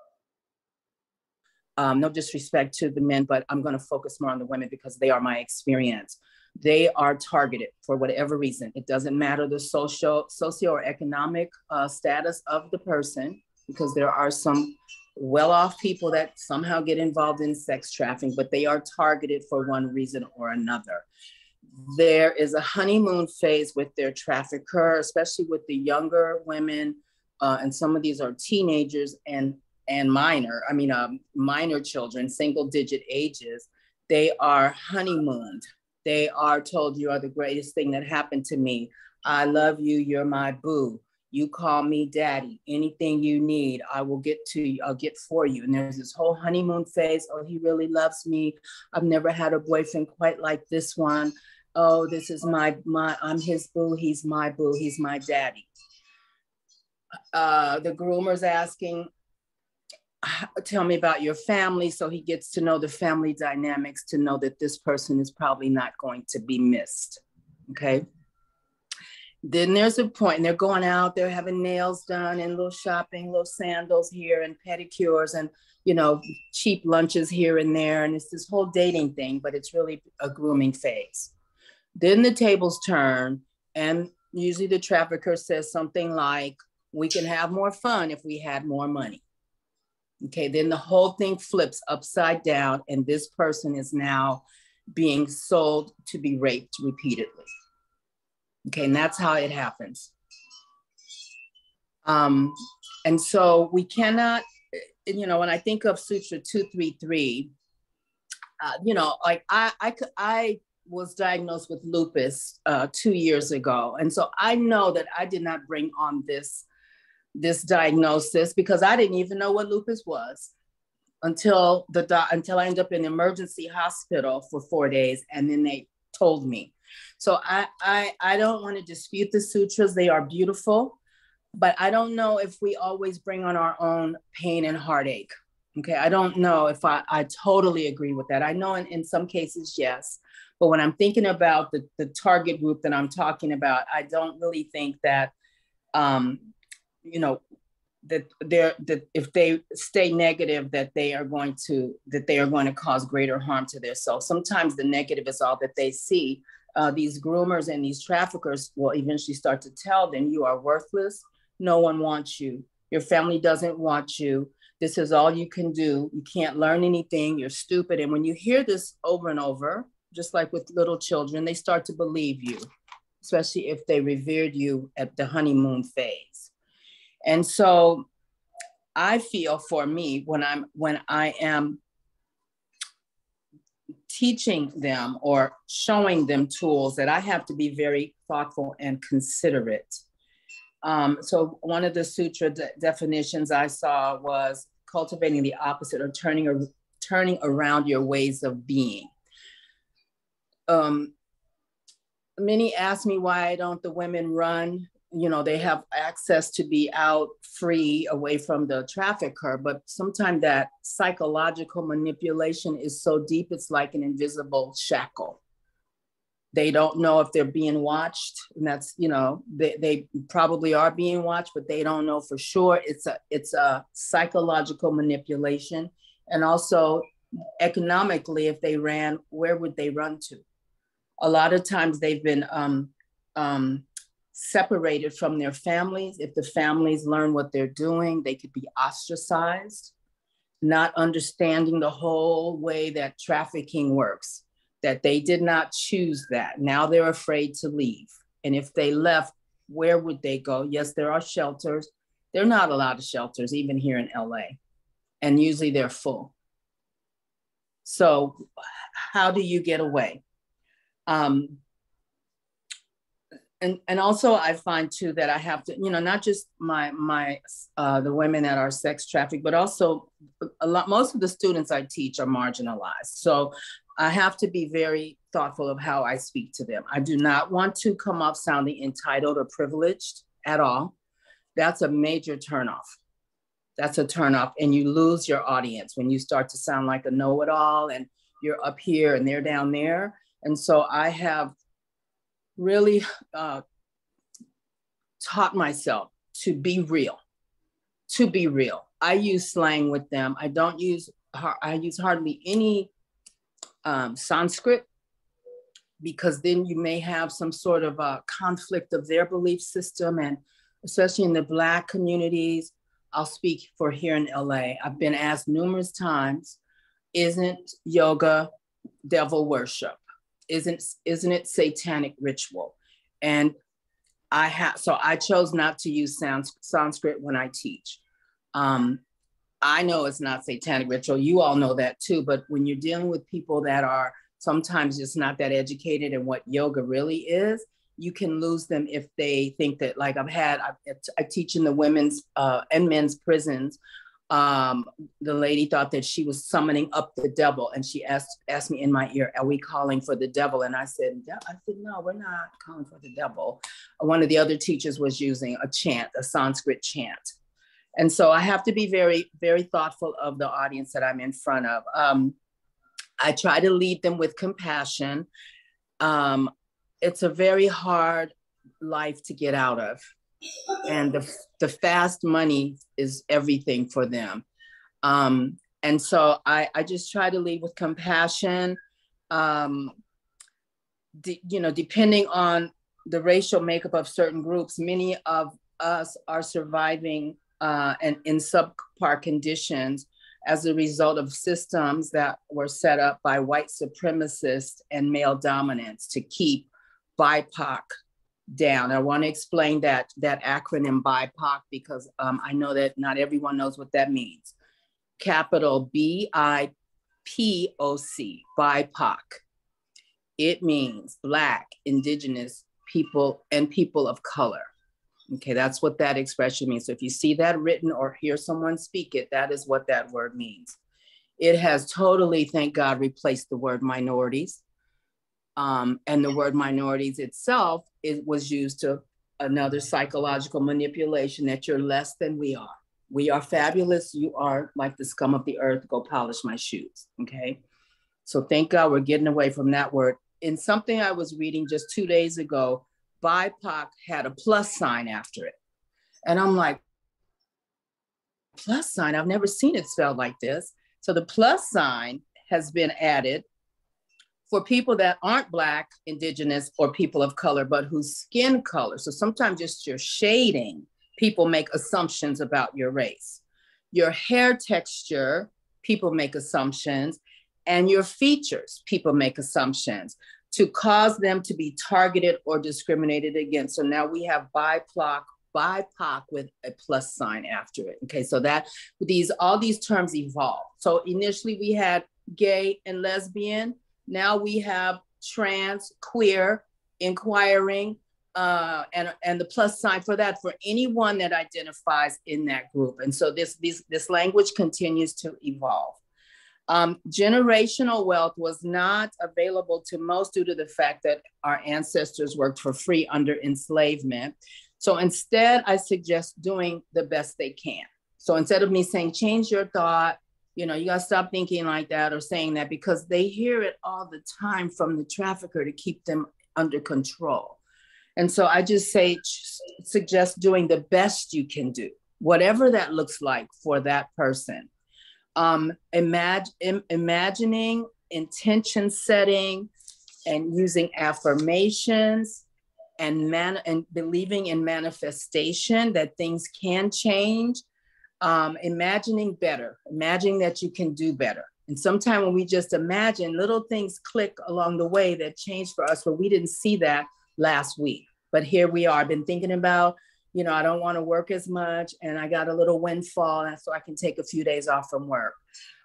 no disrespect to the men, but I'm going to focus more on the women because they are my experience. They are targeted for whatever reason. It doesn't matter the socio or economic status of the person, because there are some well-off people that somehow get involved in sex trafficking, but they are targeted for one reason or another. There is a honeymoon phase with their trafficker, especially with the younger women, and some of these are teenagers and minor children, single-digit ages. They are honeymooned. They are told, you are the greatest thing that happened to me. I love you, you're my boo. You call me daddy. Anything you need, I will get to you, I'll get for you. And there's this whole honeymoon phase. Oh, he really loves me. I've never had a boyfriend quite like this one. Oh, this is I'm his boo, he's my boo, he's my daddy. The groomer's asking, tell me about your family. So he gets to know the family dynamics to know that this person is probably not going to be missed, okay? Then there's a point, and they're going out, they're having nails done and little shopping, little sandals here and pedicures and, you know, cheap lunches here and there. And it's this whole dating thing, but it's really a grooming phase. Then the tables turn, and usually the trafficker says something like, we can have more fun if we had more money. Okay, then the whole thing flips upside down, and this person is now being sold to be raped repeatedly. Okay, and that's how it happens. And so we cannot, you know, when I think of Sutra 233, you know, like I was diagnosed with lupus 2 years ago. And so I know that I did not bring on this diagnosis because I didn't even know what lupus was until I ended up in the emergency hospital for 4 days, and then they told me. So I don't want to dispute the sutras. They are beautiful, but I don't know if we always bring on our own pain and heartache. Okay, I don't know if I totally agree with that. I know in some cases, yes, but when I'm thinking about the target group that I'm talking about, I don't really think that, you know, that if they stay negative, that they are going to cause greater harm to their self. Sometimes the negative is all that they see. These groomers and these traffickers will eventually start to tell them, you are worthless. No one wants you. Your family doesn't want you. This is all you can do. You can't learn anything. You're stupid. And when you hear this over and over, just like with little children, they start to believe you, especially if they revered you at the honeymoon phase. And so I feel for me, when I am teaching them or showing them tools, that I have to be very thoughtful and considerate. So one of the sutra definitions I saw was cultivating the opposite, or turning around your ways of being. Many ask me, why don't the women run? You know, they have access to be out free away from the trafficker, but sometimes that psychological manipulation is so deep, it's like an invisible shackle. They don't know if they're being watched, and that's, you know, they probably are being watched, but they don't know for sure. It's a psychological manipulation. And also economically, if they ran, where would they run to? A lot of times they've been separated from their families. If the families learn what they're doing, they could be ostracized, not understanding the whole way that trafficking works, that they did not choose that. Now they're afraid to leave. And if they left, where would they go? Yes, there are shelters. There are not a lot of shelters, even here in LA. And usually they're full. So how do you get away? And also I find too that I have to, not just the women that are sex trafficked, but also most of the students I teach are marginalized. So I have to be very thoughtful of how I speak to them. I do not want to come off sounding entitled or privileged at all. That's a major turnoff. That's a turnoff, and you lose your audience when you start to sound like a know-it-all and you're up here and they're down there. And so I have really taught myself to be real, I use slang with them. I use hardly any Sanskrit, because then you may have some sort of a conflict of their belief system. And especially in the Black communities, I'll speak for here in LA. I've been asked numerous times, isn't yoga devil worship? Isn't it satanic ritual? And so I chose not to use Sanskrit when I teach. I know it's not satanic ritual. You all know that too. But when you're dealing with people that are sometimes just not that educated in what yoga really is, you can lose them if they think that, like I teach in the women's and men's prisons. The lady thought that she was summoning up the devil, and she asked me in my ear, "Are we calling for the devil?" And I said, "No, we're not calling for the devil." One of the other teachers was using a chant, a Sanskrit chant. And so I have to be very, very thoughtful of the audience that I'm in front of. I try to lead them with compassion. It's a very hard life to get out of. And the fast money is everything for them. And so I just try to lead with compassion. Depending on the racial makeup of certain groups, many of us are surviving and in subpar conditions as a result of systems that were set up by white supremacists and male dominance to keep BIPOC down. I want to explain that acronym BIPOC, because I know that not everyone knows what that means. Capital BIPOC, BIPOC. It means Black, Indigenous people, and people of color. Okay, that's what that expression means. So if you see that written or hear someone speak it, that is what that word means. It has totally, thank God, replaced the word minorities. And the word minorities itself, it was used to another psychological manipulation that you're less than we are. We are fabulous. You are like the scum of the earth. Go polish my shoes. Okay. So thank God we're getting away from that word. In something I was reading just 2 days ago, BIPOC had a plus sign after it. And I'm like, plus sign? I've never seen it spelled like this. So the plus sign has been added for people that aren't Black, Indigenous, or people of color, but whose skin color. So sometimes just your shading, people make assumptions about your race. Your hair texture, people make assumptions. And your features, people make assumptions to cause them to be targeted or discriminated against. So now we have BIPOC with a plus sign after it. Okay, so that all these terms evolve. So initially we had gay and lesbian. Now we have trans, queer, inquiring, and the plus sign for that for anyone that identifies in that group. And so this language continues to evolve. Generational wealth was not available to most due to the fact that our ancestors worked for free under enslavement. So instead, I suggest doing the best they can. So instead of me saying, change your thought, you gotta stop thinking like that or saying that, because they hear it all the time from the trafficker to keep them under control. And so I just suggest doing the best you can do, whatever that looks like for that person. Imagining, intention setting, and using affirmations and believing in manifestation, that things can change, imagining better, imagining that you can do better. And sometimes when we just imagine, little things click along the way that change for us, but we didn't see that last week. But here we are. I've been thinking about, I don't want to work as much, and I got a little windfall, and so I can take a few days off from work.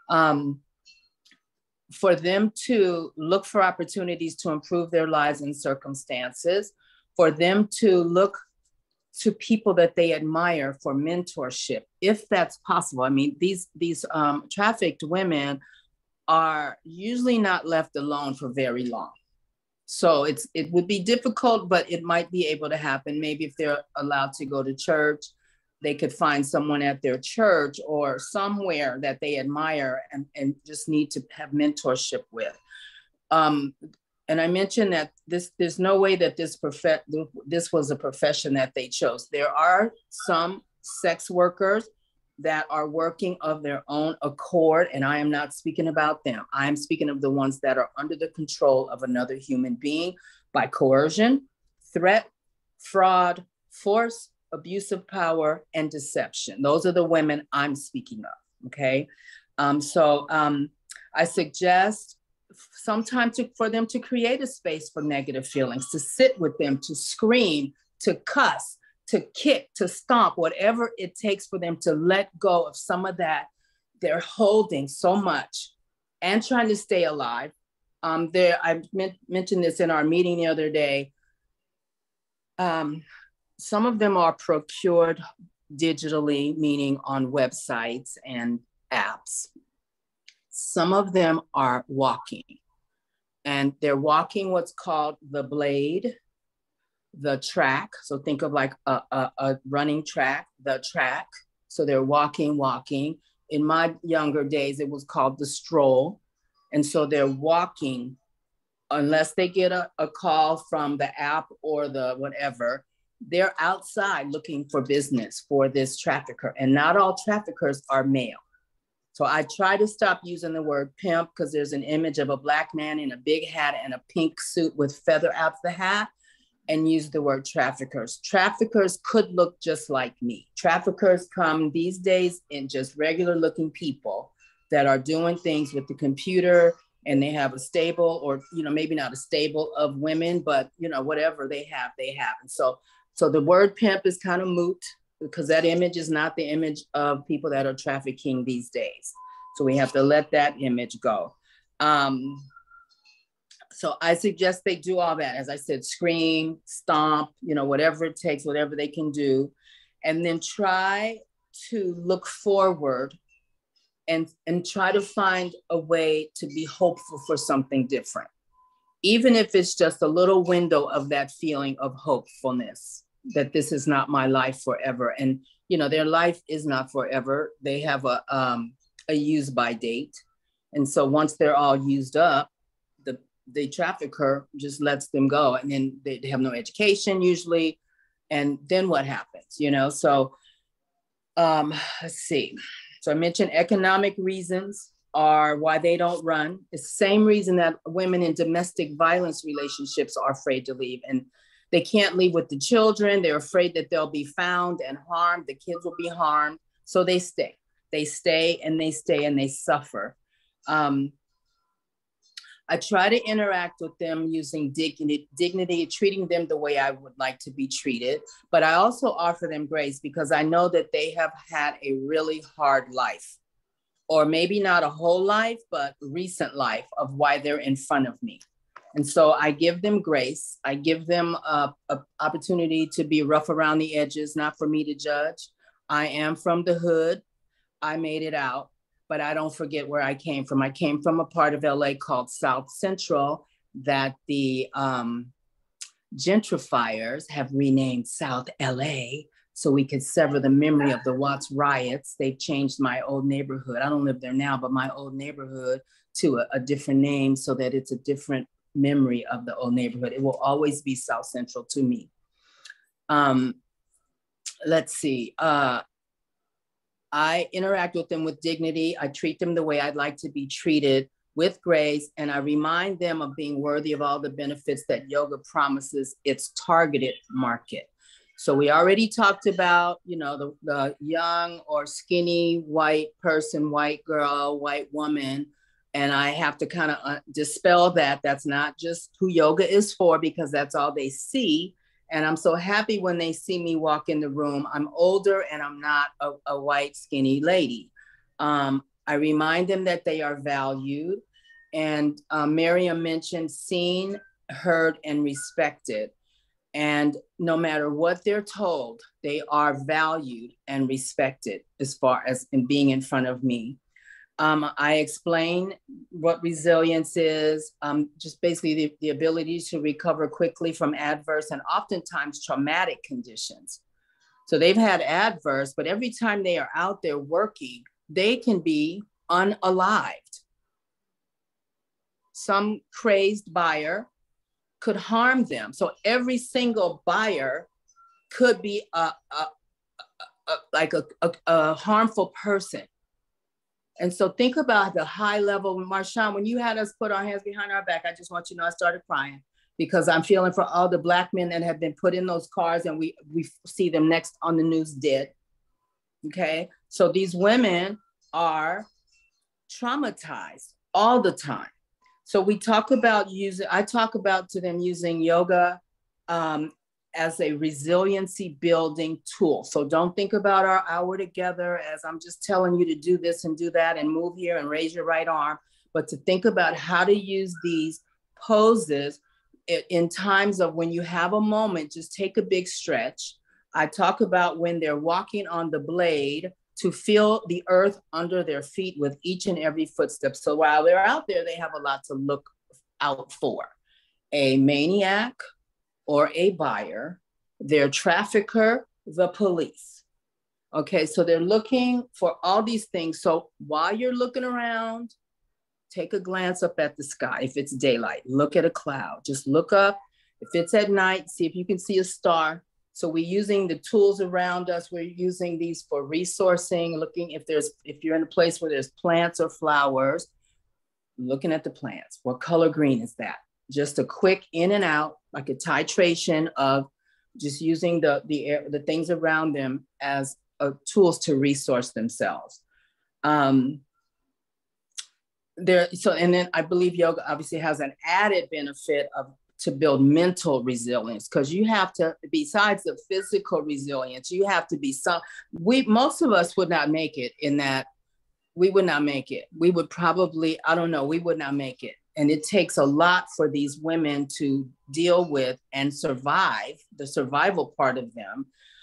For them to look for opportunities to improve their lives and circumstances, for them to look to people that they admire for mentorship, if that's possible. I mean, these trafficked women are usually not left alone for very long. So it would be difficult, but it might be able to happen. Maybe if they're allowed to go to church, they could find someone at their church or somewhere that they admire and just need to have mentorship with. And I mentioned that there's no way that this was a profession that they chose. There are some sex workers that are working of their own accord, and I am not speaking about them. I am speaking of the ones that are under the control of another human being by coercion, threat, fraud, force, abuse of power, and deception. Those are the women I'm speaking of, okay? I suggest sometimes for them to create a space for negative feelings, to sit with them, to scream, to cuss, to kick, to stomp, whatever it takes for them to let go of some of that they're holding so much and trying to stay alive. I mentioned this in our meeting the other day. Some of them are procured digitally, meaning on websites and apps. Some of them are walking, and they're walking what's called the blade, the track. So think of like a running track, the track. So they're walking. In my younger days, it was called the stroll. And so they're walking unless they get a call from the app or the whatever. They're outside looking for business for this trafficker. And not all traffickers are male. So I try to stop using the word pimp because there's an image of a Black man in a big hat and a pink suit with feather out the hat, and use the word traffickers. Traffickers could look just like me. Traffickers come these days in just regular looking people that are doing things with the computer, and they have a stable, or maybe not a stable of women, but whatever they have. And so the word pimp is kind of moot, because that image is not the image of people that are trafficking these days. So we have to let that image go. So I suggest they do all that. As I said, scream, stomp, whatever it takes, whatever they can do. And then try to look forward and try to find a way to be hopeful for something different. Even if it's just a little window of that feeling of hopefulness, that this is not my life forever. And, their life is not forever. They have a use by date. And so once they're all used up, the trafficker just lets them go, and then they have no education usually. And then what happens, So let's see. So I mentioned economic reasons are why they don't run. It's the same reason that women in domestic violence relationships are afraid to leave. And they can't leave with the children. They're afraid that they'll be found and harmed. The kids will be harmed. So they stay. They stay and they stay and they suffer. I try to interact with them using dignity, treating them the way I would like to be treated. But I also offer them grace because I know that they have had a really hard life, or maybe not a whole life, but recent life of why they're in front of me. And so I give them grace. I give them an opportunity to be rough around the edges, not for me to judge. I am from the hood. I made it out. But I don't forget where I came from. I came from a part of LA called South Central that the gentrifiers have renamed South LA so we could sever the memory of the Watts riots. They've changed my old neighborhood. I don't live there now, but my old neighborhood to a different name so that it's a different memory of the old neighborhood. It will always be South Central to me. Let's see. I interact with them with dignity. I treat them the way I'd like to be treated, with grace, and I remind them of being worthy of all the benefits that yoga promises its targeted market. So we already talked about, the young or skinny white person, white girl, white woman, and I have to kind of dispel that. That's not just who yoga is for, because that's all they see. And I'm so happy when they see me walk in the room. I'm older and I'm not a white skinny lady. I remind them that they are valued. And Maryam mentioned seen, heard, and respected. And no matter what they're told, they are valued and respected as far as in being in front of me. I explain what resilience is, just basically the ability to recover quickly from adverse and oftentimes traumatic conditions. So they've had adverse, but every time they are out there working, they can be unalived. Some crazed buyer could harm them. So every single buyer could be a harmful person. And so think about the high level. Marshawn, when you had us put our hands behind our back, I just want you to know I started crying because I'm feeling for all the Black men that have been put in those cars, and we see them next on the news dead. Okay, so these women are traumatized all the time. So we talk about I talk about to them using yoga as a resiliency building tool. So don't think about our hour together as I'm just telling you to do this and do that and move here and raise your right arm, but to think about how to use these poses in times of when you have a moment. Just take a big stretch. I talk about when they're walking on the blade to feel the earth under their feet with each and every footstep. So while they're out there, they have a lot to look out for. A maniac or a buyer, their trafficker, the police. Okay, so they're looking for all these things. So while you're looking around, take a glance up at the sky. If it's daylight, look at a cloud. Just look up. If it's at night, see if you can see a star. So we're using the tools around us. We're using these for resourcing, looking if you're in a place where there's plants or flowers, looking at the plants. What color green is that? Just a quick in and out, like a titration of just using the things around them as tools to resource themselves. And then I believe yoga obviously has an added benefit to build mental resilience, because you have to, besides the physical resilience, you have to be most of us would not make it in that. We would not make it. We would probably, we would not make it. And it takes a lot for these women to deal with and survive, the survival part of them.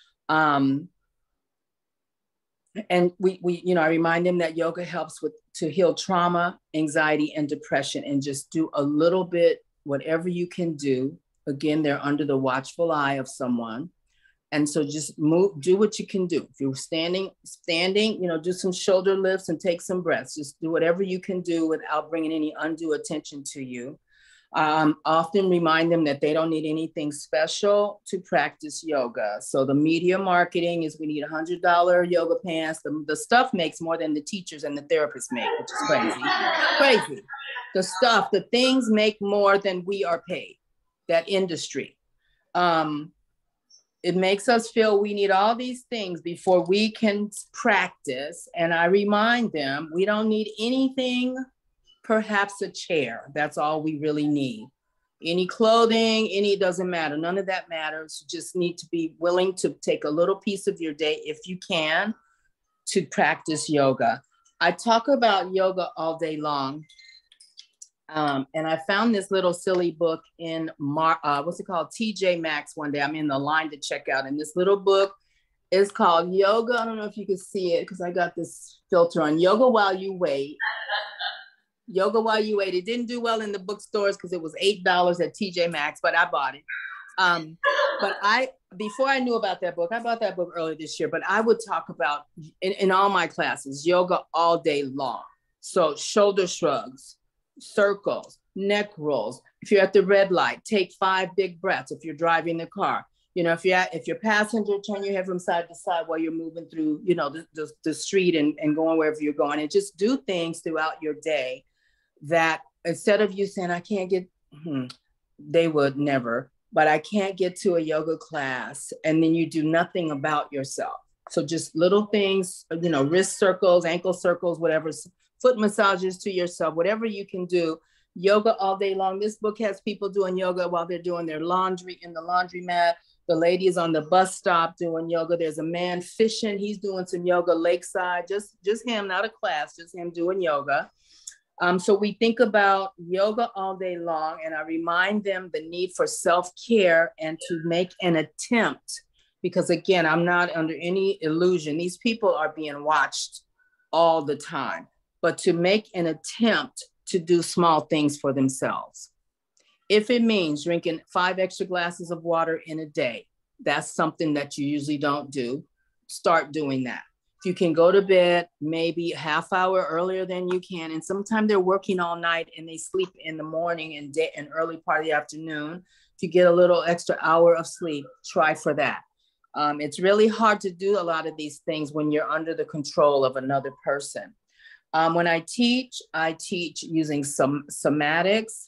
And I remind them that yoga helps to heal trauma, anxiety, and depression, and just do a little bit, whatever you can do. Again, they're under the watchful eye of someone. And so just do what you can do. If you're standing, do some shoulder lifts and take some breaths. Just do whatever you can do without bringing any undue attention to you. Often remind them that they don't need anything special to practice yoga. So the media marketing is we need $100 yoga pants. The stuff makes more than the teachers and the therapists make, which is crazy. Crazy. The things make more than we are paid, that industry. It makes us feel we need all these things before we can practice. And I remind them, we don't need anything, perhaps a chair. That's all we really need. Any clothing, doesn't matter. None of that matters. You just need to be willing to take a little piece of your day, if you can, to practice yoga. I talk about yoga all day long. And I found this little silly book in TJ Maxx one day. I'm in the line to check out, and this little book is called Yoga. I don't know if you can see it because I got this filter on. Yoga While You Wait. Yoga While You Wait. It didn't do well in the bookstores because it was $8 at TJ Maxx, but I bought it. Before I knew about that book, I bought that book earlier this year, but I would talk about in all my classes, yoga all day long. So shoulder shrugs, circles, neck rolls. If you're at the red light, take 5 big breaths. If you're driving the car, if you're passenger, turn your head from side to side while you're moving through, the street and going wherever you're going, and just do things throughout your day that instead of you saying, I can't get, they would never, but I can't get to a yoga class, and then you do nothing about yourself. So just little things, you know, wrist circles, ankle circles, whatever, foot massages to yourself, whatever you can do. Yoga all day long. This book has people doing yoga while they're doing their laundry in the laundromat. The lady is on the bus stop doing yoga. There's a man fishing. He's doing some yoga lakeside, just him, not a class, just him doing yoga. So we think about yoga all day long, and I remind them the need for self-care and to make an attempt, because again, I'm not under any illusion. These people are being watched all the time, but to make an attempt to do small things for themselves. If it means drinking 5 extra glasses of water in a day, that's something that you usually don't do. Start doing that. If you can go to bed maybe a half hour earlier than you can, and sometimes they're working all night and they sleep in the morning and early part of the afternoon. If you get a little extra hour of sleep, try for that. It's really hard to do a lot of these things when you're under the control of another person. When I teach using some somatics.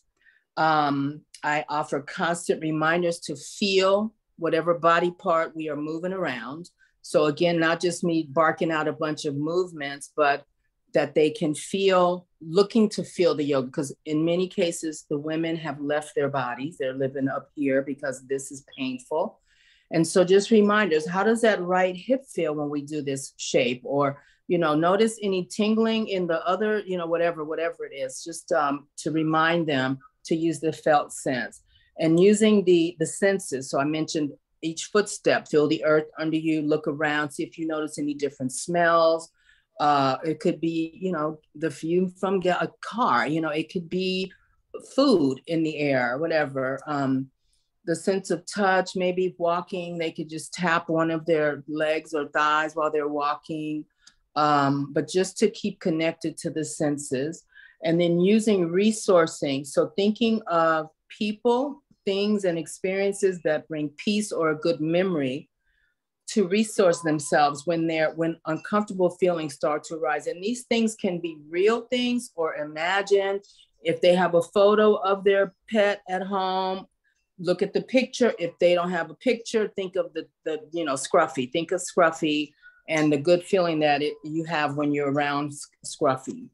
I offer constant reminders to feel whatever body part we are moving around. So again, not just me barking out a bunch of movements, but that they can feel, looking to feel the yoga, because in many cases, the women have left their bodies. They're living up here because this is painful. And so just reminders, how does that right hip feel when we do this shape? Or, you know, notice any tingling in the other, you know, whatever it is, just to remind them to use the felt sense, and using the senses. So I mentioned each footstep, feel the earth under you, look around, see if you notice any different smells. It could be, you know, the fume from a car, you know, it could be food in the air, whatever. The sense of touch, maybe walking, they could just tap one of their legs or thighs while they're walking, but just to keep connected to the senses. And then using resourcing, so thinking of people, things, and experiences that bring peace or a good memory to resource themselves when uncomfortable feelings start to arise. And these things can be real things or imagined. If they have a photo of their pet at home, look at the picture. If they don't have a picture, think of the you know, Scruffy. Think of Scruffy and the good feeling that you have when you're around Scruffy.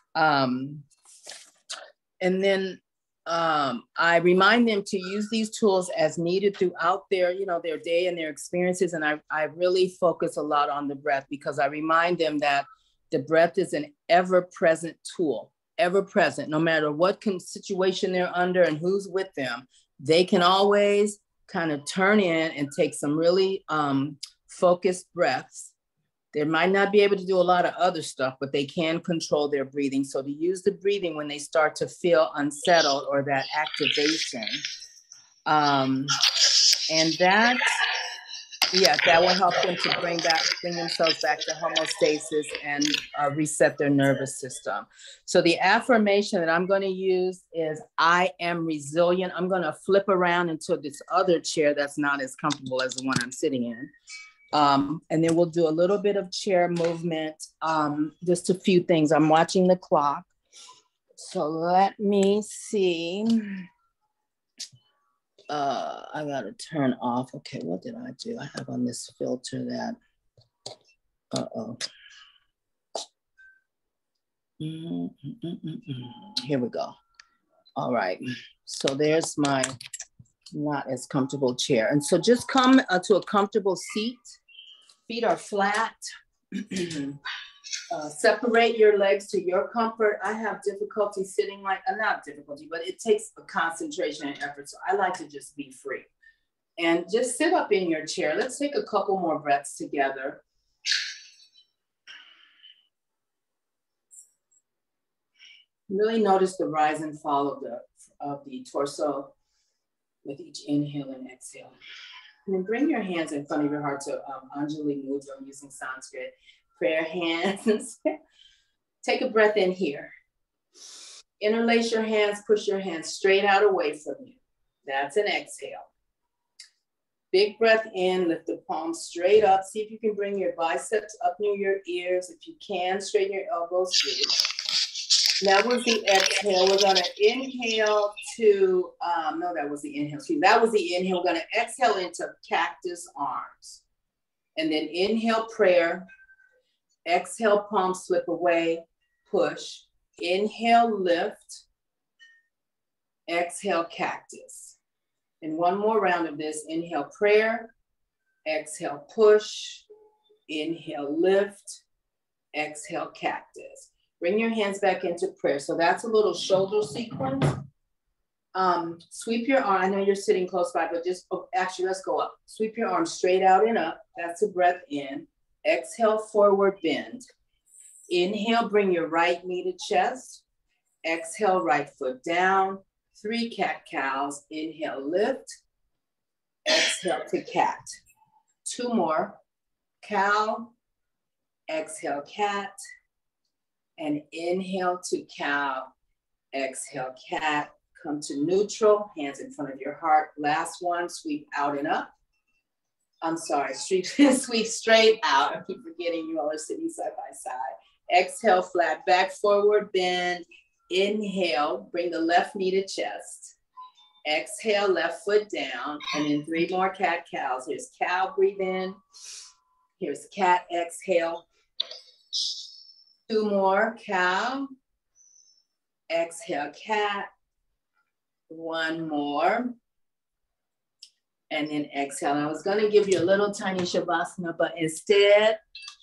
And then I remind them to use these tools as needed throughout their, you know, their day and their experiences. And I really focus a lot on the breath, because I remind them that the breath is an ever-present tool, ever-present, no matter what situation they're under and who's with them. They can always kind of turn in and take some really focused breaths. They might not be able to do a lot of other stuff, but they can control their breathing. So to use the breathing when they start to feel unsettled or that activation. And that will help them to bring themselves back to homeostasis and reset their nervous system. So the affirmation that I'm going to use is, I am resilient. I'm going to flip around into this other chair that's not as comfortable as the one I'm sitting in. And then we'll do a little bit of chair movement, just a few things. I'm watching the clock. So let me see. I gotta turn off. Okay, what did I do? I have on this filter that, Here we go. All right, so there's my not as comfortable chair. And so just come to a comfortable seat. Feet are flat. Separate your legs to your comfort. I have difficulty sitting not difficulty, but it takes a concentration and effort. So I like to just be free. And just sit up in your chair. Let's take a couple more breaths together. Really notice the rise and fall of the torso with each inhale and exhale. And then bring your hands in front of your heart to Anjali Mudra. I'm using Sanskrit. Prayer hands. Take a breath in here. Interlace your hands, push your hands straight out away from you. That's an exhale. Big breath in, lift the palms straight up. See if you can bring your biceps up near your ears. If you can, straighten your elbows through. That was the exhale. We're gonna inhale to, no, that was the inhale. That was the inhale. We're gonna exhale into cactus arms. And then inhale prayer, exhale palm slip away, push. Inhale lift, exhale cactus. And one more round of this. Inhale prayer, exhale push, inhale lift, exhale cactus. Bring your hands back into prayer. So that's a little shoulder sequence. Sweep your arm. I know you're sitting close by, but just, actually, let's go up. Sweep your arm straight out and up. That's a breath in. Exhale, forward bend. Inhale, bring your right knee to chest. Exhale, right foot down. 3 cat-cows. Inhale, lift. Exhale to cat. 2 more. Cow. Exhale, cat. And inhale to cow. Exhale, cat. Come to neutral, hands in front of your heart. Last one, sweep out and up. I'm sorry, sweep straight out. I keep forgetting you all are sitting side by side. Exhale, flat back, forward bend. Inhale, bring the left knee to chest. Exhale, left foot down. And then 3 more cat-cows. Here's cow, breathe in. Here's cat, exhale. 2 more, cow. Exhale, cat. 1 more. And then exhale. I was gonna give you a little tiny shavasana, but instead.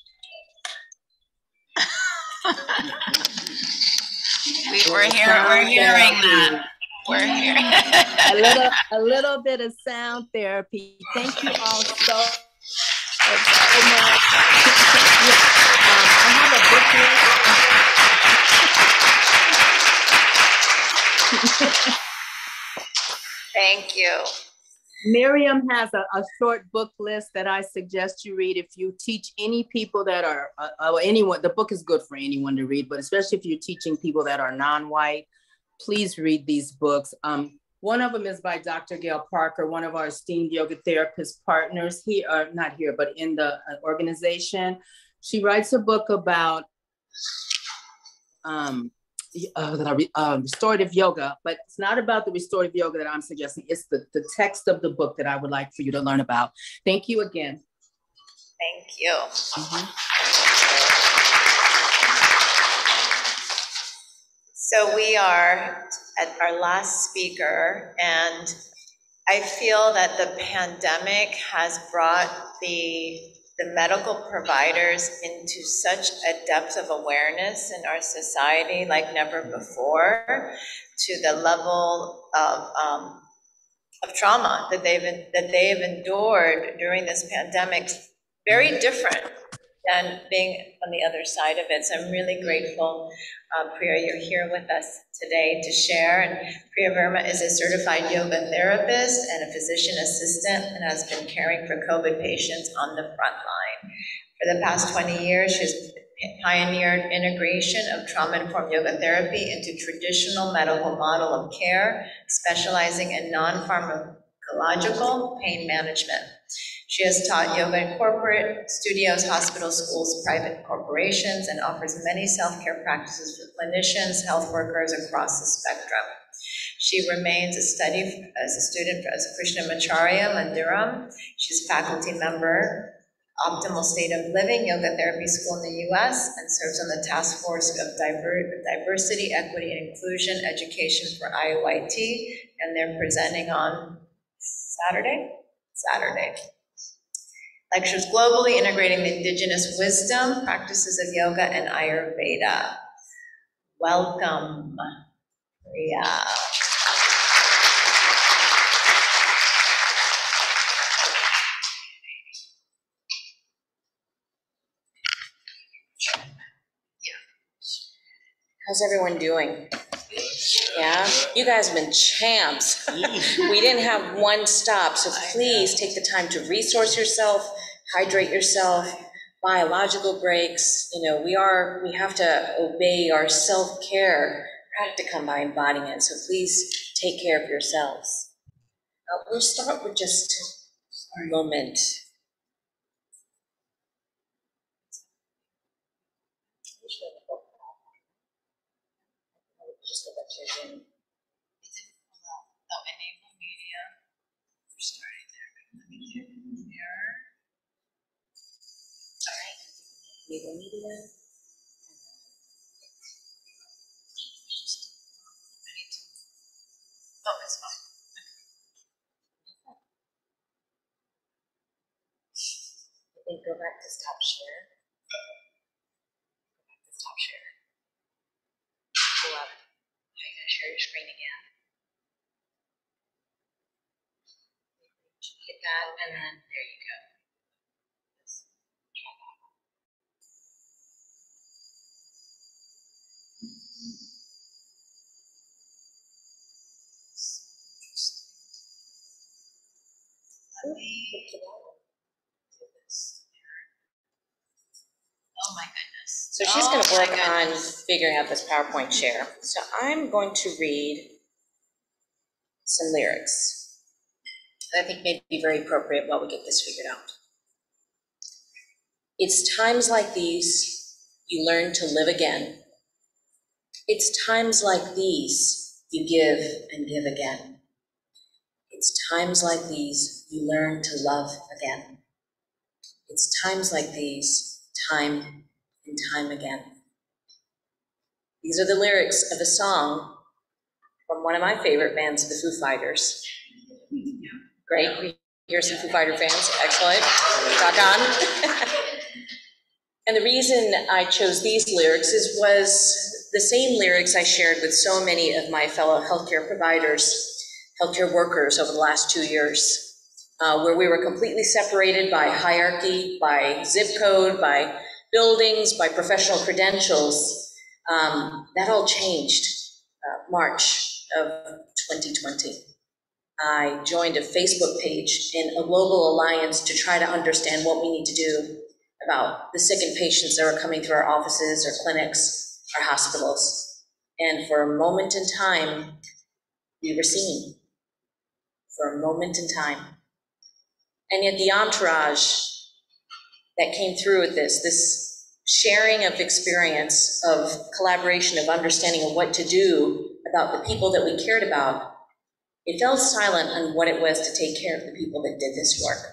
We're hearing that. We're hearing a little bit of sound therapy. Thank you all so much. I have a booklet. Thank you. Miriam has a short book list that I suggest you read if you teach any people that are, anyone, the book is good for anyone to read, but especially if you're teaching people that are non-white, please read these books. One of them is by Dr. Gail Parker, one of our esteemed yoga therapist partners here, not here, but in the organization. She writes a book about restorative yoga, but it's not about the restorative yoga that I'm suggesting. It's the text of the book that I would like for you to learn about. Thank you again. Thank you. So we are at our last speaker, and I feel that the pandemic has brought the medical providers into such a depth of awareness in our society like never before, to the level of trauma that they've endured during this pandemic, very different than being on the other side of it. So I'm really grateful, Priya, you're here with us today to share. And Priya Verma is a certified yoga therapist and a physician assistant and has been caring for COVID patients on the front line. For the past 20 years, she's pioneered integration of trauma-informed yoga therapy into traditional medical model of care, specializing in non-pharmacological pain management. She has taught yoga in corporate studios, hospitals, schools, private corporations, and offers many self-care practices for clinicians, health workers across the spectrum. She remains a student as Krishnamacharya Mandiram. She's faculty member, Optimal State of Living Yoga Therapy School in the US, and serves on the task force of Diversity, Equity, and Inclusion Education for IYT, and they're presenting on Saturday. Lectures globally integrating the indigenous wisdom, practices of yoga, and Ayurveda. Welcome, Priya. How's everyone doing? Yeah, you guys have been champs. We didn't have one stop, so please take the time to resource yourself, hydrate yourself, biological breaks. You know, we have to obey our self-care practicum by embodying it, so please take care of yourselves. We'll start with just a moment. Diversion. Oh, enable media. We're starting there. Let me get mirror. All right. Enable media. Oh, it's fine. I think go back to stop share. Go back to stop share. Pull up. Now you're gonna share your screen again. Hit that, and then there you go. Just try that. Let me do this here. Oh my goodness. So she's going to Oh my work on goodness. figuring out this PowerPoint share. So I'm going to read some lyrics that I think may be very appropriate while we get this figured out. It's times like these you learn to live again. It's times like these you give and give again. It's times like these you learn to love again. It's times like these, time and time again. These are the lyrics of a song from one of my favorite bands, the Foo Fighters. Great, we hear some Foo Fighter fans, excellent, rock on. And the reason I chose these lyrics was the same lyrics I shared with so many of my fellow healthcare providers, healthcare workers over the last 2 years, where we were completely separated by hierarchy, by zip code, by buildings, by professional credentials. That all changed March of 2020. I joined a Facebook page in a global alliance to try to understand what we need to do about the sick and patients that are coming through our offices, our clinics, our hospitals. And for a moment in time, we were seen. For a moment in time. And yet the entourage that came through with this sharing of experience, of collaboration, of understanding of what to do about the people that we cared about, it fell silent on what it was to take care of the people that did this work.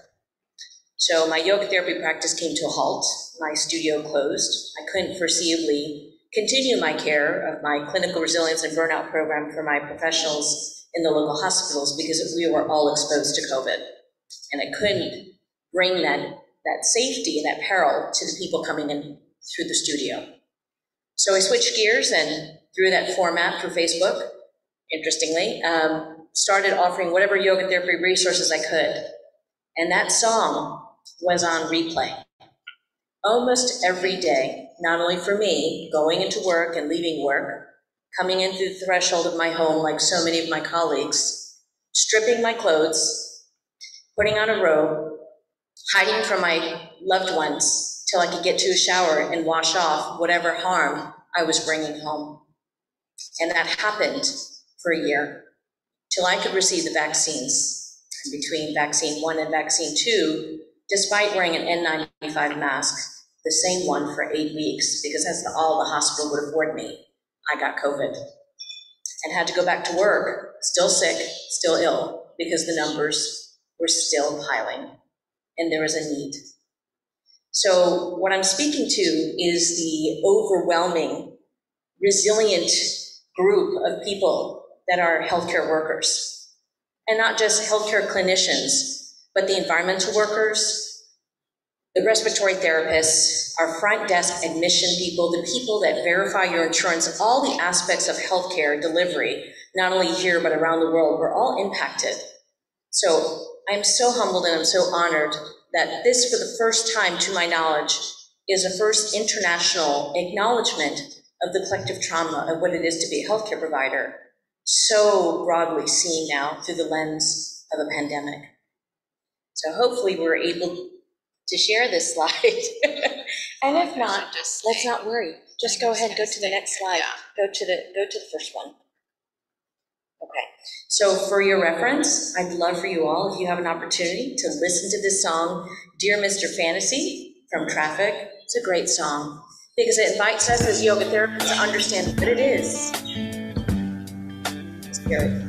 So my yoga therapy practice came to a halt. My studio closed. I couldn't foreseeably continue my care of my clinical resilience and burnout program for my professionals in the local hospitals because we were all exposed to COVID. And I couldn't bring that safety and that peril to the people coming in through the studio. So I switched gears and through that format for Facebook, interestingly, started offering whatever yoga therapy resources I could. And that song was on replay almost every day, not only for me, going into work and leaving work, coming in through the threshold of my home like so many of my colleagues, stripping my clothes, putting on a robe, hiding from my loved ones till I could get to a shower and wash off whatever harm I was bringing home. And that happened for a year till I could receive the vaccines. And between vaccine 1 and vaccine 2, despite wearing an N95 mask, the same one for 8 weeks, because that's all the hospital would afford me, I got COVID and had to go back to work, still sick, still ill, because the numbers were still piling and there was a need. So what I'm speaking to is the overwhelming, resilient group of people that are healthcare workers. And not just healthcare clinicians, but the environmental workers, the respiratory therapists, our front desk admission people, the people that verify your insurance, all the aspects of healthcare delivery, not only here, but around the world, we're all impacted. So I'm so humbled and I'm so honored that this, for the first time, to my knowledge, is a first international acknowledgement of the collective trauma of what it is to be a healthcare provider, so broadly seen now through the lens of a pandemic. So hopefully we're able to share this slide. And if not, let's not worry. Just go ahead and go to the next slide. Go to the first one. Okay, so for your reference, I'd love for you all, if you have an opportunity, to listen to this song, Dear Mr. Fantasy from Traffic. It's a great song because it invites us as yoga therapists to understand what it is hear it.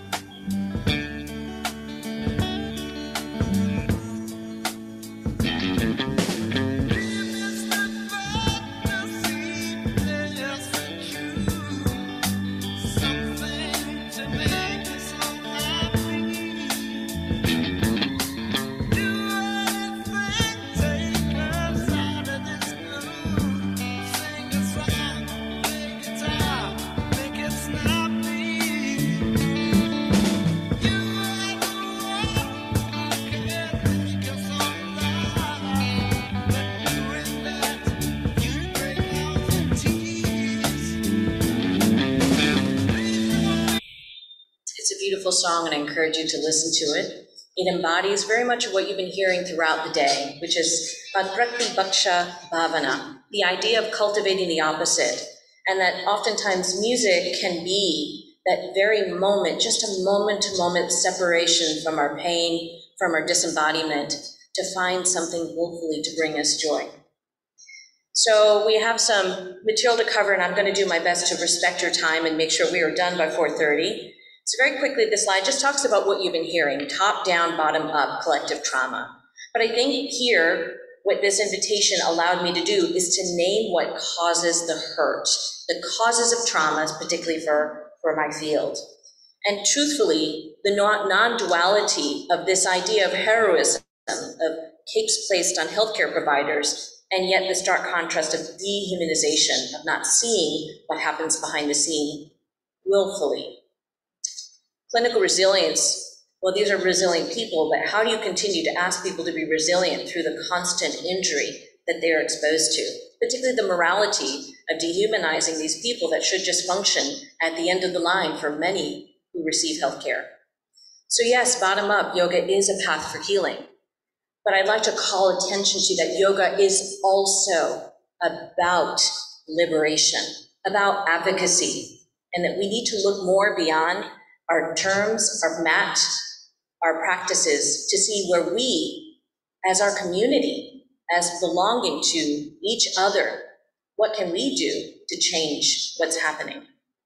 Song, and I encourage you to listen to it. It embodies very much of what you've been hearing throughout the day, which is Bhakti Bhaksha Bhavana, the idea of cultivating the opposite, and that oftentimes music can be that very moment, just a moment-to-moment separation from our pain, from our disembodiment, to find something willfully to bring us joy. So we have some material to cover, and I'm going to do my best to respect your time and make sure we are done by 4:30. So very quickly, this slide just talks about what you've been hearing, top down, bottom up, collective trauma. But I think here, what this invitation allowed me to do is to name what causes the hurt, the causes of traumas, particularly for my field. And truthfully, the non-duality of this idea of heroism, of capes placed on healthcare providers, and yet the stark contrast of dehumanization, of not seeing what happens behind the scene willfully. Clinical resilience, well, these are resilient people, but how do you continue to ask people to be resilient through the constant injury that they are exposed to, particularly the morality of dehumanizing these people that should just function at the end of the line for many who receive healthcare. So yes, bottom up, yoga is a path for healing, but I'd like to call attention to that yoga is also about liberation, about advocacy, and that we need to look more beyond our terms, our mat, our practices to see where we, as our community, as belonging to each other, what can we do to change what's happening?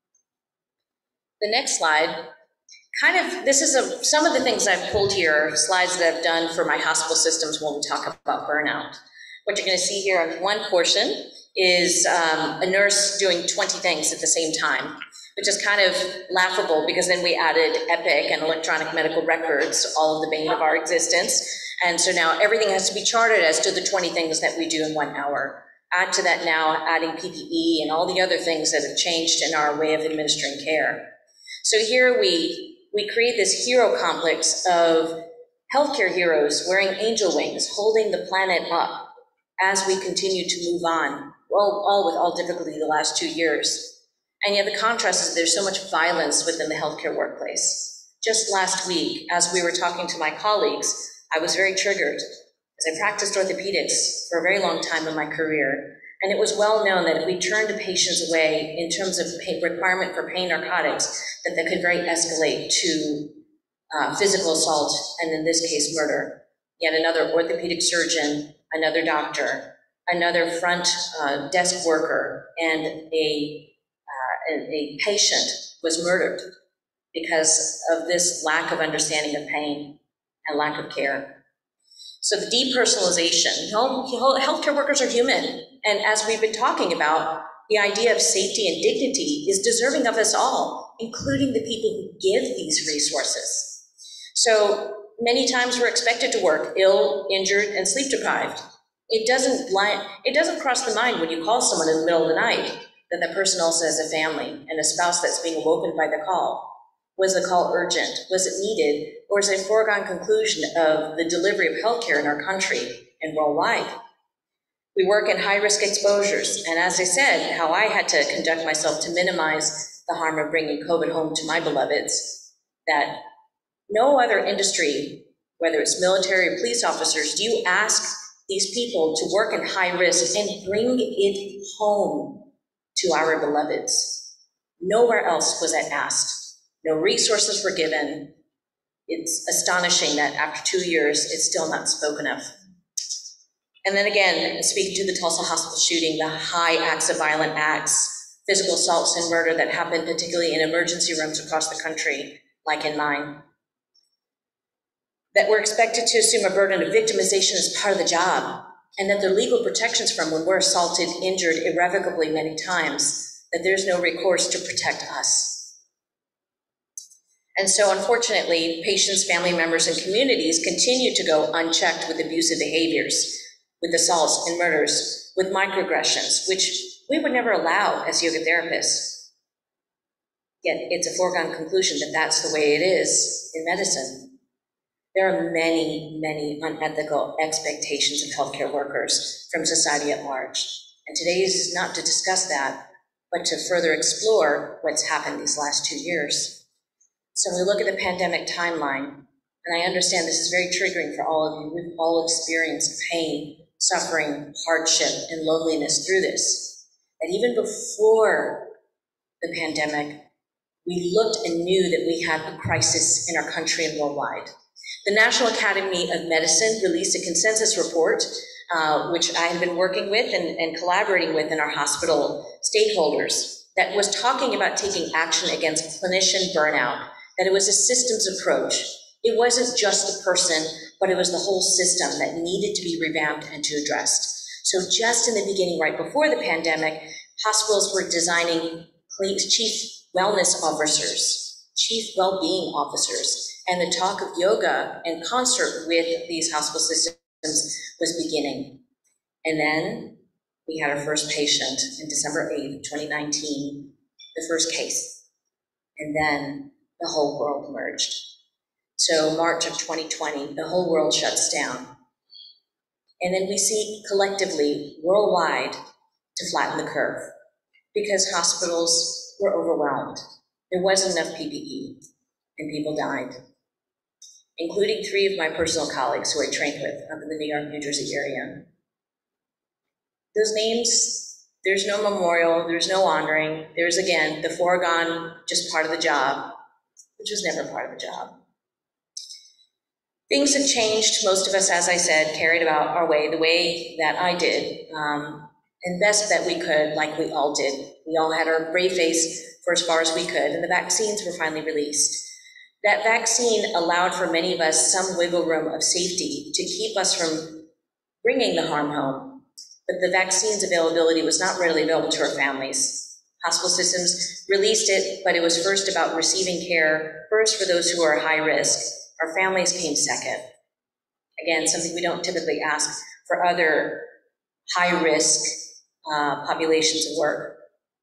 The next slide, this is some of the things I've pulled here, slides that I've done for my hospital systems when we talk about burnout. What you're going to see here on one portion is a nurse doing 20 things at the same time, which is kind of laughable because then we added Epic and electronic medical records, all of the bane of our existence. And so now everything has to be charted as to the 20 things that we do in 1 hour. Add to that now adding PPE and all the other things that have changed in our way of administering care. So here we create this hero complex of healthcare heroes wearing angel wings, holding the planet up as we continue to move on, all with all difficulty the last 2 years. And yet the contrast is there's so much violence within the healthcare workplace. Just last week, as we were talking to my colleagues, I was very triggered as I practiced orthopedics for a very long time in my career. And it was well known that if we turned the patients away in terms of requirement for pain narcotics, that could very escalate to physical assault, and in this case, murder. Yet another orthopedic surgeon, another doctor, another front desk worker, and a patient was murdered because of this lack of understanding of pain and lack of care. So the depersonalization, healthcare workers are human. And as we've been talking about, the idea of safety and dignity is deserving of us all, including the people who give these resources. So many times we're expected to work ill, injured, and sleep deprived. It doesn't cross the mind when you call someone in the middle of the night that the person also has a family and a spouse that's being awoken by the call. Was the call urgent? Was it needed? Or is it a foregone conclusion of the delivery of healthcare in our country and worldwide? We work in high-risk exposures, and as I said, how I had to conduct myself to minimize the harm of bringing COVID home to my beloveds, that no other industry, whether it's military or police officers, do you ask these people to work in high risk and bring it home to our beloveds. Nowhere else was that asked. No resources were given. It's astonishing that after 2 years, it's still not spoken of. And then again, speaking to the Tulsa hospital shooting, the high acts of violent acts physical assaults and murder that happen particularly in emergency rooms across the country, like in mine. That we're expected to assume a burden of victimization as part of the job, and that the legal protections from when we're assaulted, injured irrevocably many times, that there's no recourse to protect us. And so unfortunately, patients, family members, and communities continue to go unchecked with abusive behaviors, with assaults and murders, with microaggressions, which we would never allow as yoga therapists. Yet it's a foregone conclusion that that's the way it is in medicine. There are many, many unethical expectations of healthcare workers from society at large. And today is not to discuss that, but to further explore what's happened these last 2 years. So when we look at the pandemic timeline, and I understand this is very triggering for all of you, we've all experienced pain, suffering, hardship, and loneliness through this. And even before the pandemic, we looked and knew that we had a crisis in our country and worldwide. The National Academy of Medicine released a consensus report, which I have been working with and collaborating with in our hospital stakeholders, that was talking about taking action against clinician burnout, that it was a systems approach. It wasn't just the person, but it was the whole system that needed to be revamped and to addressed. So just in the beginning, right before the pandemic, hospitals were designing chief wellness officers, chief well-being officers, and the talk of yoga in concert with these hospital systems was beginning. And then we had our first patient in December 8th, 2019, the first case. And then the whole world emerged. So March of 2020, the whole world shuts down. And then we see collectively, worldwide, to flatten the curve because hospitals were overwhelmed. There wasn't enough PPE and people died, including 3 of my personal colleagues who I trained with up in the New York, New Jersey area. Those names, there's no memorial, there's no honoring. There's, again, the foregone, just part of the job, which was never part of the job. Things have changed. Most of us, as I said, carried about our way the way that I did, and best that we could, like we all did. We all had our brave face for as far as we could, and the vaccines were finally released. That vaccine allowed for many of us some wiggle room of safety to keep us from bringing the harm home, but the vaccine's availability was not readily available to our families. Hospital systems released it, but it was first about receiving care, first for those who are high risk. Our families came second. Again, something we don't typically ask for other high risk populations of work.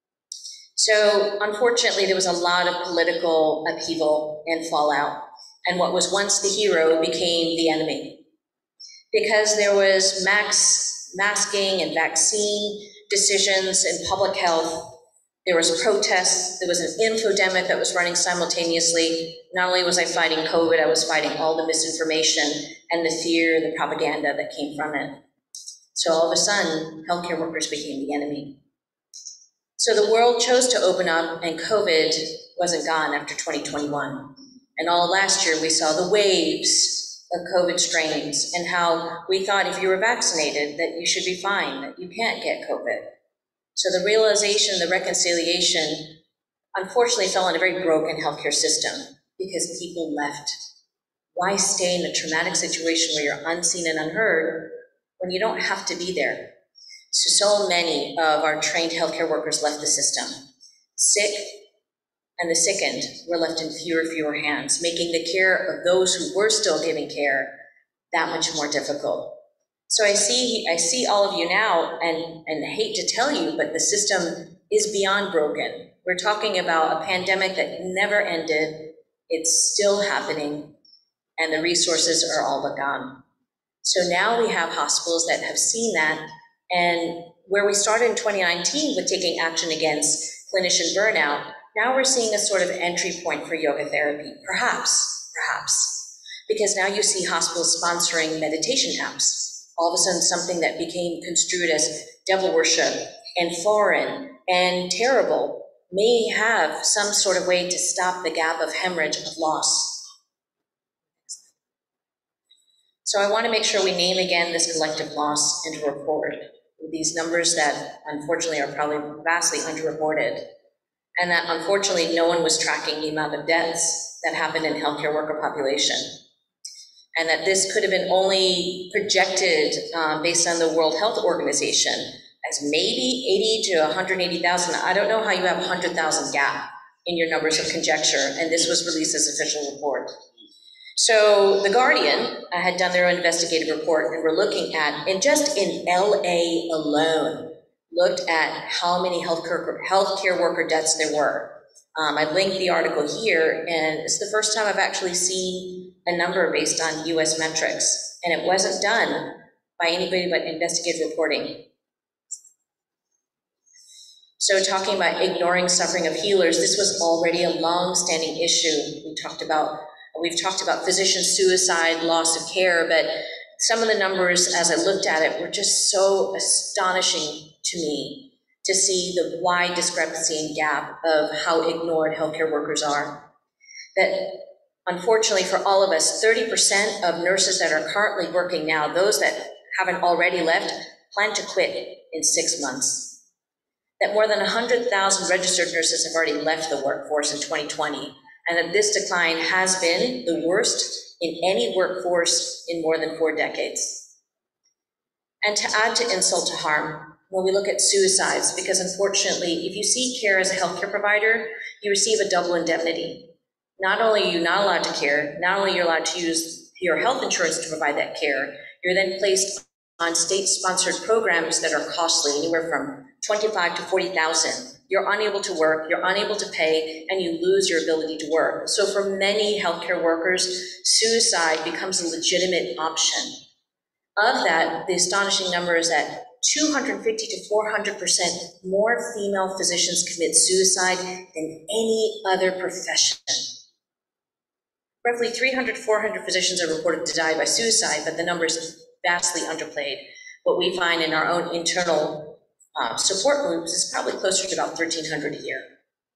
So unfortunately, there was a lot of political upheaval and fallout, and what was once the hero became the enemy. Because there was masking and vaccine decisions in public health, there was protests, there was an infodemic that was running simultaneously. Not only was I fighting COVID, I was fighting all the misinformation and the fear, the propaganda that came from it. So all of a sudden, healthcare workers became the enemy. So the world chose to open up, and COVID wasn't gone after 2021. And all last year, we saw the waves of COVID strains and how we thought if you were vaccinated that you should be fine, that you can't get COVID. So the realization, the reconciliation, unfortunately fell on a very broken healthcare system because people left. Why stay in a traumatic situation where you're unseen and unheard when you don't have to be there? So many of our trained healthcare workers left the system. Sick and the sickened were left in fewer hands, making the care of those who were still giving care that much more difficult. So I see all of you now, and I hate to tell you, but the system is beyond broken. We're talking about a pandemic that never ended. It's still happening, and the resources are all but gone. So now we have hospitals that have seen that, and where we started in 2019 with taking action against clinician burnout, now we're seeing a sort of entry point for yoga therapy, perhaps, because now you see hospitals sponsoring meditation apps. All of a sudden, something that became construed as devil worship and foreign and terrible may have some sort of way to stop the gap of hemorrhage of loss. So I want to make sure we name again this collective loss and to report. these numbers that unfortunately are probably vastly underreported, and that unfortunately no one was tracking the amount of deaths that happened in healthcare worker population. And that this could have been only projected based on the World Health Organization as maybe 80 to 180,000. I don't know how you have 100,000 gap in your numbers of conjecture, and this was released as official report. So The Guardian had done their investigative report, and we're looking at, and just in LA alone, looked at how many healthcare worker deaths there were. I linked the article here, and it's the first time I've actually seen a number based on US metrics, and it wasn't done by anybody but investigative reporting. So talking about ignoring suffering of healers, this was already a long-standing issue. We've talked about physician suicide, loss of care, but some of the numbers as I looked at it were just so astonishing to me to see the wide discrepancy and gap of how ignored healthcare workers are. That unfortunately for all of us, 30% of nurses that are currently working now, those that haven't already left, plan to quit in 6 months. That more than 100,000 registered nurses have already left the workforce in 2020, and that this decline has been the worst in any workforce in more than 4 decades. And to add to insult to harm, when we look at suicides, because unfortunately, if you seek care as a healthcare provider, you receive a double indemnity. Not only are you not allowed to care, not only are you allowed to use your health insurance to provide that care, you're then placed on state-sponsored programs that are costly, anywhere from 25 to 40,000. You're unable to work, you're unable to pay, and you lose your ability to work. So for many healthcare workers, suicide becomes a legitimate option. Of that, the astonishing number is that 250 to 400% more female physicians commit suicide than any other profession. Roughly 300 to 400 physicians are reported to die by suicide, but the number is vastly underplayed. What we find in our own internal support groups is probably closer to about 1,300 a year.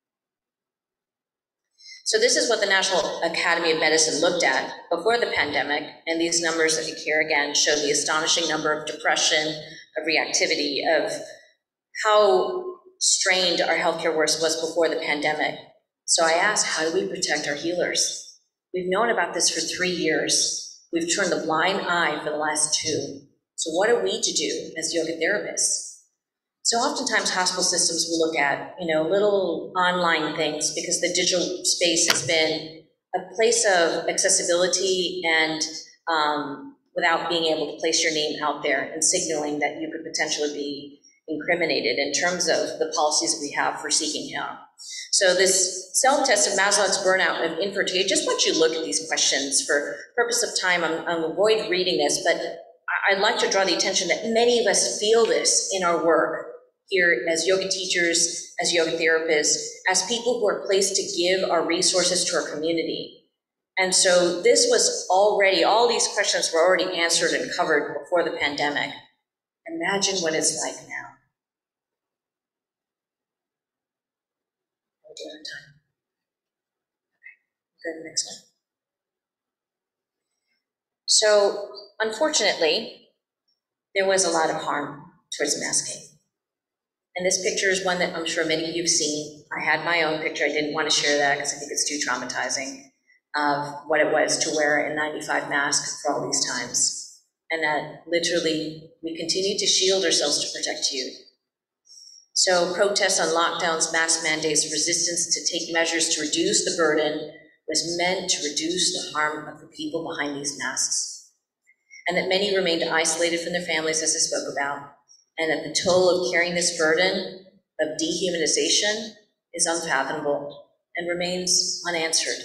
So this is what the National Academy of Medicine looked at before the pandemic, and these numbers that you hear again show the astonishing number of depression, of reactivity, of how strained our healthcare workforce was before the pandemic. So I asked, how do we protect our healers? We've known about this for 3 years. We've turned a blind eye for the last 2. So what are we to do as yoga therapists? So oftentimes hospital systems will look at, little online things, because the digital space has been a place of accessibility and without being able to place your name out there and signaling that you could potentially be incriminated in terms of the policies that we have for seeking help. So this self-test of Maslow's burnout of infertility, I just want you to look at these questions for purpose of time. I'm avoid reading this, but I'd like to draw the attention that many of us feel this in our work here as yoga teachers, as yoga therapists, as people who are placed to give our resources to our community. And so this was already, all these questions were already answered and covered before the pandemic. Imagine what it's like now. We'll do it on time. Okay, go to the next one. So unfortunately, there was a lot of harm towards masking. And this picture is one that I'm sure many of you have seen. I had my own picture. I didn't want to share that because I think it's too traumatizing of what it was to wear a 95 mask for all these times. And that literally we continue to shield ourselves to protect you. So protests on lockdowns, mask mandates, resistance to take measures to reduce the burden was meant to reduce the harm of the people behind these masks. And that many remained isolated from their families, as I spoke about. And that the toll of carrying this burden of dehumanization is unfathomable and remains unanswered.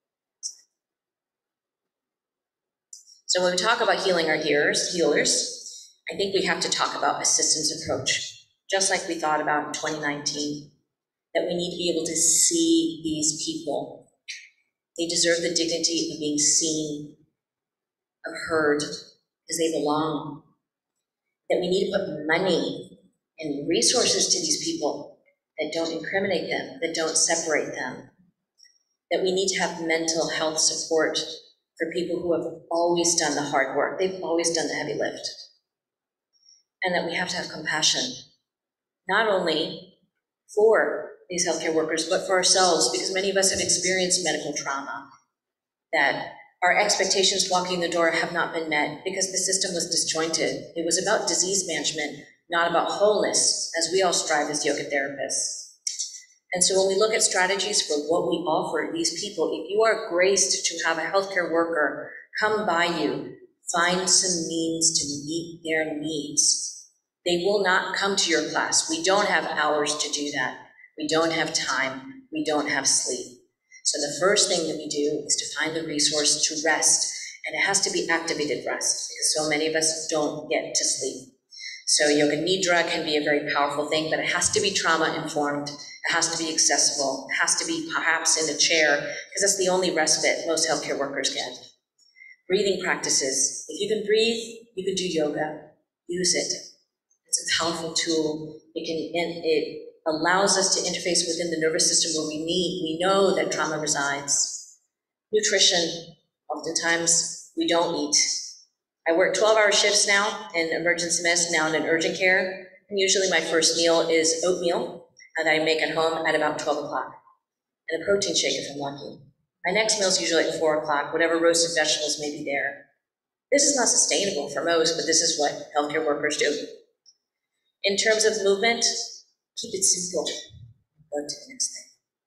So when we talk about healing our healers, I think we have to talk about a systems approach, just like we thought about in 2019, that we need to be able to see these people. They deserve the dignity of being seen, of heard, because they belong. That we need to put money and resources to these people that don't incriminate them, that don't separate them. That we need to have mental health support for people who have always done the hard work. They've always done the heavy lift. and that we have to have compassion, not only for these healthcare workers, but for ourselves, because many of us have experienced medical trauma, that our expectations walking the door have not been met because the system was disjointed. It was about disease management, not about wholeness, as we all strive as yoga therapists. And so when we look at strategies for what we offer these people, if you are graced to have a healthcare worker come by you, find some means to meet their needs, they will not come to your class. We don't have hours to do that. We don't have time. We don't have sleep. So the first thing that we do is to find the resource to rest, and it has to be activated rest because so many of us don't get to sleep. So yoga nidra can be a very powerful thing, but it has to be trauma informed. It has to be accessible. It has to be perhaps in a chair because that's the only respite most healthcare workers get. Breathing practices. If you can breathe, you can do yoga. Use it. It's a powerful tool. It allows us to interface within the nervous system where we know that trauma resides. Nutrition, oftentimes we don't eat. I work 12-hour shifts now in emergency medicine, now in urgent care, and usually my first meal is oatmeal that I make at home at about 12 o'clock, and a protein shake if I'm lucky. My next meal is usually at 4 o'clock, whatever roasted vegetables may be there. This is not sustainable for most, but this is what healthcare workers do. In terms of movement, keep it simple. Go to the next thing.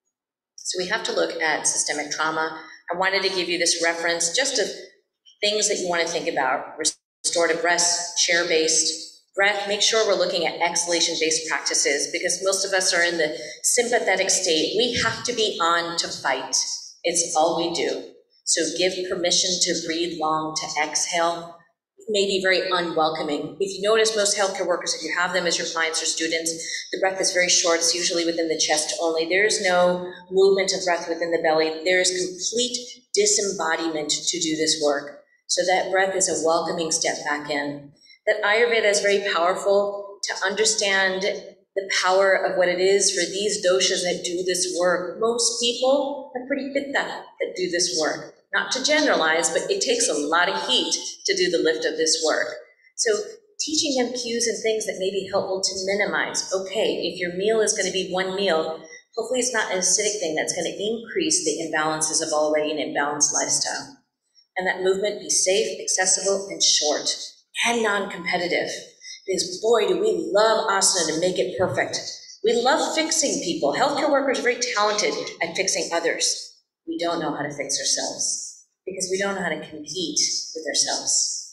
So we have to look at systemic trauma. I wanted to give you this reference just of things that you want to think about. Restorative rest, chair-based breath. Make sure we're looking at exhalation-based practices because most of us are in the sympathetic state. We have to be on to fight. It's all we do. So give permission to breathe long, to exhale. May be very unwelcoming. If you notice, most healthcare workers, if you have them as your clients or students, the breath is very short. It's usually within the chest only. There's no movement of breath within the belly. There's complete disembodiment to do this work. So that breath is a welcoming step back in. That Ayurveda is very powerful to understand the power of what it is for these doshas that do this work. Most people are pretty pitta that do this work. Not to generalize, but it takes a lot of heat to do the lift of this work. So teaching them cues and things that may be helpful to minimize. Okay, if your meal is going to be one meal, hopefully it's not an acidic thing that's going to increase the imbalances of already an imbalanced lifestyle. And that movement be safe, accessible, and short, and non-competitive. Because boy, do we love asana to make it perfect. We love fixing people. Healthcare workers are very talented at fixing others. We don't know how to fix ourselves because we don't know how to compete with ourselves.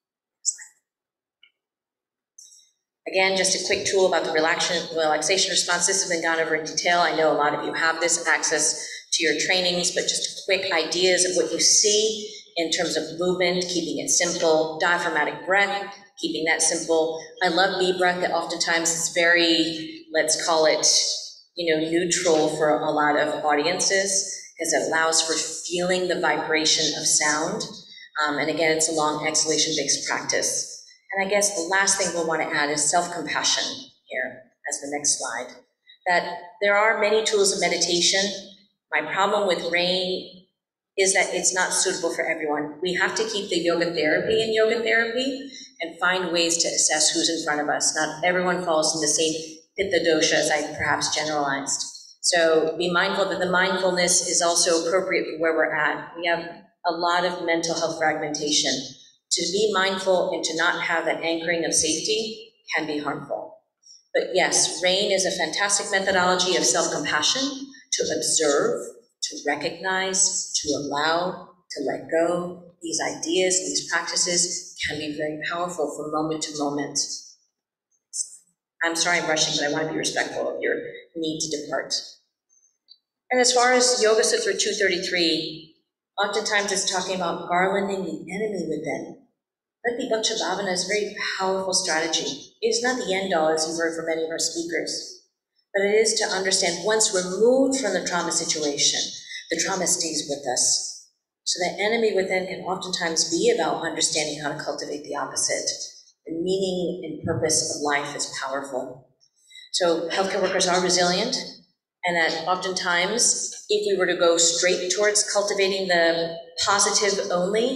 Again, just a quick tool about the relaxation response. This has been gone over in detail. I know a lot of you have this access to your trainings, but just quick ideas of what you see in terms of movement, keeping it simple, diaphragmatic breath, keeping that simple. I love bee breath that oftentimes is very, let's call it, neutral for a lot of audiences, because it allows for feeling the vibration of sound. And again, it's a long exhalation-based practice. And I guess the last thing we'll want to add is self-compassion here as the next slide. That there are many tools of meditation. My problem with RAIN is that it's not suitable for everyone. We have to keep the yoga therapy in yoga therapy and find ways to assess who's in front of us. Not everyone falls in the same pitta dosha as I perhaps generalized. So be mindful that the mindfulness is also appropriate for where we're at. We have a lot of mental health fragmentation. To be mindful and to not have that anchoring of safety can be harmful. But yes, RAIN is a fantastic methodology of self-compassion, to observe, to recognize, to allow, to let go. These ideas, these practices can be very powerful from moment to moment. I'm sorry I'm rushing, but I want to be respectful of your need to depart. And as far as Yoga Sutra 233, oftentimes it's talking about garlanding the enemy within. Pratibhaksha Bhavana is a very powerful strategy. It is not the end all, as you've heard from many of our speakers, but it is to understand once removed from the trauma situation, the trauma stays with us. So the enemy within can oftentimes be about understanding how to cultivate the opposite. The meaning and purpose of life is powerful. So healthcare workers are resilient, and that oftentimes, if we were to go straight towards cultivating the positive only,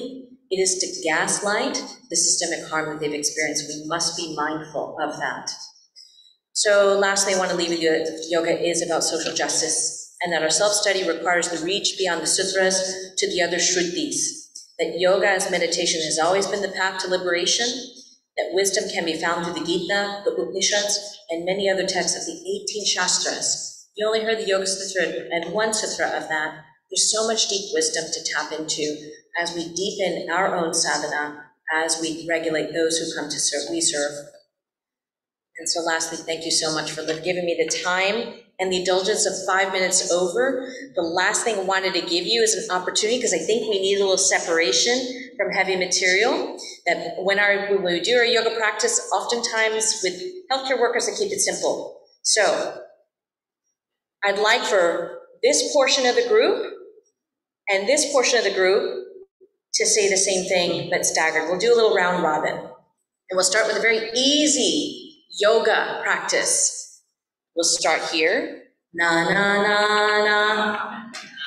It is to gaslight the systemic harm that they've experienced. We must be mindful of that. So lastly, I want to leave with you that yoga is about social justice, and that our self-study requires the reach beyond the sutras to the other shrutis. That yoga as meditation has always been the path to liberation, that wisdom can be found through the Gita, the Upanishads, and many other texts of the 18 Shastras. You only heard the Yoga Sutra and one sutra of that. There's so much deep wisdom to tap into as we deepen our own sadhana, as we regulate those who come to serve, we serve. And so lastly, thank you so much for giving me the time and the indulgence of 5 minutes over. The last thing I wanted to give you is an opportunity, because I think we need a little separation from heavy material. That when we do our yoga practice, oftentimes with healthcare workers, I keep it simple. So I'd like for this portion of the group and this portion of the group to say the same thing, but staggered. We'll do a little round robin. And we'll start with a very easy yoga practice. We'll start here. Na na na na.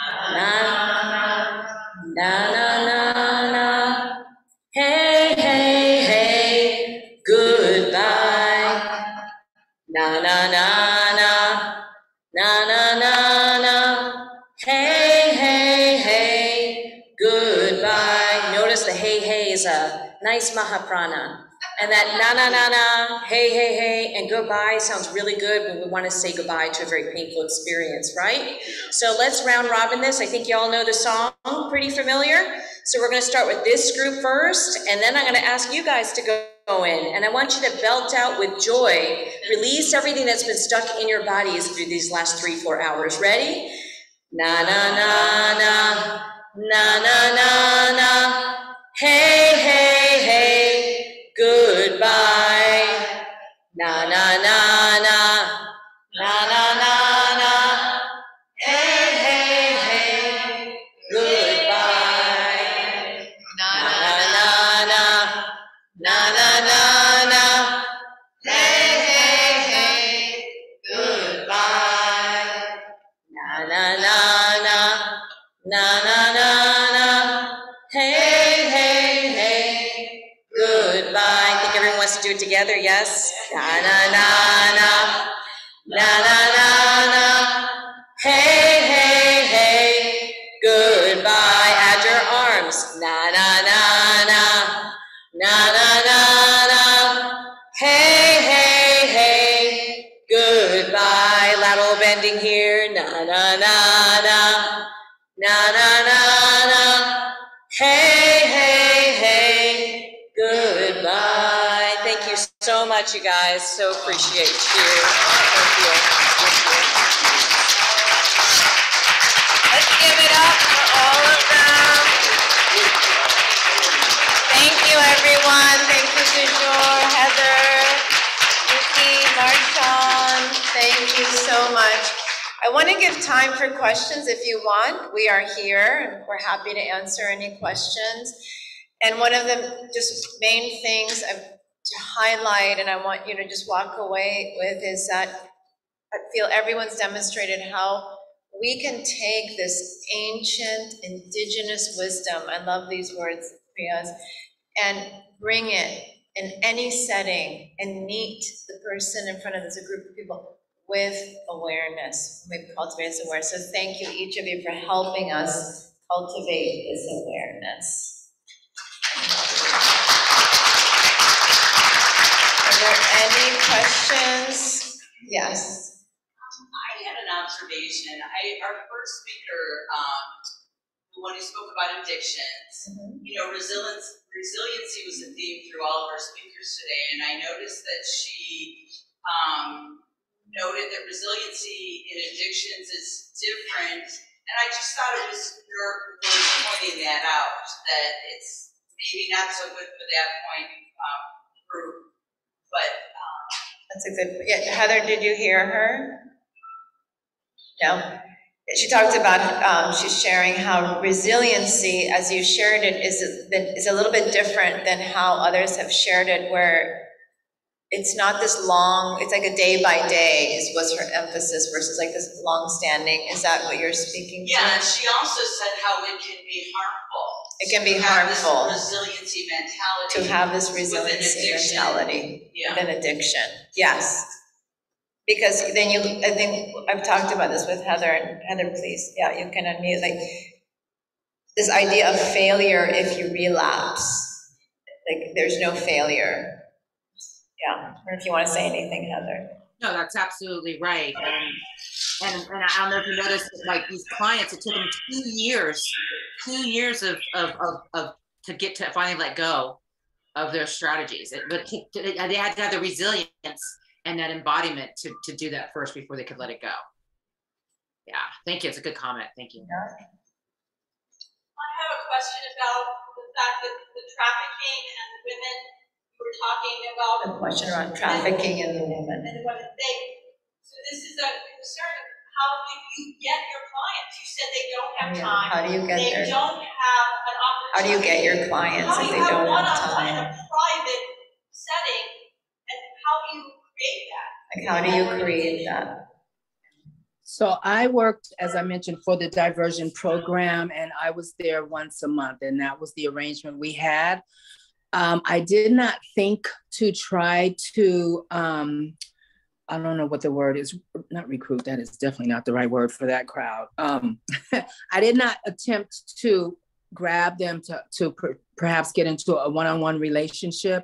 Na na na na na. Hey, hey, hey. Goodbye. Na na na na. Na na na na. Hey, hey, hey. Goodbye. Notice the hey, hey is a nice mahaprana. And that na na na na, hey, hey, hey, and goodbye sounds really good when we want to say goodbye to a very painful experience, right? So let's round robin this. I think you all know the song, pretty familiar. So we're going to start with this group first, and then I'm going to ask you guys to go in. And I want you to belt out with joy. Release everything that's been stuck in your bodies through these last 3-4 hours. Ready? Na na na na, na na na na, hey, hey, hey. Goodbye. Na na na na. Na na na na. Hey, hey, hey. Goodbye. Na na na na. Na na na na. Hey, hey, hey. Goodbye. Na na na na. Na na na na. Hey, hey, hey. Goodbye. I think everyone wants to do it together, yes? Na na na na. Na na na na. Hey, hey, hey. Goodbye. Add your arms. Na na na na. Na na na na. Hey, hey, hey. Goodbye. Lateral bending here. Na na na na. Na na na na. Hey, hey, hey. Goodbye. Thank you so much, you guys. So appreciate you. Thank you. Thank you. Let's give it up for all of them. Thank you, everyone. Thank you, Dujour, Heather, Yuki, Marshawn. Thank you so much. I want to give time for questions if you want. We are here and we're happy to answer any questions. And one of the just main things to highlight, and I want you to just walk away with, is that I feel everyone's demonstrated how we can take this ancient indigenous wisdom, I love these words, Priya's, and bring it in any setting and meet the person in front of us, a group of people, with awareness. We've cultivated this awareness. So thank you, each of you, for helping us cultivate this awareness. Are there any questions? Yes. I had an observation. Our first speaker, the one who spoke about addictions, you know, resiliency was a theme through all of our speakers today, and I noticed that she noted that resiliency in addictions is different, and I just thought it was your pointing that out, that it's maybe not so good for that point group, but that's a good, yeah, Heather, did you hear her? No? She talked about, she's sharing how resiliency, as you shared it, is a little bit different than how others have shared it, where it's not this long, it's like a day by day is what's her emphasis versus like this long standing. Is that what you're speaking to? Yeah, and she also said how it can be harmful. It can be to have this harmful resiliency mentality. to have this with an resiliency addiction. mentality Yeah. with an addiction. Yes. Because then I think I've talked about this with Heather, and Heather, please, yeah, you can unmute, like, this idea of failure if you relapse. Like, there's no failure. Yeah, or if you want to say anything, Heather. No, that's absolutely right. And I don't know if you noticed, like these clients, it took them 2 years of to get to finally let go of their strategies. But they had to have the resilience and that embodiment to do that first before they could let it go. Yeah, thank you. It's a good comment. Thank you. I have a question about the fact that the trafficking and the women you were talking about. The question around trafficking and the women. And the women, so this is a concern. How do you get your clients? You said they don't have time. How do you get They there? don't have an opportunity. How do you get your clients if they don't have one-on-one in a time? private setting, and how do you create that? Like, how do you create that? So I worked, as I mentioned, for the Diversion program, and I was there once a month, and that was the arrangement we had. I did not think to try to, I don't know what the word is, not recruit, that is definitely not the right word for that crowd. I did not attempt to grab them to perhaps get into a one-on-one relationship.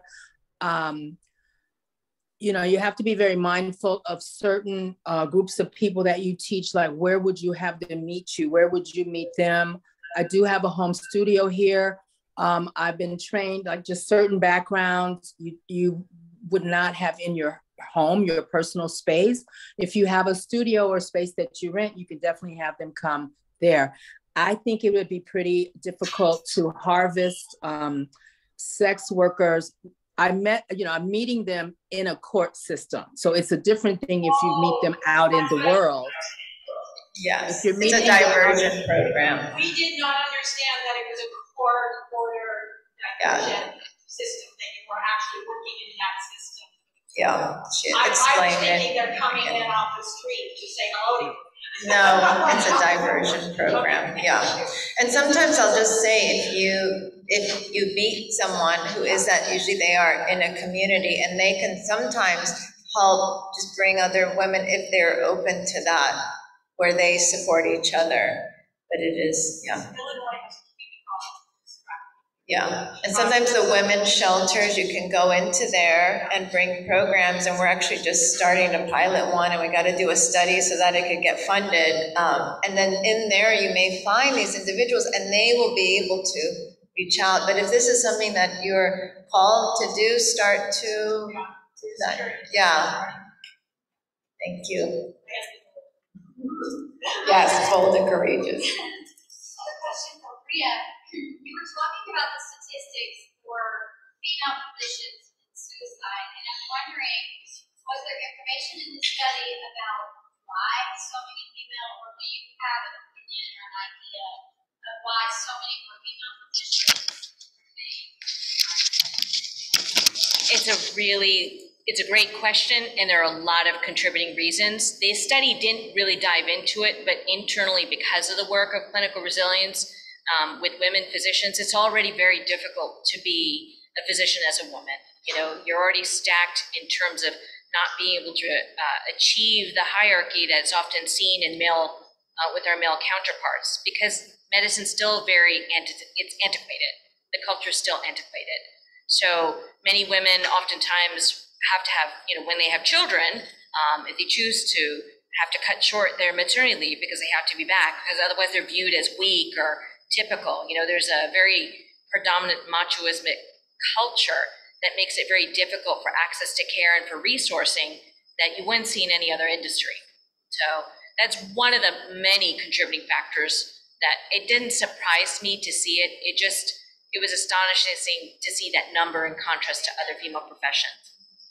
You know, you have to be very mindful of certain groups of people that you teach, like where would you have them meet you? Where would you meet them? I do have a home studio here. I've been trained, like just certain backgrounds you would not have in your home, your personal space. If you have a studio or space that you rent, you can definitely have them come there. I think it would be pretty difficult to harvest sex workers. I'm meeting them in a court system. So it's a different thing if you meet them out in the world. Yes, If you're it's a meeting diversion program. We did not understand that it was a court-ordered diversion system, that you were actually working in that system. Yeah, she I was explained thinking it. they're coming in off the street to say hello to you. No, it's a diversion program, yeah. And sometimes I'll just say, if you meet someone who is that, usually they are in a community, and they can sometimes help just bring other women if they're open to that, where they support each other. But it is, yeah. Yeah, and sometimes the women's shelters, you can go into there and bring programs, and we're actually just starting to pilot one, and we got to do a study so that it could get funded. And then in there, you may find these individuals, and they will be able to reach out. But if this is something that you're called to do, start to do that. Yeah. Thank you. Yes, bold and courageous. Another question for Priya. You were talking about the statistics for female physicians in suicide, and I'm wondering, was there information in the study about why so many female, or do you have an opinion or an idea of why so many more female physicians remain? It's a great question, and there are a lot of contributing reasons. The study didn't really dive into it, but internally, because of the work of clinical resilience, with women physicians, it's already very difficult to be a physician as a woman. You know, you're already stacked in terms of not being able to achieve the hierarchy that's often seen in male, with our male counterparts, because medicine's still it's antiquated. The culture's still antiquated. So many women oftentimes have to have, when they have children, if they choose to, have to cut short their maternity leave because they have to be back, because otherwise they're viewed as weak or typical. There's a very predominant machoismic culture that makes it very difficult for access to care and for resourcing that you wouldn't see in any other industry. So that's one of the many contributing factors that it didn't surprise me to see it. It was astonishing to see that number in contrast to other female professions.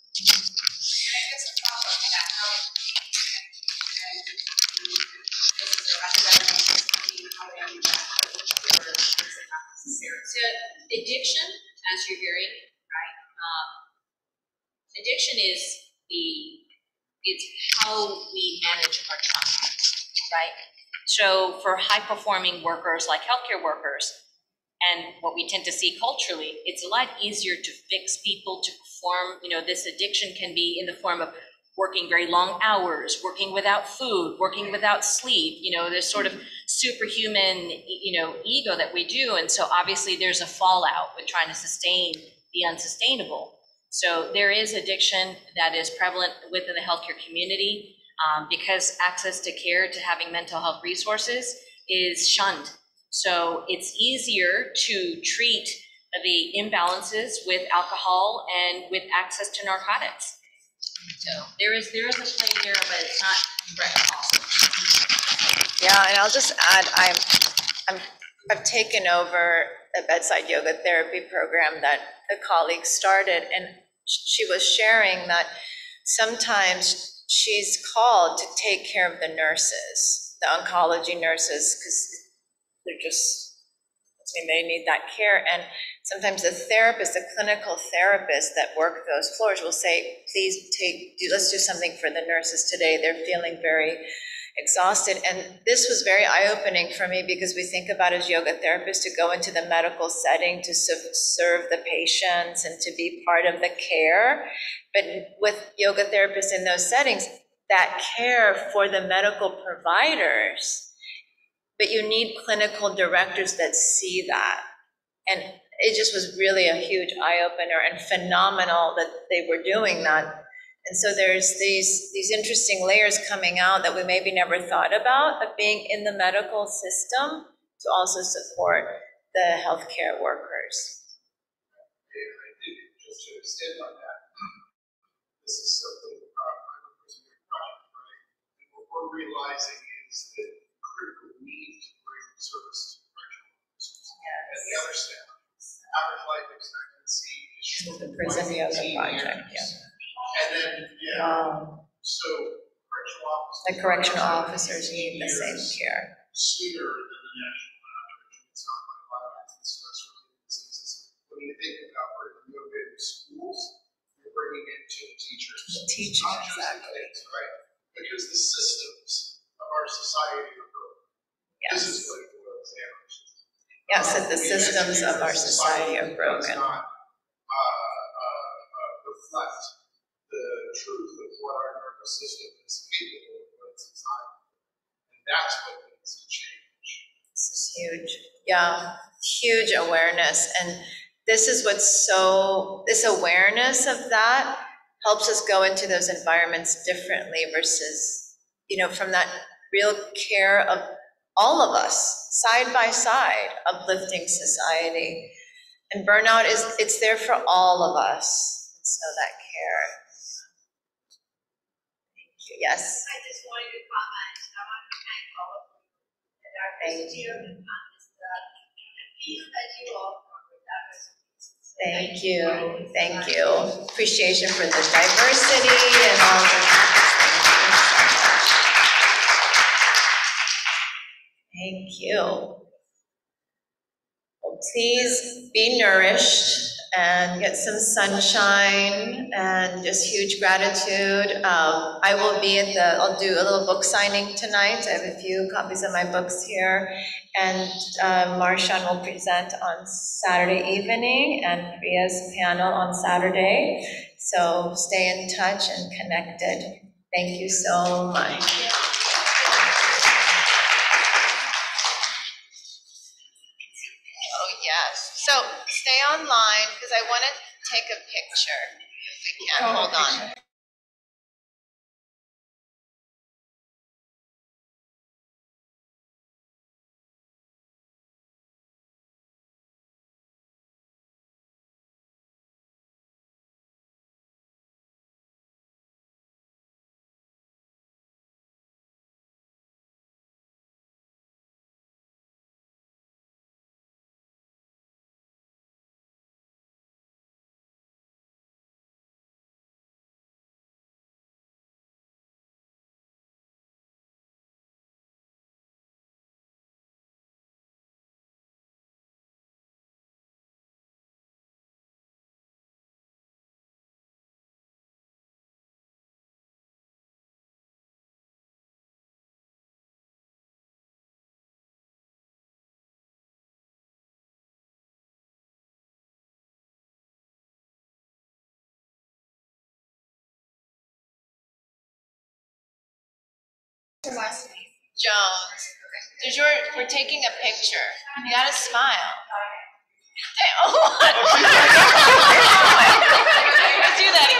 So addiction, as you're hearing, right? Addiction is it's how we manage our trauma, right? So for high performing workers like healthcare workers, And what we tend to see culturally, it's a lot easier to fix people, to perform, this addiction can be in the form of working very long hours, working without food, working without sleep, this sort of superhuman, ego that we do. And so obviously there's a fallout with trying to sustain the unsustainable. So there is addiction that is prevalent within the healthcare community because access to care, to having mental health resources is shunned. So it's easier to treat the imbalances with alcohol and with access to narcotics. So there is a play there, but it's not direct causal. Yeah, and I'll just add, I've taken over a bedside yoga therapy program that a colleague started, and she was sharing that sometimes she's called to take care of the nurses, the oncology nurses, because they need that care. And sometimes the therapist, the clinical therapist that work those floors will say, please let's do something for the nurses today. They're feeling very exhausted. And this was very eye-opening for me because we think about as yoga therapists to go into the medical setting to serve the patients and to be part of the care. But with yoga therapists in those settings, that care for the medical providers, but you need clinical directors that see that. And it just was really a huge eye-opener and phenomenal that they were doing that. And so there's these interesting layers coming out that we maybe never thought about of being in the medical system to also support the healthcare workers. I think just to extend on that, this is something right? And what we're realizing is that critical need to bring services to correctional officers and the other staff. Average life expectancy is short. The prison yoga project, yeah. And then, so correctional officers need the same care. Sooner than the national average. It's not like violence and stress related diseases. When you think about bringing yoga into schools, you're bringing it to teachers. Exactly. Right? Because the systems of our society are broken. Yes. This is what it boils down to. Yes, that the systems of our society are broken. Does not reflect the truth of what our nervous system is capable of in society. And that's what needs to change. This is huge. Yeah, huge awareness. And this is this awareness of that helps us go into those environments differently versus, from that real care of all of us, side by side, uplifting society. And burnout it's there for all of us. So that care. Thank you. Yes. I just wanted to comment. I want to thank all of you that are here on this piece that you all covered. That was Thank you. Thank you. Appreciation for the diversity and all the Thank you. Well, please be nourished and get some sunshine and just huge gratitude. I will be I'll do a little book signing tonight. I have a few copies of my books here. And Marshawn will present on Saturday evening and Priya's panel on Saturday. So stay in touch and connected. Thank you so much. Yes, so stay online because I want to take a picture if we can. Hold on. Jones. We're taking a picture. You gotta smile. Oh. Let's do that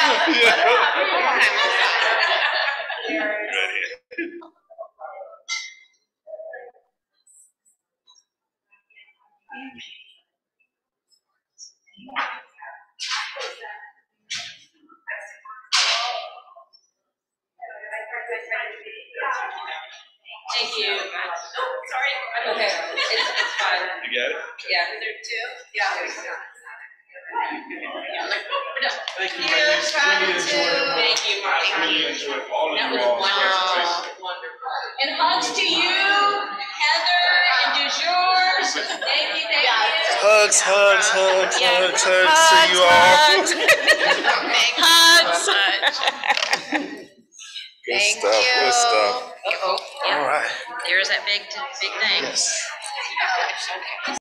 again. Thank you. Oh, sorry. Okay, it's fine. You got it? Yeah, is there two? Yeah. Thank you, ladies. Really enjoyed it. Thank you, Marshawn. Really enjoyed all of That you was all's wonderful, presentations. wonderful. And hugs to you, Heather, and du jour. Thank you, thank you. Hugs, hugs, hugs, hugs, hugs to you all. Hugs. Good Thank stuff, you. good stuff. Uh-oh. All right. There's that big thing. Yes.